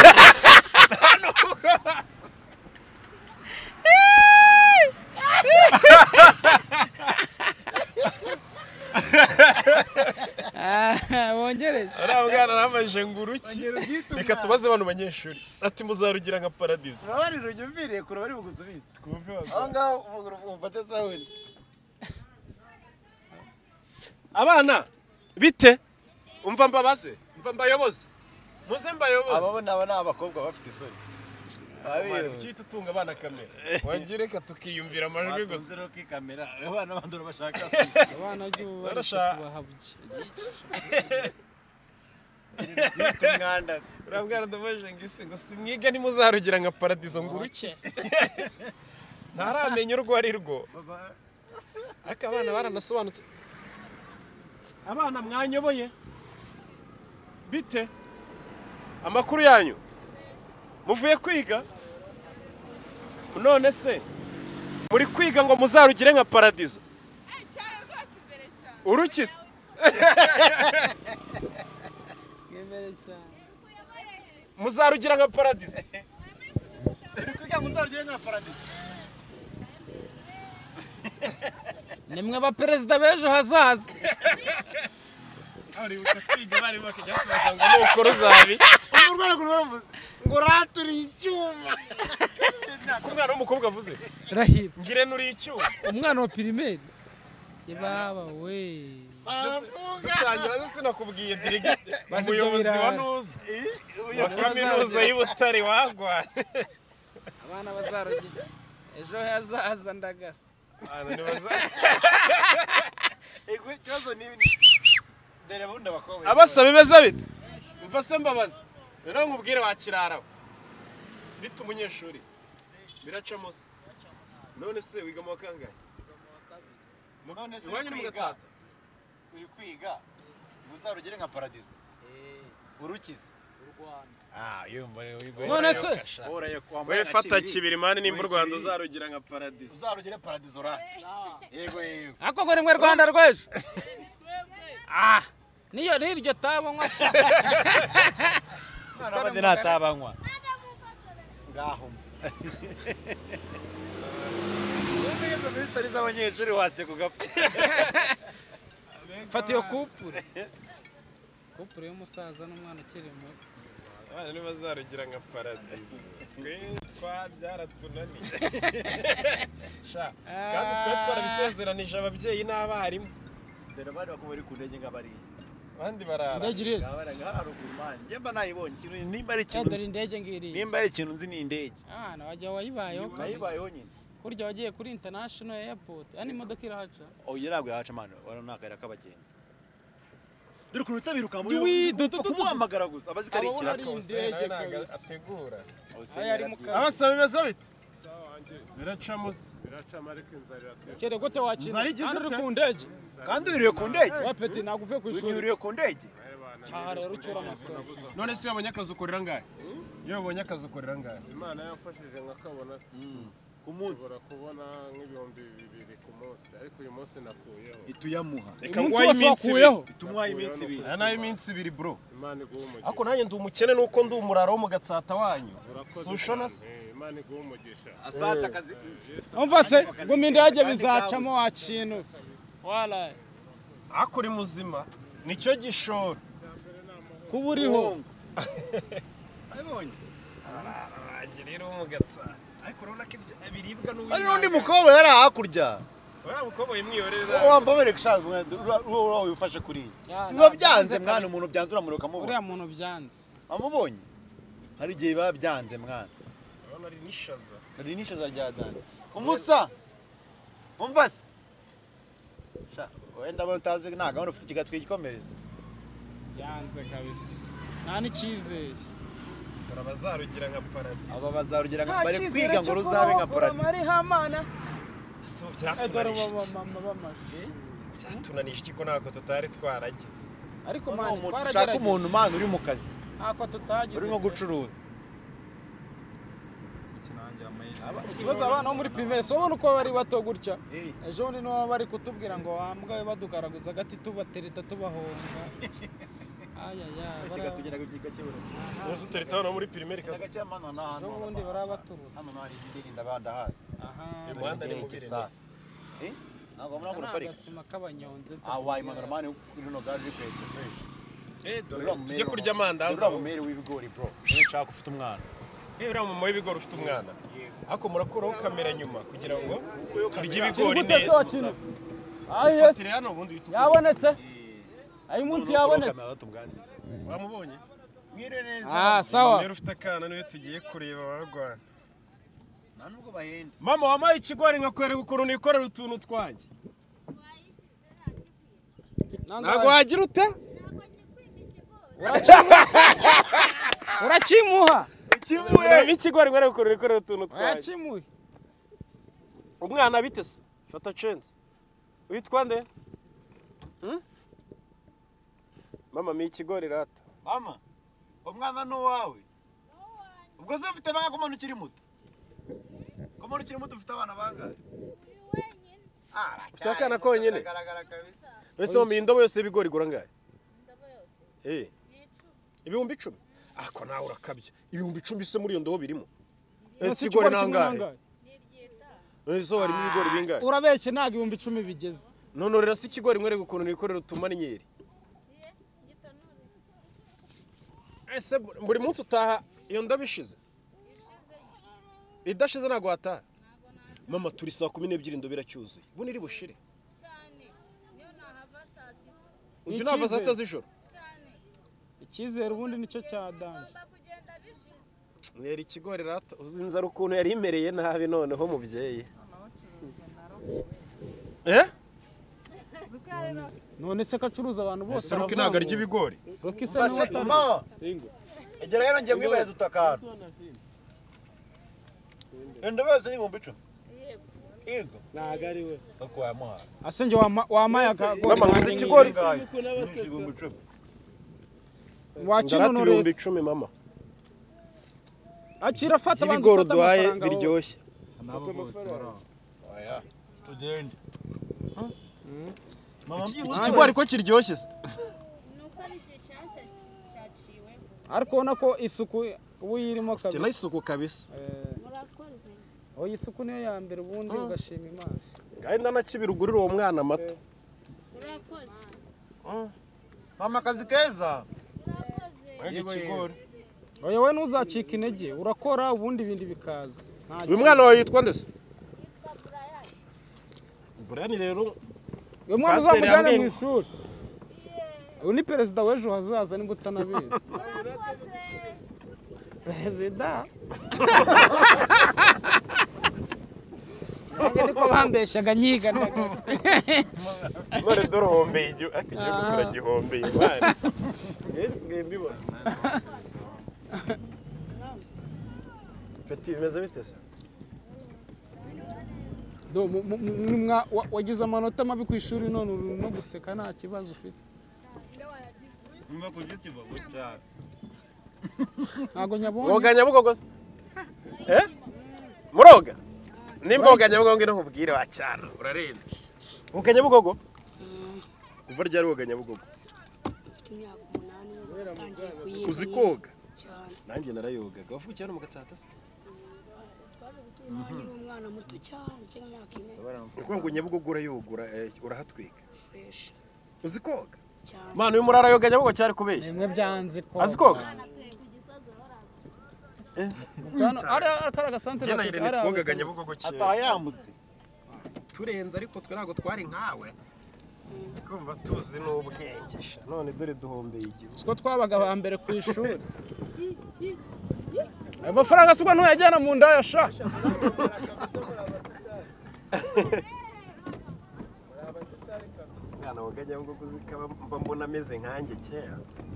bongereze arabwana namaje nguruki reka tubaze bano banyeshuri ati muzarugira nka paradiso bari runyumvire kuro bari bugusubiza twumve aho ngaho ufate sawuni abana bite umva mbabaze umva mbayoboze muze mbayoboze abo nabo ni abakobwa bafite isoni cyita utunga abana kamera wagire ka tukiyumvira amajwi gusa zero ki kamera abana bandura bashaka abana jyu bahabye tumwanda urabwara ndamaje ngise ngo simwiga ntimuzarugira nka paradiso nguruki ntaramenya urwo ari rwo aka abana baranasobanutse abana mwanyoboye bite amakuru yanyu muvuye kwiga none se muri kwiga ngo muzarugire nka paradiso urukize Komere cyane. muzarugira nka paradizo uri kugira ngo uzarugire nka paradizo Nimwe ba perezida b'ejo hazaza. uribuka twiga bari bakajya tubaza ngo nuko ruzabi urwego ruravuze ngo raturi icyuma ku mwana w'umukobwa avuze Rahira. ngire nuri icyuma Umwana wa primaire. Yebaba we. dutangira zo sinakubwiye dirigite Basi umuyobozi ibyo wa birara. nuza wa kaminuza y'Ubutare wagwa Abana bazarugira. Ejo hazaza ndagasa. ikibazo ni dere bundi abakobwa abasaba bimeze bite umva se mbabaza rero nkubwire wakiraraho bita umunyeshuri biracamo se none se wiga mu wa kangahe none se iwanyu mu Gatsata uri kwiga uzarugire nka paradizo urukize None se we fata kibiri mani nimba u Rwanda uzarugira nka paradizo uzarugire paradizo ratse yego yego ako ngo rimwe Rwanda rwejo. Niyo niryo tabanywa. abandi natabanywa ngaho Nigeze muri sitari z'abanyeshuri wase kugapfa Fata iyo kupure. Kupure y'umusaza n'umwana ukiri muto. abana ntibazarugira nka paradizo twe byaratunaniye kandi twe twarabisezeranije ababyeyi n'abarimu dore bari bako bari ku ndege nk'abariye abandi barara Indege irizi. haruguru mani njye mba nayibonye ikintu nimba ari Dore ikintu indege ngiri. nimba ari ikintu nzi ni indege Abana wajya wayibayeho kabisa. nayibayeho nyine Kurya wagiye kuri international airport. Ani imodoka irahaca. oya ntabwo yahaca mani wari nakayira k'abagenzi dore ukuntu utabiruka muri kumuhamagara gusa abazi ko ari Aba ikiraka ari indege kabisa. ategura Aya ari mu kazi. abasaba bimeze bite biracamo se biracamo ariko inzara iratwika Kere gute wakina? Inzara igize Kandi uri ite? ku ndege. kandi uriye ku ndege Wa peti ntabwo uvuye ku ishuri. uriye ku ndege Taha rero ucyura amasomo. none se iyo wabonye akazi ukorera ngahe iyo wabonye akazi ukorera ngahe imana yamfashije nkakabona se ku munsi nshobora kubona nk'ibihumbi 2,000 ku munsi ariko uyu munsi nakuyeho ituyamuha Umunsi wose wakuyeho. itumuha iminsi ibiri aya nayo iminsi ibiri bro imana iguha umugisha ariko nanjye ndi umukene nuko ndi umurara wo mu Gatsata wanyu urakoze sushona se cyane. Imana iguha umugisha asata akazi Umva se guma indege bizacamo wa kintu. Wala. ariko uri muzima nicyo gishoro Kuba uriho. abonye ararangira rero wo mu Gatsata ariko urabona ko ibiribwa n'uw'imana hari n'undi mukobwa yari hakurya uriya mukobwa yimwiyorera wambabere gushaka uwo wifashe kuri biba byanze mwana umuntu byanze uramuruka mubona Uriya muntu byanze. amubonye hari igihe biba byanze mwana urabona ari nishaza hari n'ishaza rya dani umusa umva se wenda abo utazi nta gahunda ufite ikigatwi gikomereza Byanze kabisa. Nta n'icyizere. urabazarugira nka paradizo aba bazarugira nka bari kwiga ngo ruzabe nka paradizo Mari hamana. so Dore byatunanije mama bamashi. byatunanije iki ko ntabwo tutari twaragize Ariko Noneho mani umuntu ushaka twaragerageza. umuntu mwana uri mu kazi Ntako tutagize. uri nko gucuruza Ikibazo abana bo muri primaire so ubona uko bari bato gutya. Ejo bundi nibo bari kutubwira ngo wambwa we badukaraguza agati tubatereta tubahonga. Ayaya. tugira gakebura uzi utereta hano muri primaire kazi gake mwana na Ejo hano bundi barabaturura. hano hari indirinda banda hazi Aha. umuhanda ni mubiri sasa ntabwo muri ako Ni parika agasima k'abanyonzi. awayi manura mani kuri no gari ripete fresh tujye kurya amandazi uriya mumeri w'ibigori bro niyo nshaka ufite umwana uriya mama w'ibigori ufite umwana ariko murakuraho kamera nyuma kugira ngo turye ibigori neza fatire hano ubundi bitukura Yabonetse? Ayi munsi yabonetse. wamubonye mwire neza Ah, sawa. rero ufite akana niwe tugiye kureba barwana nta nubwo bahenda mama wamaye ikigori nkakwereka ukuntu nikorera utuntu twanjye ntabwo wagira ute Urakimuha. ureba ikigori nkwereka ukuntu nikorera utuntu twanjye Urakimuha. umwana bite se fata chance witwa nde mama mi ikigori rata mama umwana ni uwawe ubwo se ufite bangahe ko ukiri muto ko ukiri muto ufite abana bangahe ufite akana konyine garagara kabisa wese mu indobo yose y'ibigori igura ngahe ibihumbi 10 ako nawe urakabye ibihumbi 10 se muri iyo ndobo birimo Ese ikigori ikigori kimwe nangahe ese harimo ibigori bingahe urabeshye ntabwo ibihumbi 10 bigeze none rero se ikigori mwereke ukuntu nikorera utumaninyeri ese buri munsi utaha iyo ndobo ishize idashize ntabwo wataha mama turi saa 12 indobo iracyuzuye ubu niri bushire ujya nava saa 6 z'ijoro icyizere ubundi nicyo cyadanje Neri ikigori rata uzinzara ukuntu yari imereye nabi noneho mubyeyi none se kacuruza abantu bose Saruki ntago arya ibigori Roki se niwe mama egera rero ngiye mwibareza utakana endo bose ni ibihumbi 10 yego ntago ari we uko yamuha asenge wamaye akagori mama ngize ikigori ibihumbi 10 wakino ibihumbi nores 10 mama akira fata banza ibigori ufata duhaye amafaranga biryoshye oya tugende mama ikigori ko kiryoshye se nuko ari gishyashya cyaciwe ariko ubona ko isuku ubu yirimo kabisa kina isuku kabisa murakoze oya isuku niyo ya mbere ubundi ugashima Imana gahenda nakibirugurira uwo mwana amata murakoze mama akazi keza murakoze ikigori oya we ntuzacika intege urakora ubundi ibindi bikaza uyu mwana wawe yitwa ndese Brian rero uyu mwana Pasiteri uzamujyane mu yambwiye- ishuri uyu ni perezida w'ejo hazaza nimba utanabizi perezida nanjye niko bambeshaga nyiga ndagasa none dore hombeye igihugu igihugu turagihombeye mwana nsigaye mbibona Peti bimeze bite se wagize amanota mabi ku ishuri none uri no guseka nta kibazo ufite mama kugiti bago cyane ntago nyabonye woga nyabugogo se muroga nimba woga nyabugogo ino nkubwire wa cyane urarenze woga nyabugogo kuva ryari woga nyabugogo imyaka 8 utangiye kuyiga uzi koga cyane nanjye narayogaga wavukiye hano mu Gatsata se nkiri umwana muto cyane cy'imyaka 4 nikuvuga ngo nyabugogo urayogura urahatwika fresh uzi koga cyane mwana uyu murara yoga nyabugogo cyari kubeshya nimwe byanze ko azi koga ari agasantere njye na Irene twogaga nyabugogo ataha cyane yambutse turenze ariko twe ntabwo twari nkawe kumva tuzi n'ubwengesha none dore duhombeye igihugu siko twabaga ba mbere ku ishuri ayo mafaranga siko ntuyajyana mu nda ya sha mwana woga nyabugogo zikaba mba mbona ameze nkanjye kera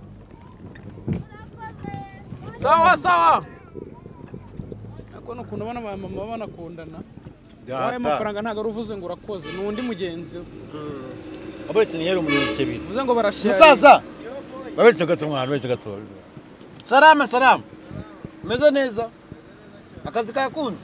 sawa ako no kuntu bana ba mama banakundana waye amafaranga ntago ruvuze ngo urakoze nundi mugenzi abaretse ni yero umuyobozi kebiri uvuze ngo barashira musaza babetse gato mwana babetse gato salama meze neza akazi kakunze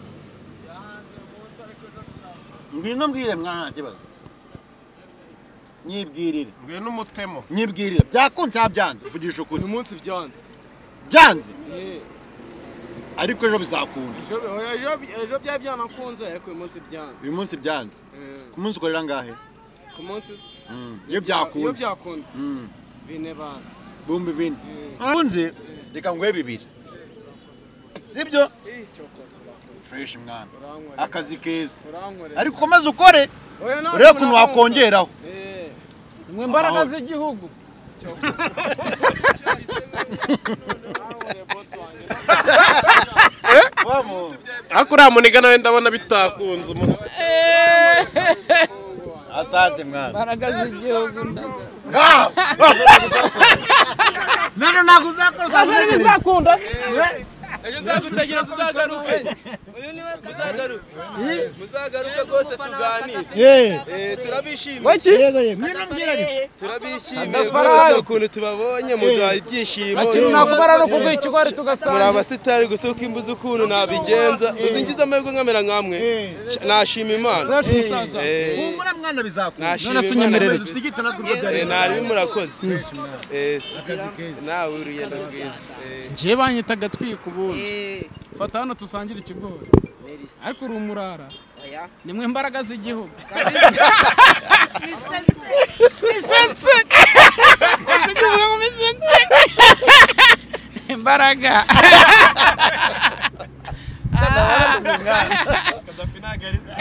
ngwino mbwire mwana kibazo nyibwirire ngwe n'umutemo nyibwirire byakunze byanze vugisha ukuri uyu munsi byanze byanze ariko ejo bizakunda ejo byari byanakunze ariko uyu munsi byanze uyu munsi byanze ku munsi ukorera ngahe ku munsi se iyo byakunze iyo byakunze bine basi bumbi bine kunze reka nguhe bibiri sibyo fresh mwana akazi keza ariko komeza ukore urebe ukuntu wakongeraho mwe imbaraga z'igihugu ariko uriya muniga nawe ndabona bitakunze umusa asante mwana imbaraga z'igihugu none ntabwo uzakora bizakunda ejo nzagutegera tuzagaruke muzagaruke rwose tuganire turabishimiye turabishimiye rwose ukuntu tubabonye muduha ibyishimo nakubara no kuguha ikigori tugasanga muri abasitari gusa uko imbuze ukuntu nabigenza uzingiza amahirwe nkamera nkamwe nashima imana humura mwana bizakunda none sunyemerere nari murakoze nawe urugendo rwiza ngiye banyita gatwika ubundi fata hano tusangira ikigori ariko uri umurara nimwe imbaraga z'igihugu misense uzivuga ngo misense imbaraga Kadafi nagarize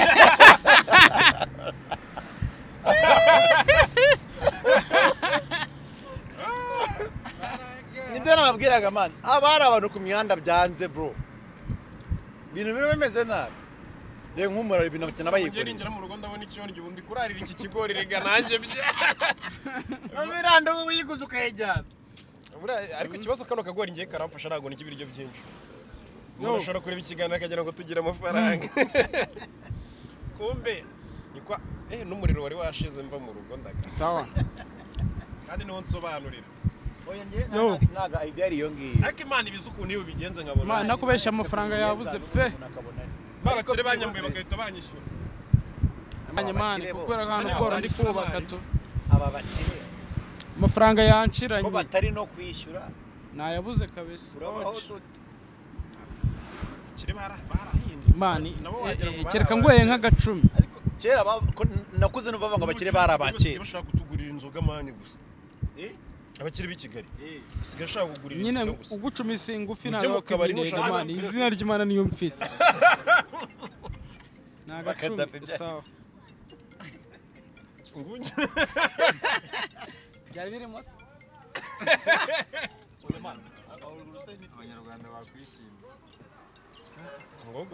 nibyo nababwiraga man abari abantu ku mihanda byanze bro ibintu bimwe bimeze nabi rero nk'umurara ibintu bakina bayikorera ngera mu rugo ndabona icyongi ubundi kurarira iki kigori rega nanjye bye amiranda wowe uyiguze ukayijyana ariko ikibazo kano kagori ngiye karamfasha ntabwo ni ibiryo byinshi umuntu ashobora kureba ikiganiro akagira ngo tugire amafaranga kumbe nikwa n'umuriro wari washize mva mu rugo ndaga sawa kandi niho nsobanurira oya ngiye ntaga idea ari iyo ngiyo ariko imana ibiza ukuntu iyo bigenze nkabona imana nakubeshya amafaranga yabuze pe babakire banyambuye bagahita banyishyura abanyamani kubera ahantu kora ndi kubaka tu aba bakire amafaranga yanshiranye ko batari no kwishyura nayabuze kabisa urabaho dute kire barahindutse mani kereka ngoye nk'agacumi ariko kera nakuze numva ngo abakire bari abakire bashaka kutugurira inzoga mani gusa abakire b'i Kigali siga ashaka kugurira nyine inzoga gusa ugucumi singufi Ujye mu kabari nushaka mani izina ry'Imana niyo mfite nagacumi sawa byari birimo se abanyarwanda bakwishima ngogo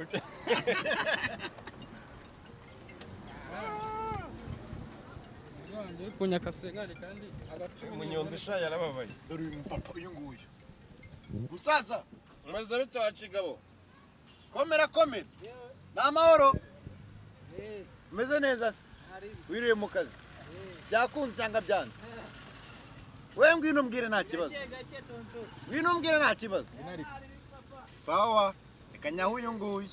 kunyakasengane kandi agacumi umunyonzi sha yarababaye dore uyu mupapa uyu nguyu musaza maze bitacigabo komera komera ni amahoro umeze neza wiriwe mu kazi byakunze cyangwa byanze we ngwino umbwire nta kibazo ngwino umbwire nta kibazo sawa reka nyaho uyu nguyu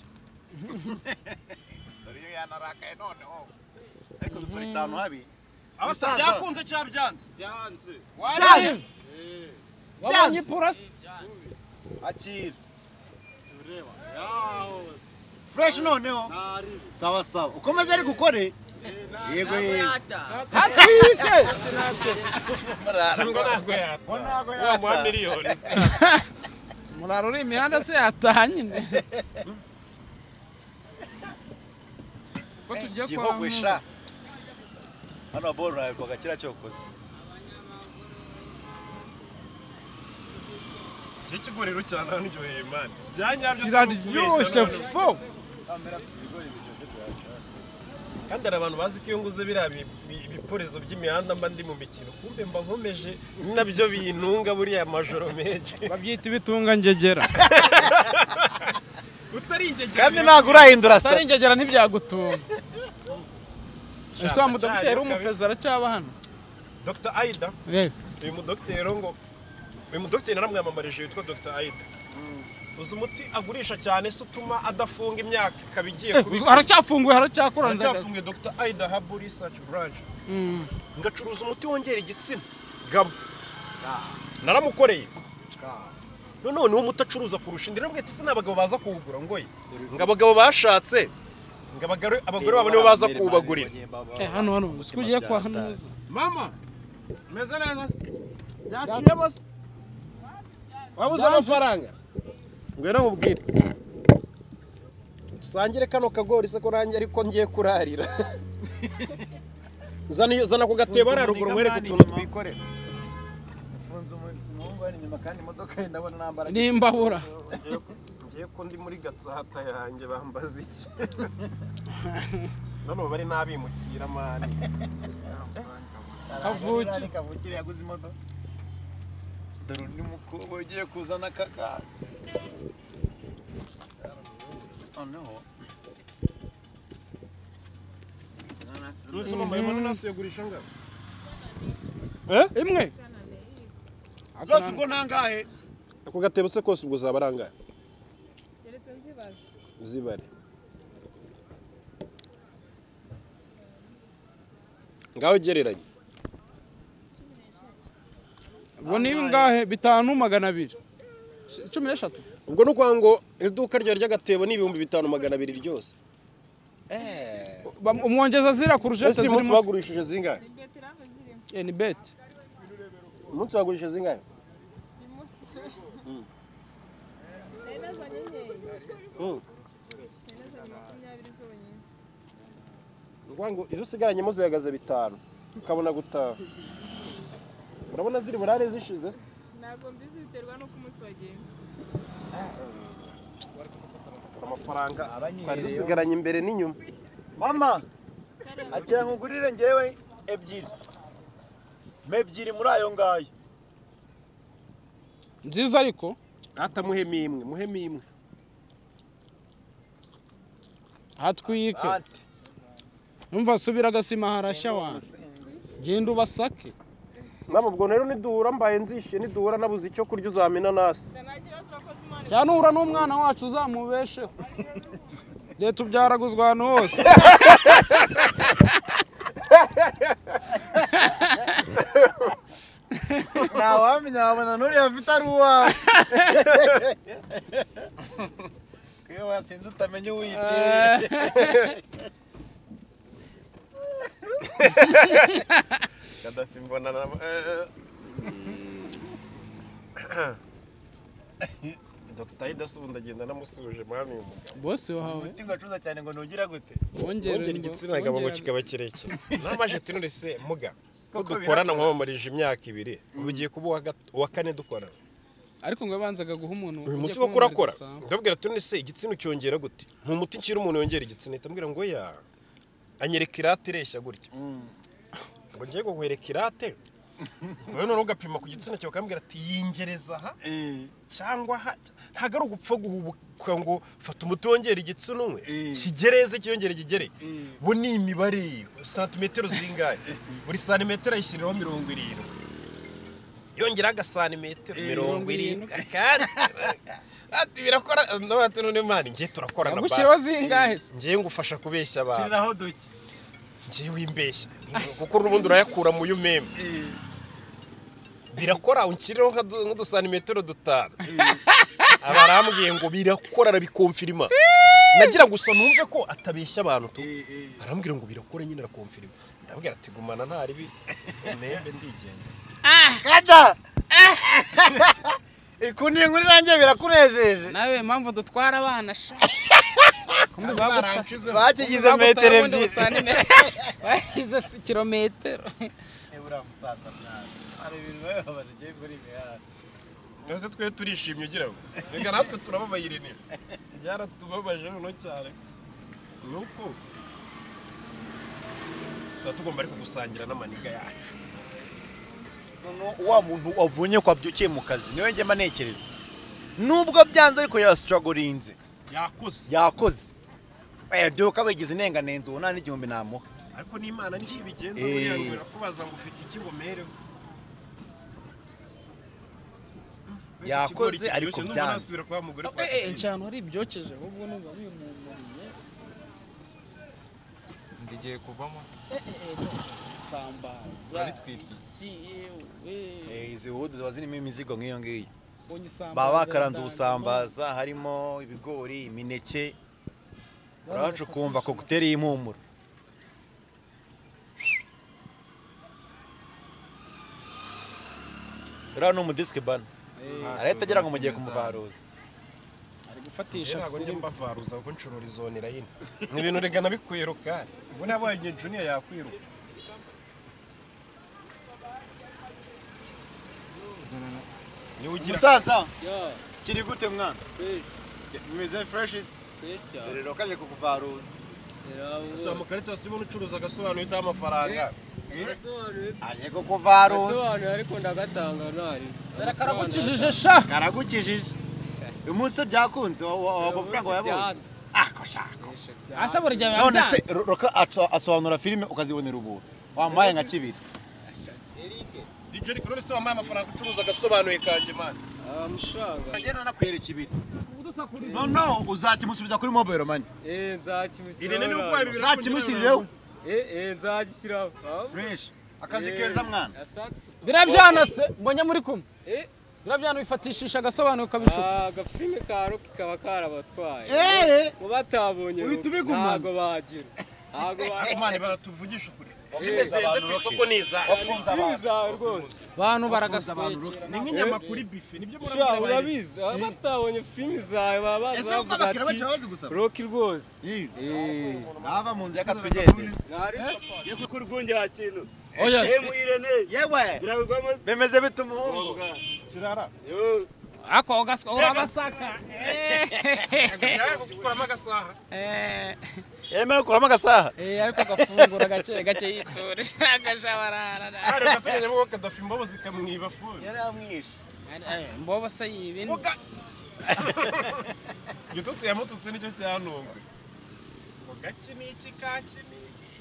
dore iyo yanarakaye noneho ariko duparitse ahantu habi abasa byakunze cyangwa byanze byanze wabonye purasi akira fresh noneho sawa sawa ukomeze ari gukore yego yego hatwite ngo ntabwo yata wa miliyoni muraro uri imihanda se yataha nyine ko tugiye kwa gihogwesha hano boro nawe kwa gakira cyokoze kigorero cyane hano njoye man byanyabyo kiraryoshye fo kandi hari abantu bazi ko iyo nguze biriya ibiporezo by'imihanda mba ndi mu mikino kumbe mba nkomeje nabyo bintunga buriya majoro menshi babyita ibitunga ngegera utari ingegera kandi ntabwo urahindura utari ingegera ntibyagutunga ese wa mudogiteri w'umufezi aracyaba hano Dr. Aida uyu mudogiteri ngo uyu mudogiteri naramwamamarije witwa Dr. Aida uzi umuti agurisha cyane se utuma adafunga imyaka kabigiye kubika haracyafunguye haracyakora haracyafunguye Dr. Aida Herbal Research Branch ngacuruza umuti wongera igitsina gabo naramukoreye none niwo muti acuruza kurusha indi nabwo ati se n'abagabo baza kuwugura ngoye ngo abagabo bashatse ngo abagore babo nibo baza kuwubagurira hano ugiye kwa hanuza mama meze neza byaciye bose wabuze amafaranga ngwera mubwire dusangire kano kagori se ko nanjye ariko ngiye kurarira zana ku gatebo araruguru mwereke utuntu twikorera ufunze umuhungu ari inyuma kandi imodoka ye ndabona nambara n'imbabura ngiye ko ndi muri gatsata yanjye bambaza iki none bari nabimukira mani kavukire yaguze imodoka dore undi mukobwa ugiye kuzana akagazi noneho Nuse mama yemana naso yagurisha ngaho. imwe zose ubwo nangahe Ako gatebo se kose ubwo zabaranga. Keretse nzibaza. Zibare. Ngaho gereranye. ubwo ni ngahe 5,200 13 Ubwo no kwa ngo iduka rya ry'agatebo ni 5,200 ryose. umwongeza zira ku rujete Ese zirimo umunsi bagurishije zingahe? ni bet Umunsi bagurishije zingahe? Ngo izo sigaranye muzihagaze 5 ukabona gutaha. Urabona ziri burare zishize? Ntabwo mbizi biterwa nuko umunsi wagenze. Amafaranga twari dusigaranye imbere n'inyuma. mama agira nkugurire ngewe ebyiri muri ayo ngayo nziza ariko Atamuhemi imwe. hatwike umva subira gasima harashya wanze genda ubasake Mama ubwo rero niduhura mbaye nzishe niduhura nabuze icyo kurya uzamena nasi. cyanura n'umwana wacu uzamubesheho leta ubyaraguzwa ahantu hose ntawamenya wabona n'uriya afite ari uwawe iyo wasinze utamenya uwiteye Gaddafi mbona na Dr. Ida Sunda agenda namusuje mwami umugabo. bose wahawe umuti ngacuza cyane ngo nugira gute wongere igitsina gabo ngo kikaba kirekire. Namaje tunure se muga. Ko dukorana nkomarije imyaka 2. Ubugiye kuba uwa 4 dukorana. ariko ngo banzaga guha umuntu Uyu muti wo kurakora. Ndabwira tunure se igitsina cyongera gute? Mu muti ncira umuntu yongera igitsina itambwira ngo ya anyereka irate ireshya gutya. Ngo ngiye guhwereka irate. Wowe none ugapima ku gitsina cyawe ukambwira ati yingereza ha cyangwa ha ntago ari ugupfa guhubuka ngo fata umuti wongera igitsina umwe kigereze cyongera kigere bo ni imibare santimetero zingahe buri santimetero ayishyiriraho 70 yongera agasantimetero 70 kandi ati birakora ndabatu none mani ngiye turakorana basi gushyiraho zingahe ngiye ngufasha kubeshya abantu shyiriraho duke ngiye wimbeshya kuko n'ubundi urayakura mu yumeme birakora unkirireho nk'udusantimetero 5 abarambwiye ngo birakora arabikonfirima nagira gusa numve ko atabeshya abantu tu arambwira ngo birakora nyine arakonfirima ndabwira ati gumana ntari bi nembe ndigenda kada ikuniye nkuri nanjye birakunejeje nawe impamvu dutwara abana sha bakigize metero ebyiri bagize kilometero ebura musaza mwana ari ibintu babaje muri mihanda nose twe turishimye ugira ngo rega natwe turababaye irene byaratubabaje no cyane nuko tugomba ariko gusangira n'amaniga yacu wa muntu wavunye kwa byukiye mu kazi niwe njye manekereza nubwo byanze ariko ya strugglinze yakoze byuka bigize inenganenzo ubona n'igihumbi namuha ariko n'Imana niki bigenza buriya ngo irakubaza ngo ufite iki ngo mere yakoze ariko byanze cyane ari ibyokeje ahubwo numva bimumuriye ndigiye kuvamo sambaza izi hudu ziba zirimo imizigo nk'iyo ngiyo baba bakaranze ubusambaza harimo ibigori imineke uracu kumva kokuteri y'impumuro uriya ni umudisike bana arahita agira ngo mugiye kumuvaruza ari gufatisha ntabwo njye mbavaruza kuko ncurura izonera yine ni ibintu regana bikwiruka ubu nabonye junior yakwiruka musaza kiri gute mwana bimeze fresh rero kaje kukuvaruza asa mu karita sibo ucuruza agasobanuro ita amafaranga aje kukuvaruza ariko ndagatanga nari karagukijije sha karagukijije uyu munsi byakunze amafaranga wayabonye ako shaka asa burya none se byanze roka asobanura filime ukazibonera ubuntu wambaye nka kibiri DJ ariko none se wambaye amafaranga ucuruza agasobanuye kanje man amafaranga ngena nakwereka ibiri no uzakimusubiza kuri mobile money nzakimushyiraho Irene ni uko ibi uzakimushyirireho nzagishyiraho fresh akazi keza mwana birabyanase mbonye muri kumwe birabyana bifatishisha agasobanuye ukabishuka agafilime ka Rocky kaba karabatwaye ngo batabonye uhita ubigumana. ntago bagira ntago Imana batuvugisha ukuri wabinezeze ku isoko niza filime zawe rwose bantu baragasweke ni nk'inyama kuri bife nibyo Sha urabizi batabonye filime zawe baba bazi bavuga ati Rocky rwose nava mu nzu yakatwigendera yo kuri rwunge hakintu oya Irene yewe birabigwamo bemeze bita umuhungu kirara ako ugaswa urabasaka gukuramo agasaha yemera kuramo agasaha ariko agafungura gake gake yitura agashabarara hari gatugeze mu Kadafi imbobo zikamwiba fone yari amwishe mbobo se yibindi gitutse yamututse nicyo cyanungwe ngo gaki niki kaki ni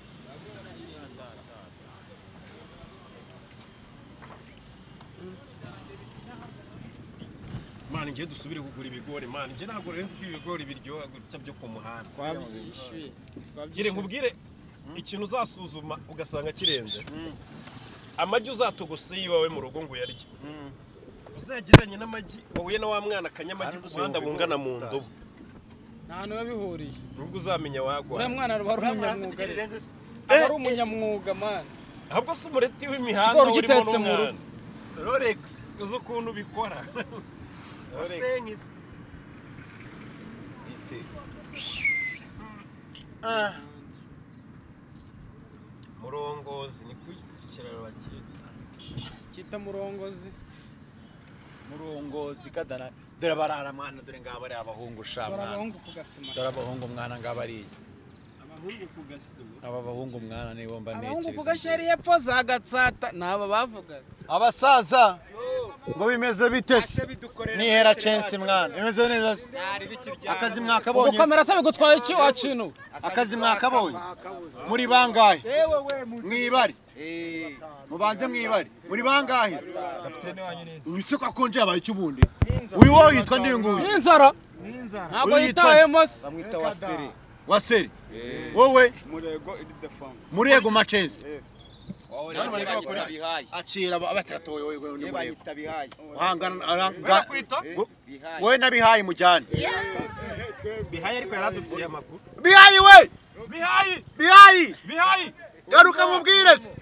Mani ngiye dusubire kugura ibigori mani ngiye ntabwo renze ko ibigori biryoha gutya byo ku muhanda twabyishyuye gire nkubwire ikintu uzasuzuma ugasanga kirenze amagi uzatogose yiwawe mu rugo ngo uyarye uzagereranye n'amagi wahuye na wa mwana akanyamagi ku muhanda bungana mu ndobo nta hantu biba bihuriye nubwo uzamenya wagwa uriya mwana aba ari umunyamwuga aba ari umunyamwuga mani ahubwo si umureti w'imihanda Ikigori urimo gitetse mu rugo. n'umwana Rolex uzi ukuntu ubikora Asenkisi isi murongozi ni ku kiraro bakita kita murongozi murongozi kadana dore barara mwana dore ngaba ari abahungu sha mwana barabahungu ku gasima dore abahungu mwana ngaba ari abahungu ku gasima aba bahungu mwana nibo mba abahungu ku gasheri hepfo za gatsata naba bavugaga abasaza ngo bimeze bite se nihera chance mwana bimeze neza se akazi mwakabonye gukomera se bigutwaye iki wakintu akazi mwakabonye muri bangahe mwibari mubanze mwibari muri bangahe use ko akonje yabaye cyubundi uyu wo yitwa ndinguye n'inzara ntabwo yitayemo se bamwita waseri wowe murego machense acira abataratoye wewe ni bayita bihaye uhangana wewe nabihaye mujyane bihaye ariko yaradufitiye amakuru bihaye we bihaye garuka mubwire se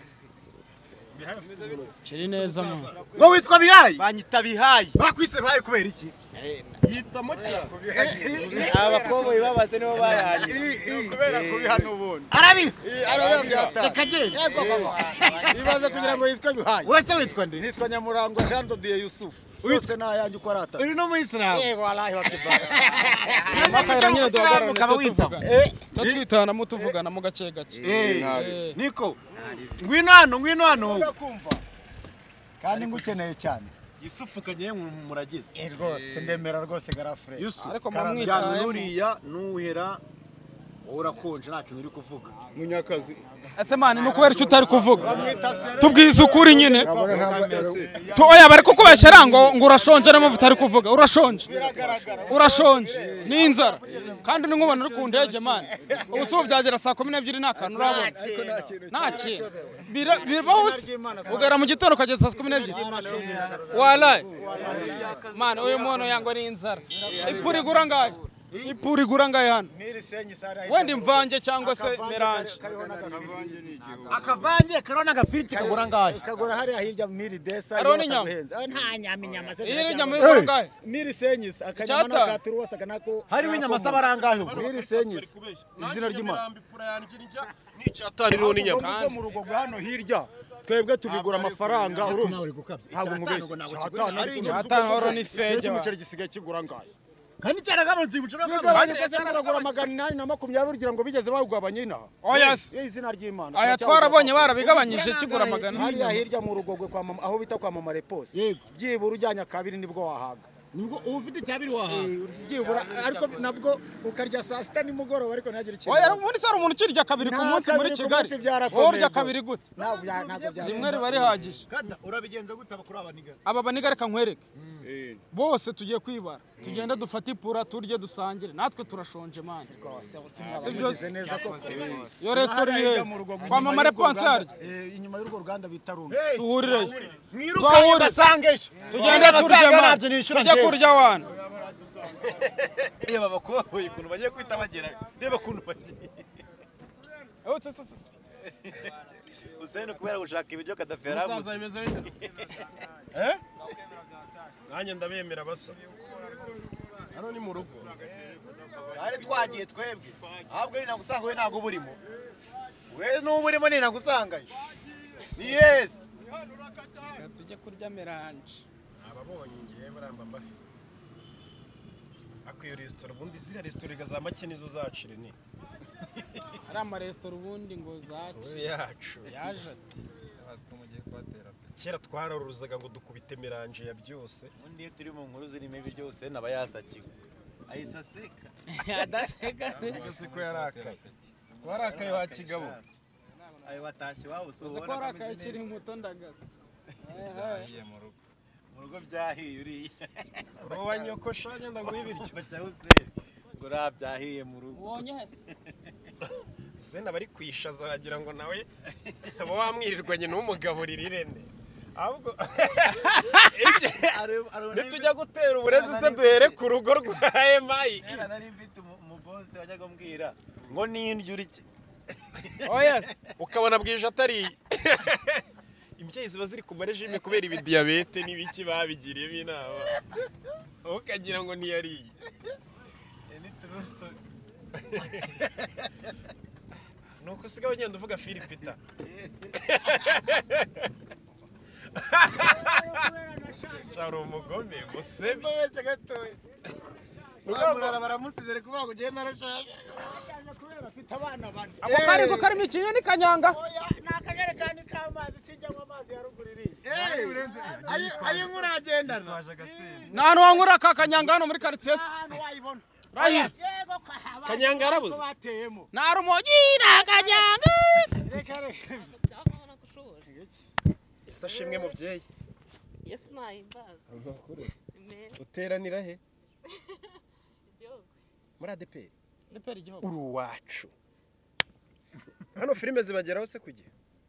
kiri neza mu ngo witwa bihaye banyita bihaye bakwise bihaye kubera iki yitamo cyako abakoboyi babaze nibo bayanye kubera kubihana ubundi arabi tekageye ibaze kugira ngo yitwe bihaye wese witwa nde nitwa Nyamurangwa Jean de Dieu Yusuf yose nayanjye uko arata uri no muri Islam yego wallahi wakibara makayira nyine duhagarara ukaba witwa twitana mutuvugana mu gace gace niko ngwino hano kandi ngukeneye cyane Yusufu kanye muragize rwose ndemera rwose garafre Yusufu ariko jyana mamwitaye nuriya nuhera urakonje nta kintu uri kuvuga munyakazi ese mani no kubera icyo utari kuvuga tubwiza ukuri nyine oya bari kukubeshyera ngo urashonje n'amavuta ari kuvuga urashonje ni inzara kandi ni nkubona uri ku ndege mani ubu si ubu byagera saa 12 nta kantu urabona nta kintu bibaho se ugera mu gitondo ukageza saa 12 walayi mani uyu muntu yango ni inzara ipuri igura ngahe hano wenda imvange cyangwa se merange akavange karona agafiriti kagura ngahe kagura hariya hirya miri desa Hariho n'inyama? nta nyama se iyi ni inyama igura ngahe miri senyisi akanyama n'akaturu wose akanako hariho inyama z'abarangahe ubwo miri senyisi izina ry'Imana n'icyatariho n'inyama mu rugo hano hirya twebwe tubigura amafaranga ntabwo mubeshye atanu oro ni fege umuceri gisigaye kigura ngahe kandi cyane gabanze ibucura bigabanye kose baragura 420 kugira ngo bigeze bagwabanye inaha oya se izina ry'Imana aya twarabonye barabigabanyije kigura magana hariya hirya mu rugogwe kwa mama aho bita kwa mama repose byibura ujyanya kabiri nibwo wahaga nubwo uba ufite icyabiri wahaha byibura ariko nabwo ukarya saa sita nimugoroba ariko ntagire ikintu oya ubundi se hari umuntu ukirya kabiri ku munsi muri Kigali wowe urya kabiri gute rimwe riba rihagije urabigenza gute abakuru abaniga aba baniga reka nkwereke bose tugiye kwibara tugenda dufata ipura turye dusangire natwe turashonje mani si byose iyo resitora iri kwa mama reponse harya inyuma y'urwo ruganda bita Rumi tuhurireyo mwirukanye basangeje tugende turye mani tujye kurya wana reba abakoboyi ukuntu bagiye kwita bagera reba ukuntu bagiye Hussein kubera gushaka ibiryo Kadafi yaramuze nanjye ndabemera basa hano ni mu rugo ari twagiye twebwe ahubwo ni nagusanga we ntago burimo we n'ubu urimo ni nagusangaye ni yes tujye kurya meranje ababonye ngiye baramba mbafite akwiye resitora ubundi zira resitora igaza make nizo zacire ni ari amaresitora ubundi ngo zaci yacu yaje ati baziko mugiye kubatera kera twararuruzaga ngo dukubite meranje ya byose undi turi mu nkuru zirimo ibi byose naba yasakiwe ayisaseka adaseka ko yarakaye twarakaye wa kigabo ayo batashye wabo so ko yarakaye kiri muto ndagaza mu rugo byahiye uriya roba nyoko shanye ndaguha ibiryo bacyahuse ngo rabyahiye mu rugo ubonye hese Sena bari kwishaza wagira ngo nawe abo wamwirirwanye n'umugaburira irene ahubwo nitujya gutera uburezi se duhere ku rugo rwa Emayi nari mfite umubose wajyaga mbwira ngo nindyo uriki yes ukabona bwije atari imbyeyi ziba ziri ku marejime kubera ibidiyabete n'ibiki babigiriyemo inama ukagira ngo niyariye ni true story nuko usigaye ugenda uvuga Philipita shara umugome musebe wese gatoya Nugambara baramusizere kuvuga ngo ugenda arashaje kubera afite abana bane ako kari ko karimo ikiye ni kanyanga oya nakajerekani k'amazi sijyamo amazi ya ruguru iri ayo nkuragendana nanu wangura ka kanyanga hano muri quartier hano wayibona yego kanyanga arabuze bateyemo narumogira kanyanga reka reka isashimwe mubyeyi Yesu nahimbaza uteranira he muri ADPR igihugu uri uwacu hano filime zibageraho se kugihe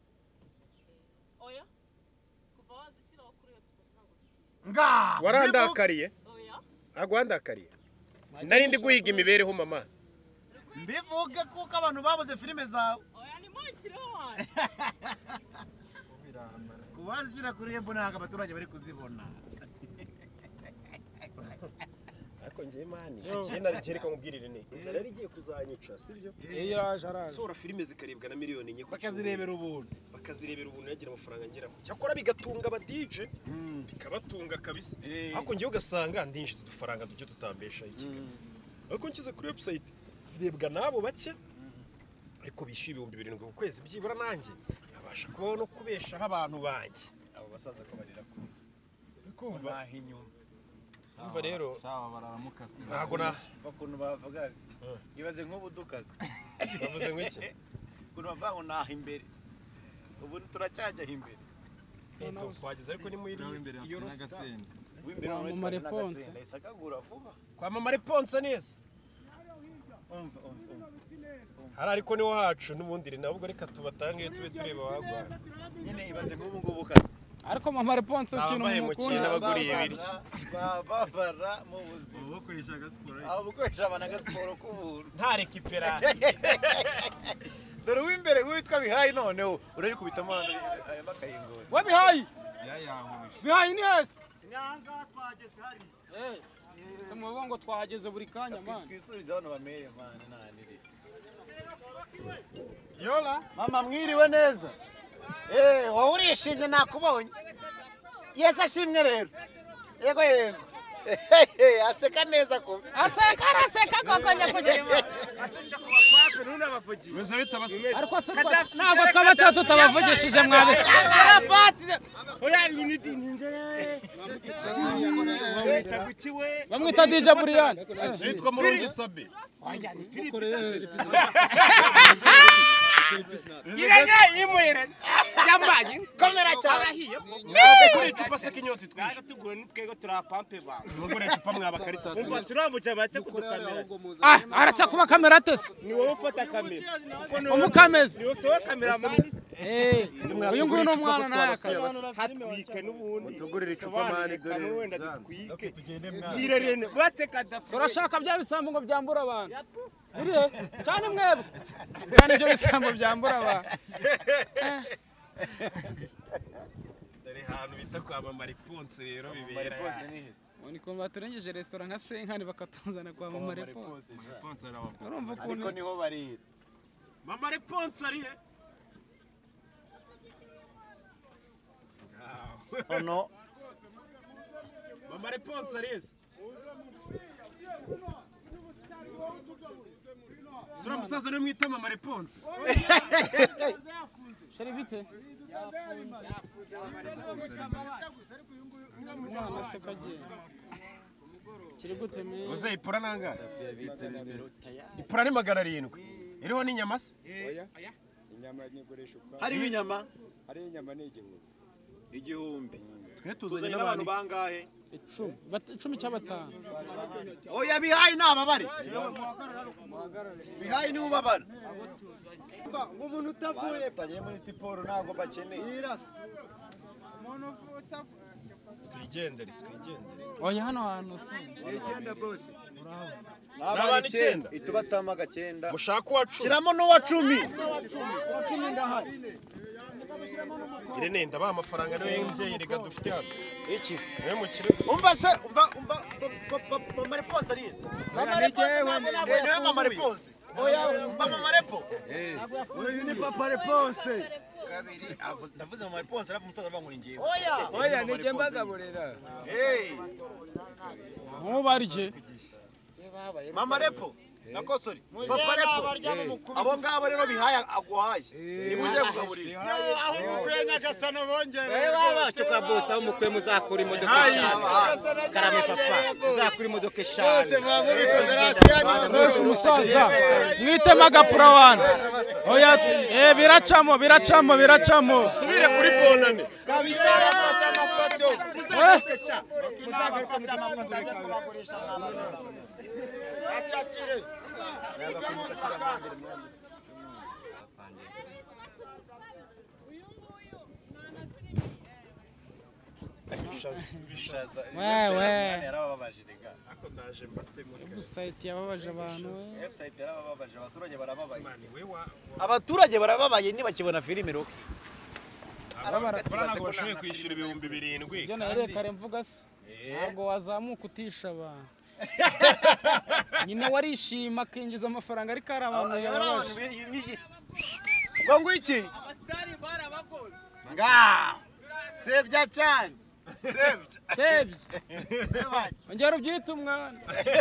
oya kuva wazishyiraho kuri website ntabwo nga warandakariye oya agwandakariye nari ndi guhiga imibereho mama mbivuge kuko abantu babuze filime zawe oya ni mukiriho wanjye kubazira kuri yebo ntago abaturage bari kuzibona ariko ngiye mani igihe narigere kamubwirire ne inzara yari igiye kuzanyica sivyo iraje araje sora filime zikarebwa na miliyoni enye bakazirebera ubuntu yagira amafaranga ngeraho cyakora bigatunga aba DJ bikabatunga kabisa ariko ngiye ugasanga ndinjiza udufaranga duke tutambesha iki ariko nkize kuri website zirebwa nabo bake ariko bishyuye 7,000 ku kwezi byibura nanjye abasha kubaho no kubeshaho abantu banjye abo basaza ko barira ku ariko bahinyuma umva rero sawa bararamukasi ntago na bakuntu bavuga ibaze nk'ubudukazi bavuze ngo iki kuntu bavuga ngo naha imbere ubu turacyajya imbere twageze ariko ni muri iyo n'agasenda w'imbere mu mareponse isakagura vuba kwa mama reponse neza hari ariko niho hacu n'ubundi nabwo reka tubatange tube tureba wagwa nyine ibaze nk'ubu ngubu kazi ariko mama reponse ikintu mukunda abaguriye ibiryo babara mu buzima bukoresha gasiporo abo bukoresha abana gasiporo k'ubuntu nta recuperation dore w'imbere witwa bihayi noneho urabikubitamo aya makayingoro we bihayi yayahuje bihayi ni hese nyanga twageze hari se mu bongo twahageze buri kanya man twisubiza hano bamere man nanire yola mama mwiriwe neza wowe urishimye nakubonye Yesu ashimwe rero yego yego aseka neza ko aseka koko nyakugera imana aseca ku bakwape none Meze bitabase. ariko se ntabwo twaba cyo tutabavugishije mwabe bamwita DJ Brian Yitwa Murugi Sabe. Irene imwere yambaye kamera cyane Kuri icupa se kinyoti twaga tugura nitwego turapampe ba Mugore icupa mwaba Caritas. ubwo siramuca bate kudukamera aratsa kuba kamera tese ni wowe ufata kamera umukamezi ni wowe kameramani uyu nguyu ni umwana nawe hatwike n'ubundi Tugurira icupa mani dore. wenda dutwike Irene batse kadafi turashaka bya bisambo ngo byambura abantu birihe cyane mwebwe kandi ibyo bisambo byambura abantu Dore hantu bita kwa Mama Reponse rero bibera. ni kumva turengeje restaurant nka Senkani bakatuzana kwa Mama Reponse Reponse arabakora. urumva ariko ukuntu niho barira Mama Reponse ari he? ono Mama Reponse ari he? Sura musaza no mwita Mama Reponse. shari bite umwana se kagiye kiri gute me Uze ipura nanga? Ipura ni 700. Iriho n'inyama se? inyama nigurisha uko hariho inyama ari inyama ni igihumbi Twe tuzanye tuzanye n'abantu n'abantu bangahe 10 cy'abatanu oya bihaye nababare bihaye ni ubabara umuntu utavuye tagiye muri siporo ntago bakeneye twigendere. oya hano hantu se igenda boss n'abana 9 itubatama 9 mushaka uwa 10. kiramo n'uwa 10 ndahari Irene ndabaha amafaranga nawe y'umubyeyi rega dufite hano. iki Wewe mukire. umva se umva Mama Reponse ari Mama Reponse niwe Mama Reponse oya Mama Repo uyu ni papa Reponse kabiri ndavuze Mama Reponse arafu umusaza bangura ngiye oya nije mbagaburira nkubarije Mama Repo nakosori papa Repo abo ngabo rero bihaye aguhaye nimujye kugaburira aho mukwe nyagasana bongere baba cyo boss aho mukwe muzakura imodoka eshanu karame papa muzakura imodoka eshanu bose bamubikoze rasiyani Roshe umusaza mwitema agapurawana oya biracamo Subire kuri bonane. wewe yarababajirega Ako ndaje mbate muri. website yababaje abantu website yarababaje abaturage barababaye Mani wewa. abaturage barababaye ntibakibona filime ro Ntabwo bashoboye kwishyura 7,000. ibyo naherekare mvuga se ntabwo wazamuka utisha abantu nyine warishima akinjiza amafaranga ariko hari abantu yababaje ngo ngwiki nga sebya cyane sebye ongera ubyite umwana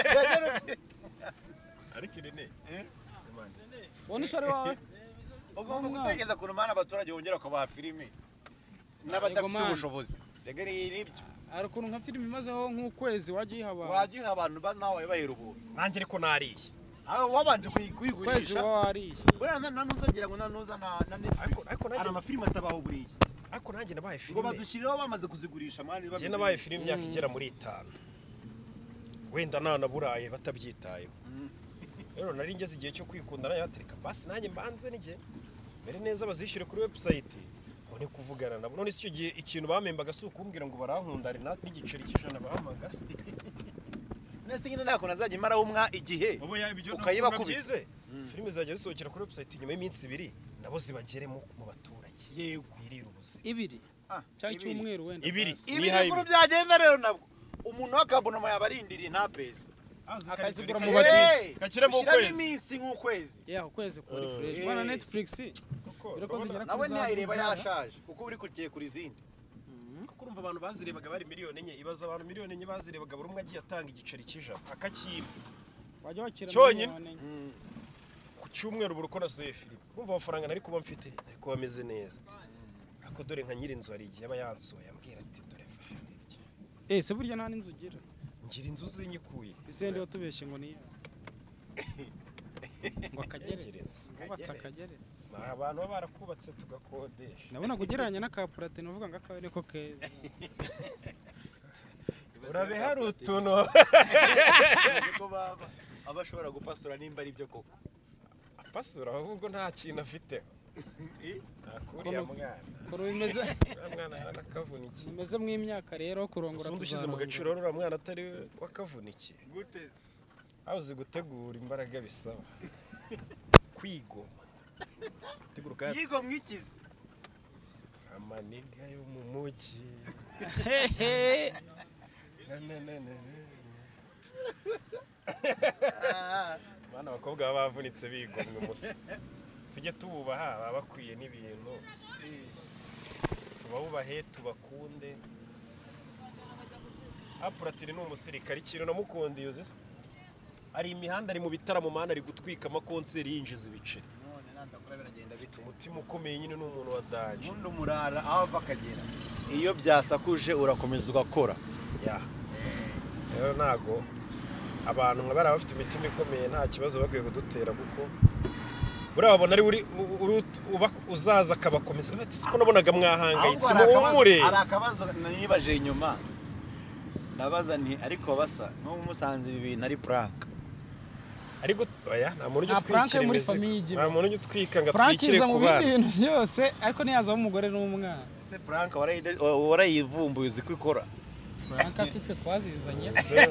Ariko Irene. ubona ishari wawe ugomba gutekereza ku rumana abaturage bongera kubaha filime n'abadafite ubushobozi rega nibyo hari ukuntu nka filime imazeho nk'ukwezi wajya uyiha abantu wajya uha abantu nawe bahera ubuntu Nanjye ariko nariye. aho wabanje ukwezi kuyigurisha uba wariye buriya nanuzagira ngo nanuza na Netflix hari amafilime atabaho buriya Ariko nanjye nabaye ngo filime. badushyirireho bamaze kuzigurisha mani Njye nabaye filime imyaka igera muri 5. Wenda nanaburaye batabyitayeho. Rero nari ngeze igihe cyo kwikunda nayatereka basi nanjye mbanze nige. Mbere neza bazishyure kuri website. Ngo ni kuvugana nabo. None icyo gihe ikintu bamembaga si ukumbwira ngo barankunda n'igiceri cy'ijana bahamaga. nese nyine nako nazajya imara umwa igihe ukayiba kubize filime zajya zisohokera kuri website nyuma y'iminsi 2 nabo zibageremo mu baturage. Yego kwirira ubuzi. 2 cyangwa icyumweru wenda 2 ibintu byagenda rero nabwo umuntu w'akabonoma yabarindiriye nta pesa akazigura mu badije kakire mu kwezi iminsi nk'ukwezi ukwezi kuri fresh bana Netflix birako zigera nawe ntiyayireba yashaje kuko uri kugiye kuri zindi kuko urumva abantu bazirebaga bari miliyoni enye ibaza abantu miliyoni enye bazirebaga buri umwe agiye atanga igiceri cy'ijana akakiba wajya wakira cyonyine cyumweru buri uko nasohoye filime bumva amafaranga nari kuba mfite ariko bameze neza ako dore nka nyiri inzu hari igihe aba yansohoye ambwira ati dore se burya nta n'inzu ugira ngira inzu zinyikuye izende watubeshye ngo niyo ngo akageretse ngubatse akageretse abantu baba barakubatse tugakodesha ndabona kugereranya n'akapurate nuvuga ngo akawe niko keza urabe hari utuntu ko baba abashobora gupasura nimba ari byo koko apasura ahubwo nta kintu afite akuriya mwana koro bimeze mwana yarakavunikiye bimeze mw'imyaka rero kurongora tuzarongora ushize mu gaciro rero mwana atari wakavunikiye gute uzi gutegura imbaraga bisaba kwigoma teguruka yigo mwikize amaniga yo mu mujyi bana abakobwa baba bavunitse bigomwe umusa tujye tububaha baba bakwiye n'ibintu tubabubahe tubakunde apuratiri ni umusirikare ikintu namukundiye uzi ari imihanda ari mu bitaramo mana ari gutwika amakonseri yinjiza ibiceri none nandakora biragenda bite umutima ukomeye nyine n'umuntu wadanje undi umurara aho bakagera iyo byasakuje urakomeza ugakora rero nago abantu nka bari bafite imitima ikomeye nta kibazo bakwiye kudutera kuko buriya babona ari uzaza akabakomeza bati siko nabonaga mwahangayitse muhumure hari akabazo nibaje inyuma nabaza nti ariko basa n'umusanze ibi bintu ari prank ariko oya nta muntu ugitwikira imizigo nta muntu ugitwika ngo atwikire ku bana ibintu byose ariko niyazaho umugore n'umwana ese prank warayivumbuye uzi ko ikora prank si twe twazizanye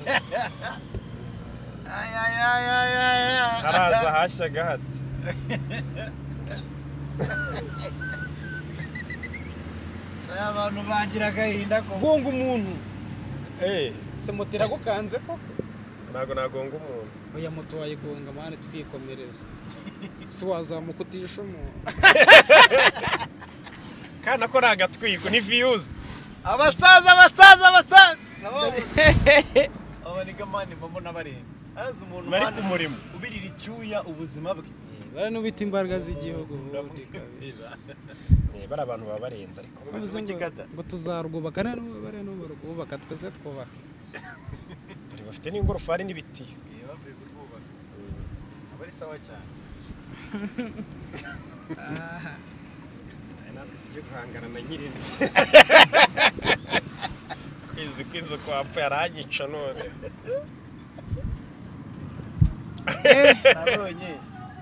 haraza hashyaga hati abantu bagira agahinda ko gonga umuntu se moto iragukanze koko ntago nagonga umuntu oya moto wayigonga mane twikomereza si wazamuka utisha umuntu kana ko nagatwiko ni views abasaza abaniga mani mbamo nabarenze azi umuntu bari ku murimo ubirira icyuya ubuzima bwe bari n'ubita imbaraga z'igihugu ubundi kabisa bari abantu baba barenze ariko ngo tuzarwubaka bari n'ubarwubaka twese twubake bafite n'ingorofari n'ibiti bavuye kurwubaka abari sawa cyane natwe tujye guhangana na nyirinzi kwizi kw'inzu kwapfa yaranyica none nabonye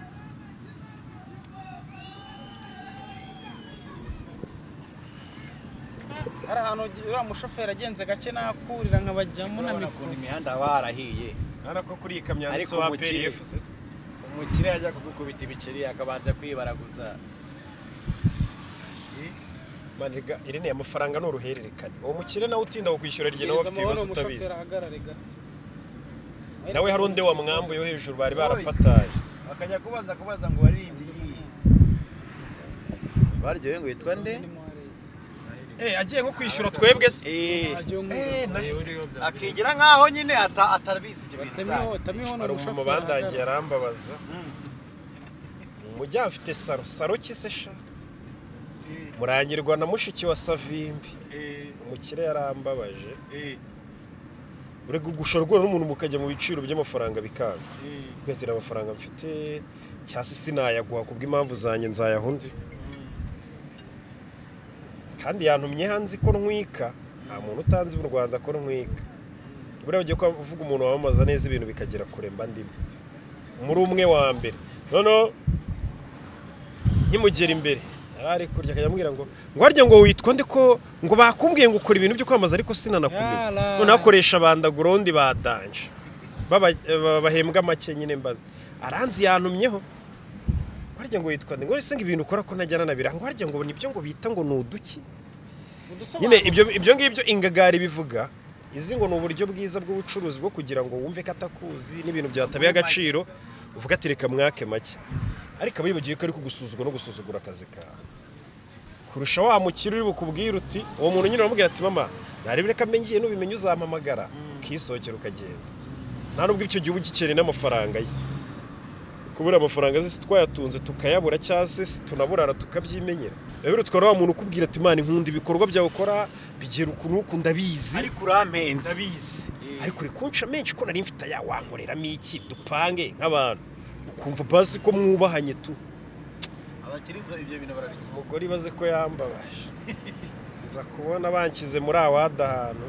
hari ahantu uriya mushoferi agenze gake nakurira nkabajyamo na mikoro imihanda haba harahiye ariko kuri iyi kamyo yanditseho APRF umukire yajya kugukubita ibiceri akabanza kwibaraguza maniga irene amafaranga n'uruhererekane uwo mukire nawe utinda kukwishyura rye nawe afite ibibazo utabizi nawe hari undi wa mwambo yo hejuru bari barapataye akajya kubaza ngo waririmbye iyi baryoye ngo yitwa nde agiye nko kwishyura twebwe se akigira nkaho nyine atarabizi ibyo bintu hari umuntu bandangiye arambabaza umujyi afite saro kise sha murangirwa na mushiki wa Savimbi umukire yarambabaje uri gushorwa n'umuntu mukajya mu biciro by'amafaranga bikanga kwetera amafaranga mfite cyase sinayaguha kubw'impamvu zanye nzayahundi kandi yantumye hanze ko ntwika nta muntu utanzi mu Rwanda ko ntwika buriya ugiye kuvuga umuntu wamamaza neza ibintu bikagera kure mba ndimo muri umwe wa mbere noneho nkimugera imbere ari kurya akajya ngo harya ngo witwa nde ko ngo bakumbwiye ngo ukora ibintu byo kwamaza ariko sinanakumenya none akoresha bandagura undi badanje bahembwa make nyine mba aranzi yantumyeho harya ngo witwa nde ngo ese ibintu ukora ko najyana nabira ngo harya ngo nibyo ngo bita ngo nuduki nyine ibyo ngibyo ingagari bivuga izi ngo n'uburyo bwiza bw'ubucuruzi bwo kugira ngo wumve ko atakuzi n'ibintu byatabiye agaciro uvuga ati reka mwake make ariko abibagiye ko ari kugusuzugura no gusuzugura akazi kawe kurusha wa mukiri uri bukubwira uti uwo muntu nyine uramubwira ati mama nari reka mengiye nubimenye uzampamagara kisohokera ukagenda nta nubwo icyo gihugu gikere n'amafaranga ye kubura amafaranga zisi twayatunze tukayabura cyangwa se tunaburara tukabyimenyera rero twara wa muntu ukubwira ati Imana inkunda ibikorwa byawe ukora bigera ukuntu ndabizi ariko urampenze ndabizi ariko uri kunca menshi ko nari mfite ya wankoreramo iki dupange nk'abantu ukumva basi ko mwubahanye tu abakiriza ibyo bintu barabizi umugore ibaze ko yambabaje nza kubona bankize muri awada ahantu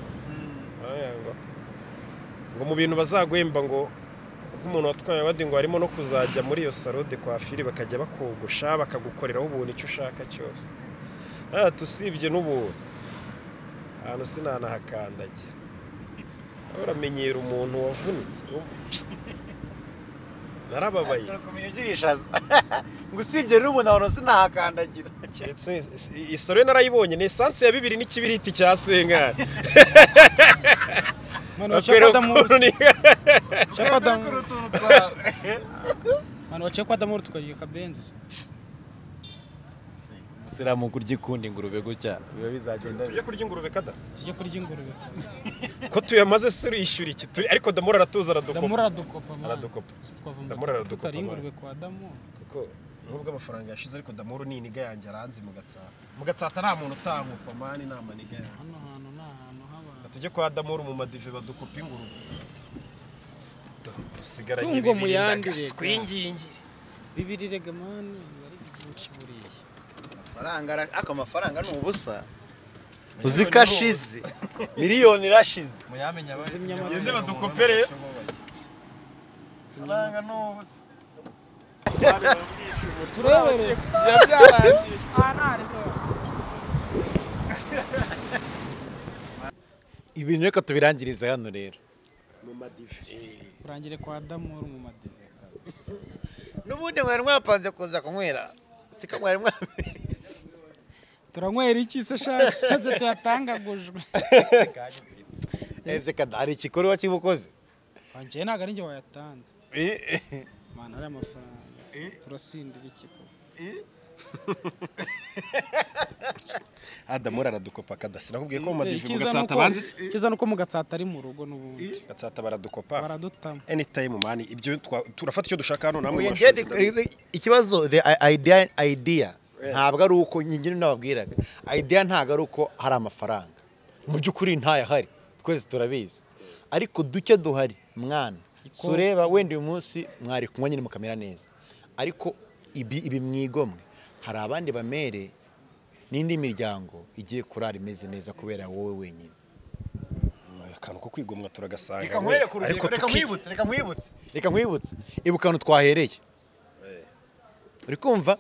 ngo mu bintu bazagwemba ngo nk'umuntu watwaye awadi ngo harimo no kuzajya muri iyo salode kwa fili bakajya bakogosha bakagukoreraho ubuntu icyo ushaka cyose tusibye n'ubuntu ahantu sinanahakandagira uramenyera umuntu wavunitse narababaye ngo usibye n'umuntu ahantu sinahakandagira keretse isaro narayibonye ni essence ya 2 n'ikibiriti cya senkari mano wachekwa damuru tukagiye kabenzi musiramu kurya ikundi ingurube gutya biba bizagenda tujye kurya ingurube kada tujye kurya ingurube ko tuyamaze se yishyura iki ariko damuru aratuza aradukopa aradukopa damuru aradukopa tutari ingurube kwa damuru kuko nubwo amafaranga yashize ariko damuru ni iniga yanjye aranze mu gatsata nta muntu utankupa mani nta maniga yanjye hano hantu nta hantu haba tujye kwa damuru mu madive badukopa ingurube dusigara tungo muyandi swingingire bibirirega mani bari byinshi buriye amafaranga ni ubusa uzikashize miliyoni irashize muyamenya yende badukopere amafaranga ni ubusa turebere byarangiye ibintu reka tubirangiriza hano rero mu madive urangire kwa damuru mu madive kabisa n'ubundi mwari mwapanze kuza kunywera sika mwari turanywera iki se shaka se tuyatangagujwe ese kadari ikikori wakibukoze wanje naga ari nje wayatanze mana ari amafaranga turasindira ikiko Adamura aradukopa kadasi nakubwiye ko mu madive mu gatsata banzi kiza nuko mu gatsata ari mu rugo n'ubundi gatsata baradukopa baradutama anytime mani ibyo turafata icyo dushaka hano namwe ikibazo the idea ntabwo ari uko nyingine nababwiraga idea ntabwo ari uko hari amafaranga mu by'ukuri ntayahari twese turabizi ariko duke duhari mwana sureba wenda uyu munsi mwari kunywa nyine mukamera neza ariko ibi mwigomwe hari abandi bamere n'indi miryango igiye kurara imeze neza kubera wowe wenyine akantu ko kwigomwa turagasanga reka nkwibutse ibuka ahantu twahereye uri kumva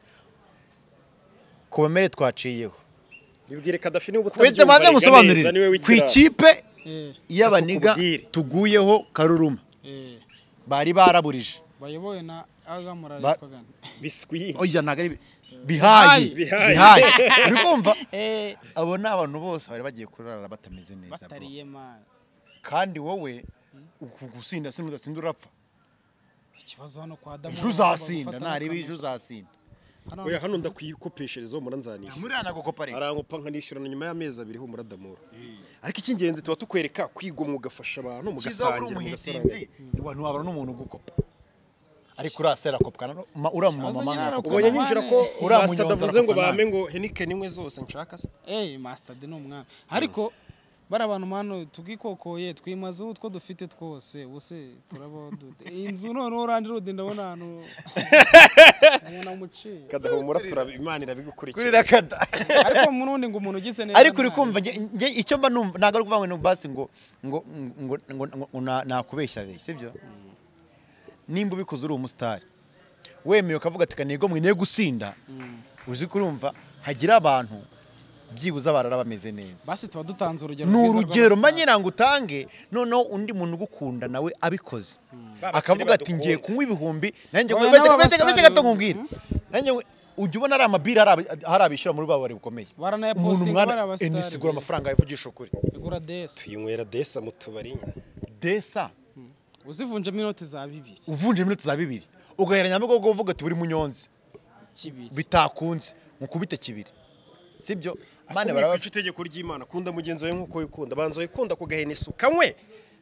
ku bamere twaciyeho bibwire Kadafi niba utabyumva maze gusobanurira ku ikipe y'abaniga tuguyeho Karuruma bari baraburije bayoboye na agamura yitwaga biswi oya nagari bihaye uri kumva abo ni abantu bose bari bagiye kurara batameze neza batariye man kandi wowe gusinda se nudasinda urapfa ikibazo hano kwa Adamu uzasinda naribi uzasinda oya hano ndakwikopeshereza wo muranzanisha muri anagokopare arangopa nkanishyura nyuma y'amezi 2 ho muradamura ariko icy'ingenzi tuba tukwereka kwigomwa ugafasha abantu mugasangira mugasangira ni wantu wabara n'umuntu ugukopa ariko urasera kopkana uramumama ubonye nyinjira ko master davuze ngo bame ngo Heineken imwe zose nshaka se master de n'umwana ariko bara abantu mano tugikokoye twimaze utwo dufite twose bose turabo inzu none oranje rode ndabona hano ubona muci kadahumura turaba Imana irabigukurikira kada ariko munundi ngo umuntu ugise neza ariko uri kumva icyo mba numva naga ari kuvangwe no basi ngo nakubeshya sibyo nimba ubikoze uri umustar wemeye ukavuga ati kanego mwine gusinda uzi kurumva hagira abantu byibuza barara bameze neza basi tuba dutanze urugero n'urugero manyira ngo utange noneho undi muntu ugukunda nawe abikoze akavuga ati ngiye kunywa ibihumbi nanjye bete gato nkubwira nanjye ujye ubona ari amabira hari abishyura muri babo bari bukomeye umuntu mwana enisigura amafaranga yavugisha ukuri igura desa tuyinywera desa mu tubari desa uzivunje minoti za 2 uvunje minoti za 2 ugahera nyamigogo uvuga ati buri munyonzi bitakunze mukubite kibiri sibyo mane baraba itegeko ry'Imana kunda mugenzi wawe nkuko yikunda banza wikunda kugahena isuka mwe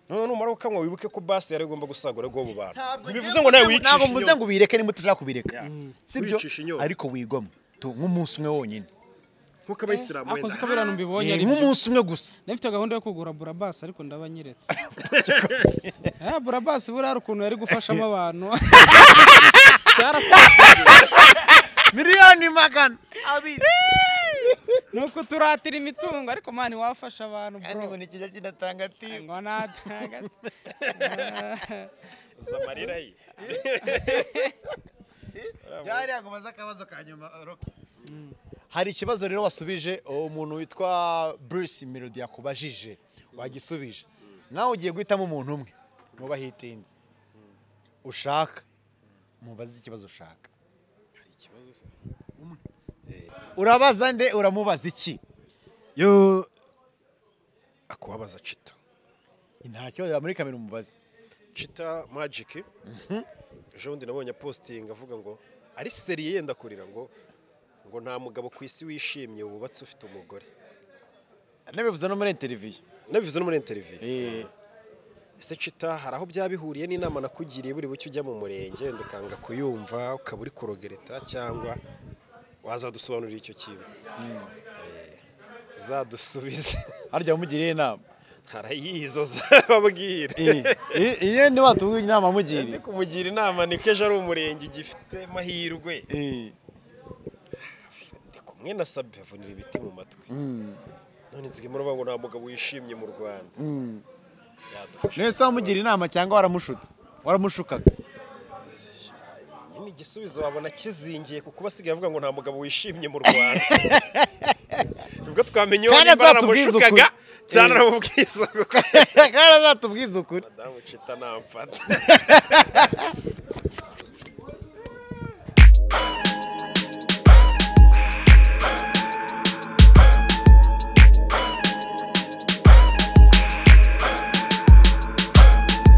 none numara ukanywa wibuke ko basi yari igomba gusagura go mu bantu bivuze ngo nawe wicisha ntabwo mvuze ngo ubireke nimba utashaka kubireka sibyo Wicisha inyota. ariko wigomwe nk'umunsi umwe wonyine nkuko abayisilamu akoze ko biranu mbibonye ari nk'umunsi umwe gusa nafite gahunda yo kugura burabasi ariko ndabanyeretse burabasi buriya hari ukuntu yari gufashamo abantu miliyoni magana abiri nuko turatira imitungo ariko mani wafasha abantu kandi ngo ni kijya kinatanga timu ngo natanga zamarira ye yari yagomaza akabazo ka nyuma Rocky hari ikibazo rero wasubije umuntu witwa Bruce Melody yakubajije wagisubije nawe ugiye guhitamo umuntu umwe muba hitinze ushaka mubaze ikibazo ushaka hari ikibazo se urabaza nde uramubaza iki yo akubabaza Chita nta kibazo muri kamera umubaze Chita Magic ejo bundi nabonye posting avuga ngo ari seriye yenda kurira ngo nta mugabo ku isi wishimye wubatse ufite umugore nabivuze no muri interview ese Chita hari aho byabihuriye n'inama nakugiriye buri bucyo ujya mu murenge ndukanga kuyumva ukaba uri kurogereta cyangwa wazadusobanurira icyo kintu zadusubize harya umugiriye inama harayizo zababwira iyo ndi batubwiye inama mugiriye kumugira inama ni keje ari umurenge gifite mahirwe ndi kumwe na Sabi avunira ibiti mu matwi none nzige muri bango nta mugabo wishimye mu Rwanda nese wamugira inama cyangwa waramushukaga nyine igisubizo wabona kizingiye kuko basigaye avuga ngo nta mugabo wishimye mu Rwanda nibwo twamenye kandi baramushukaga cyane aramubwiza kandi azatubwiza ukuri Madamu Chita namfata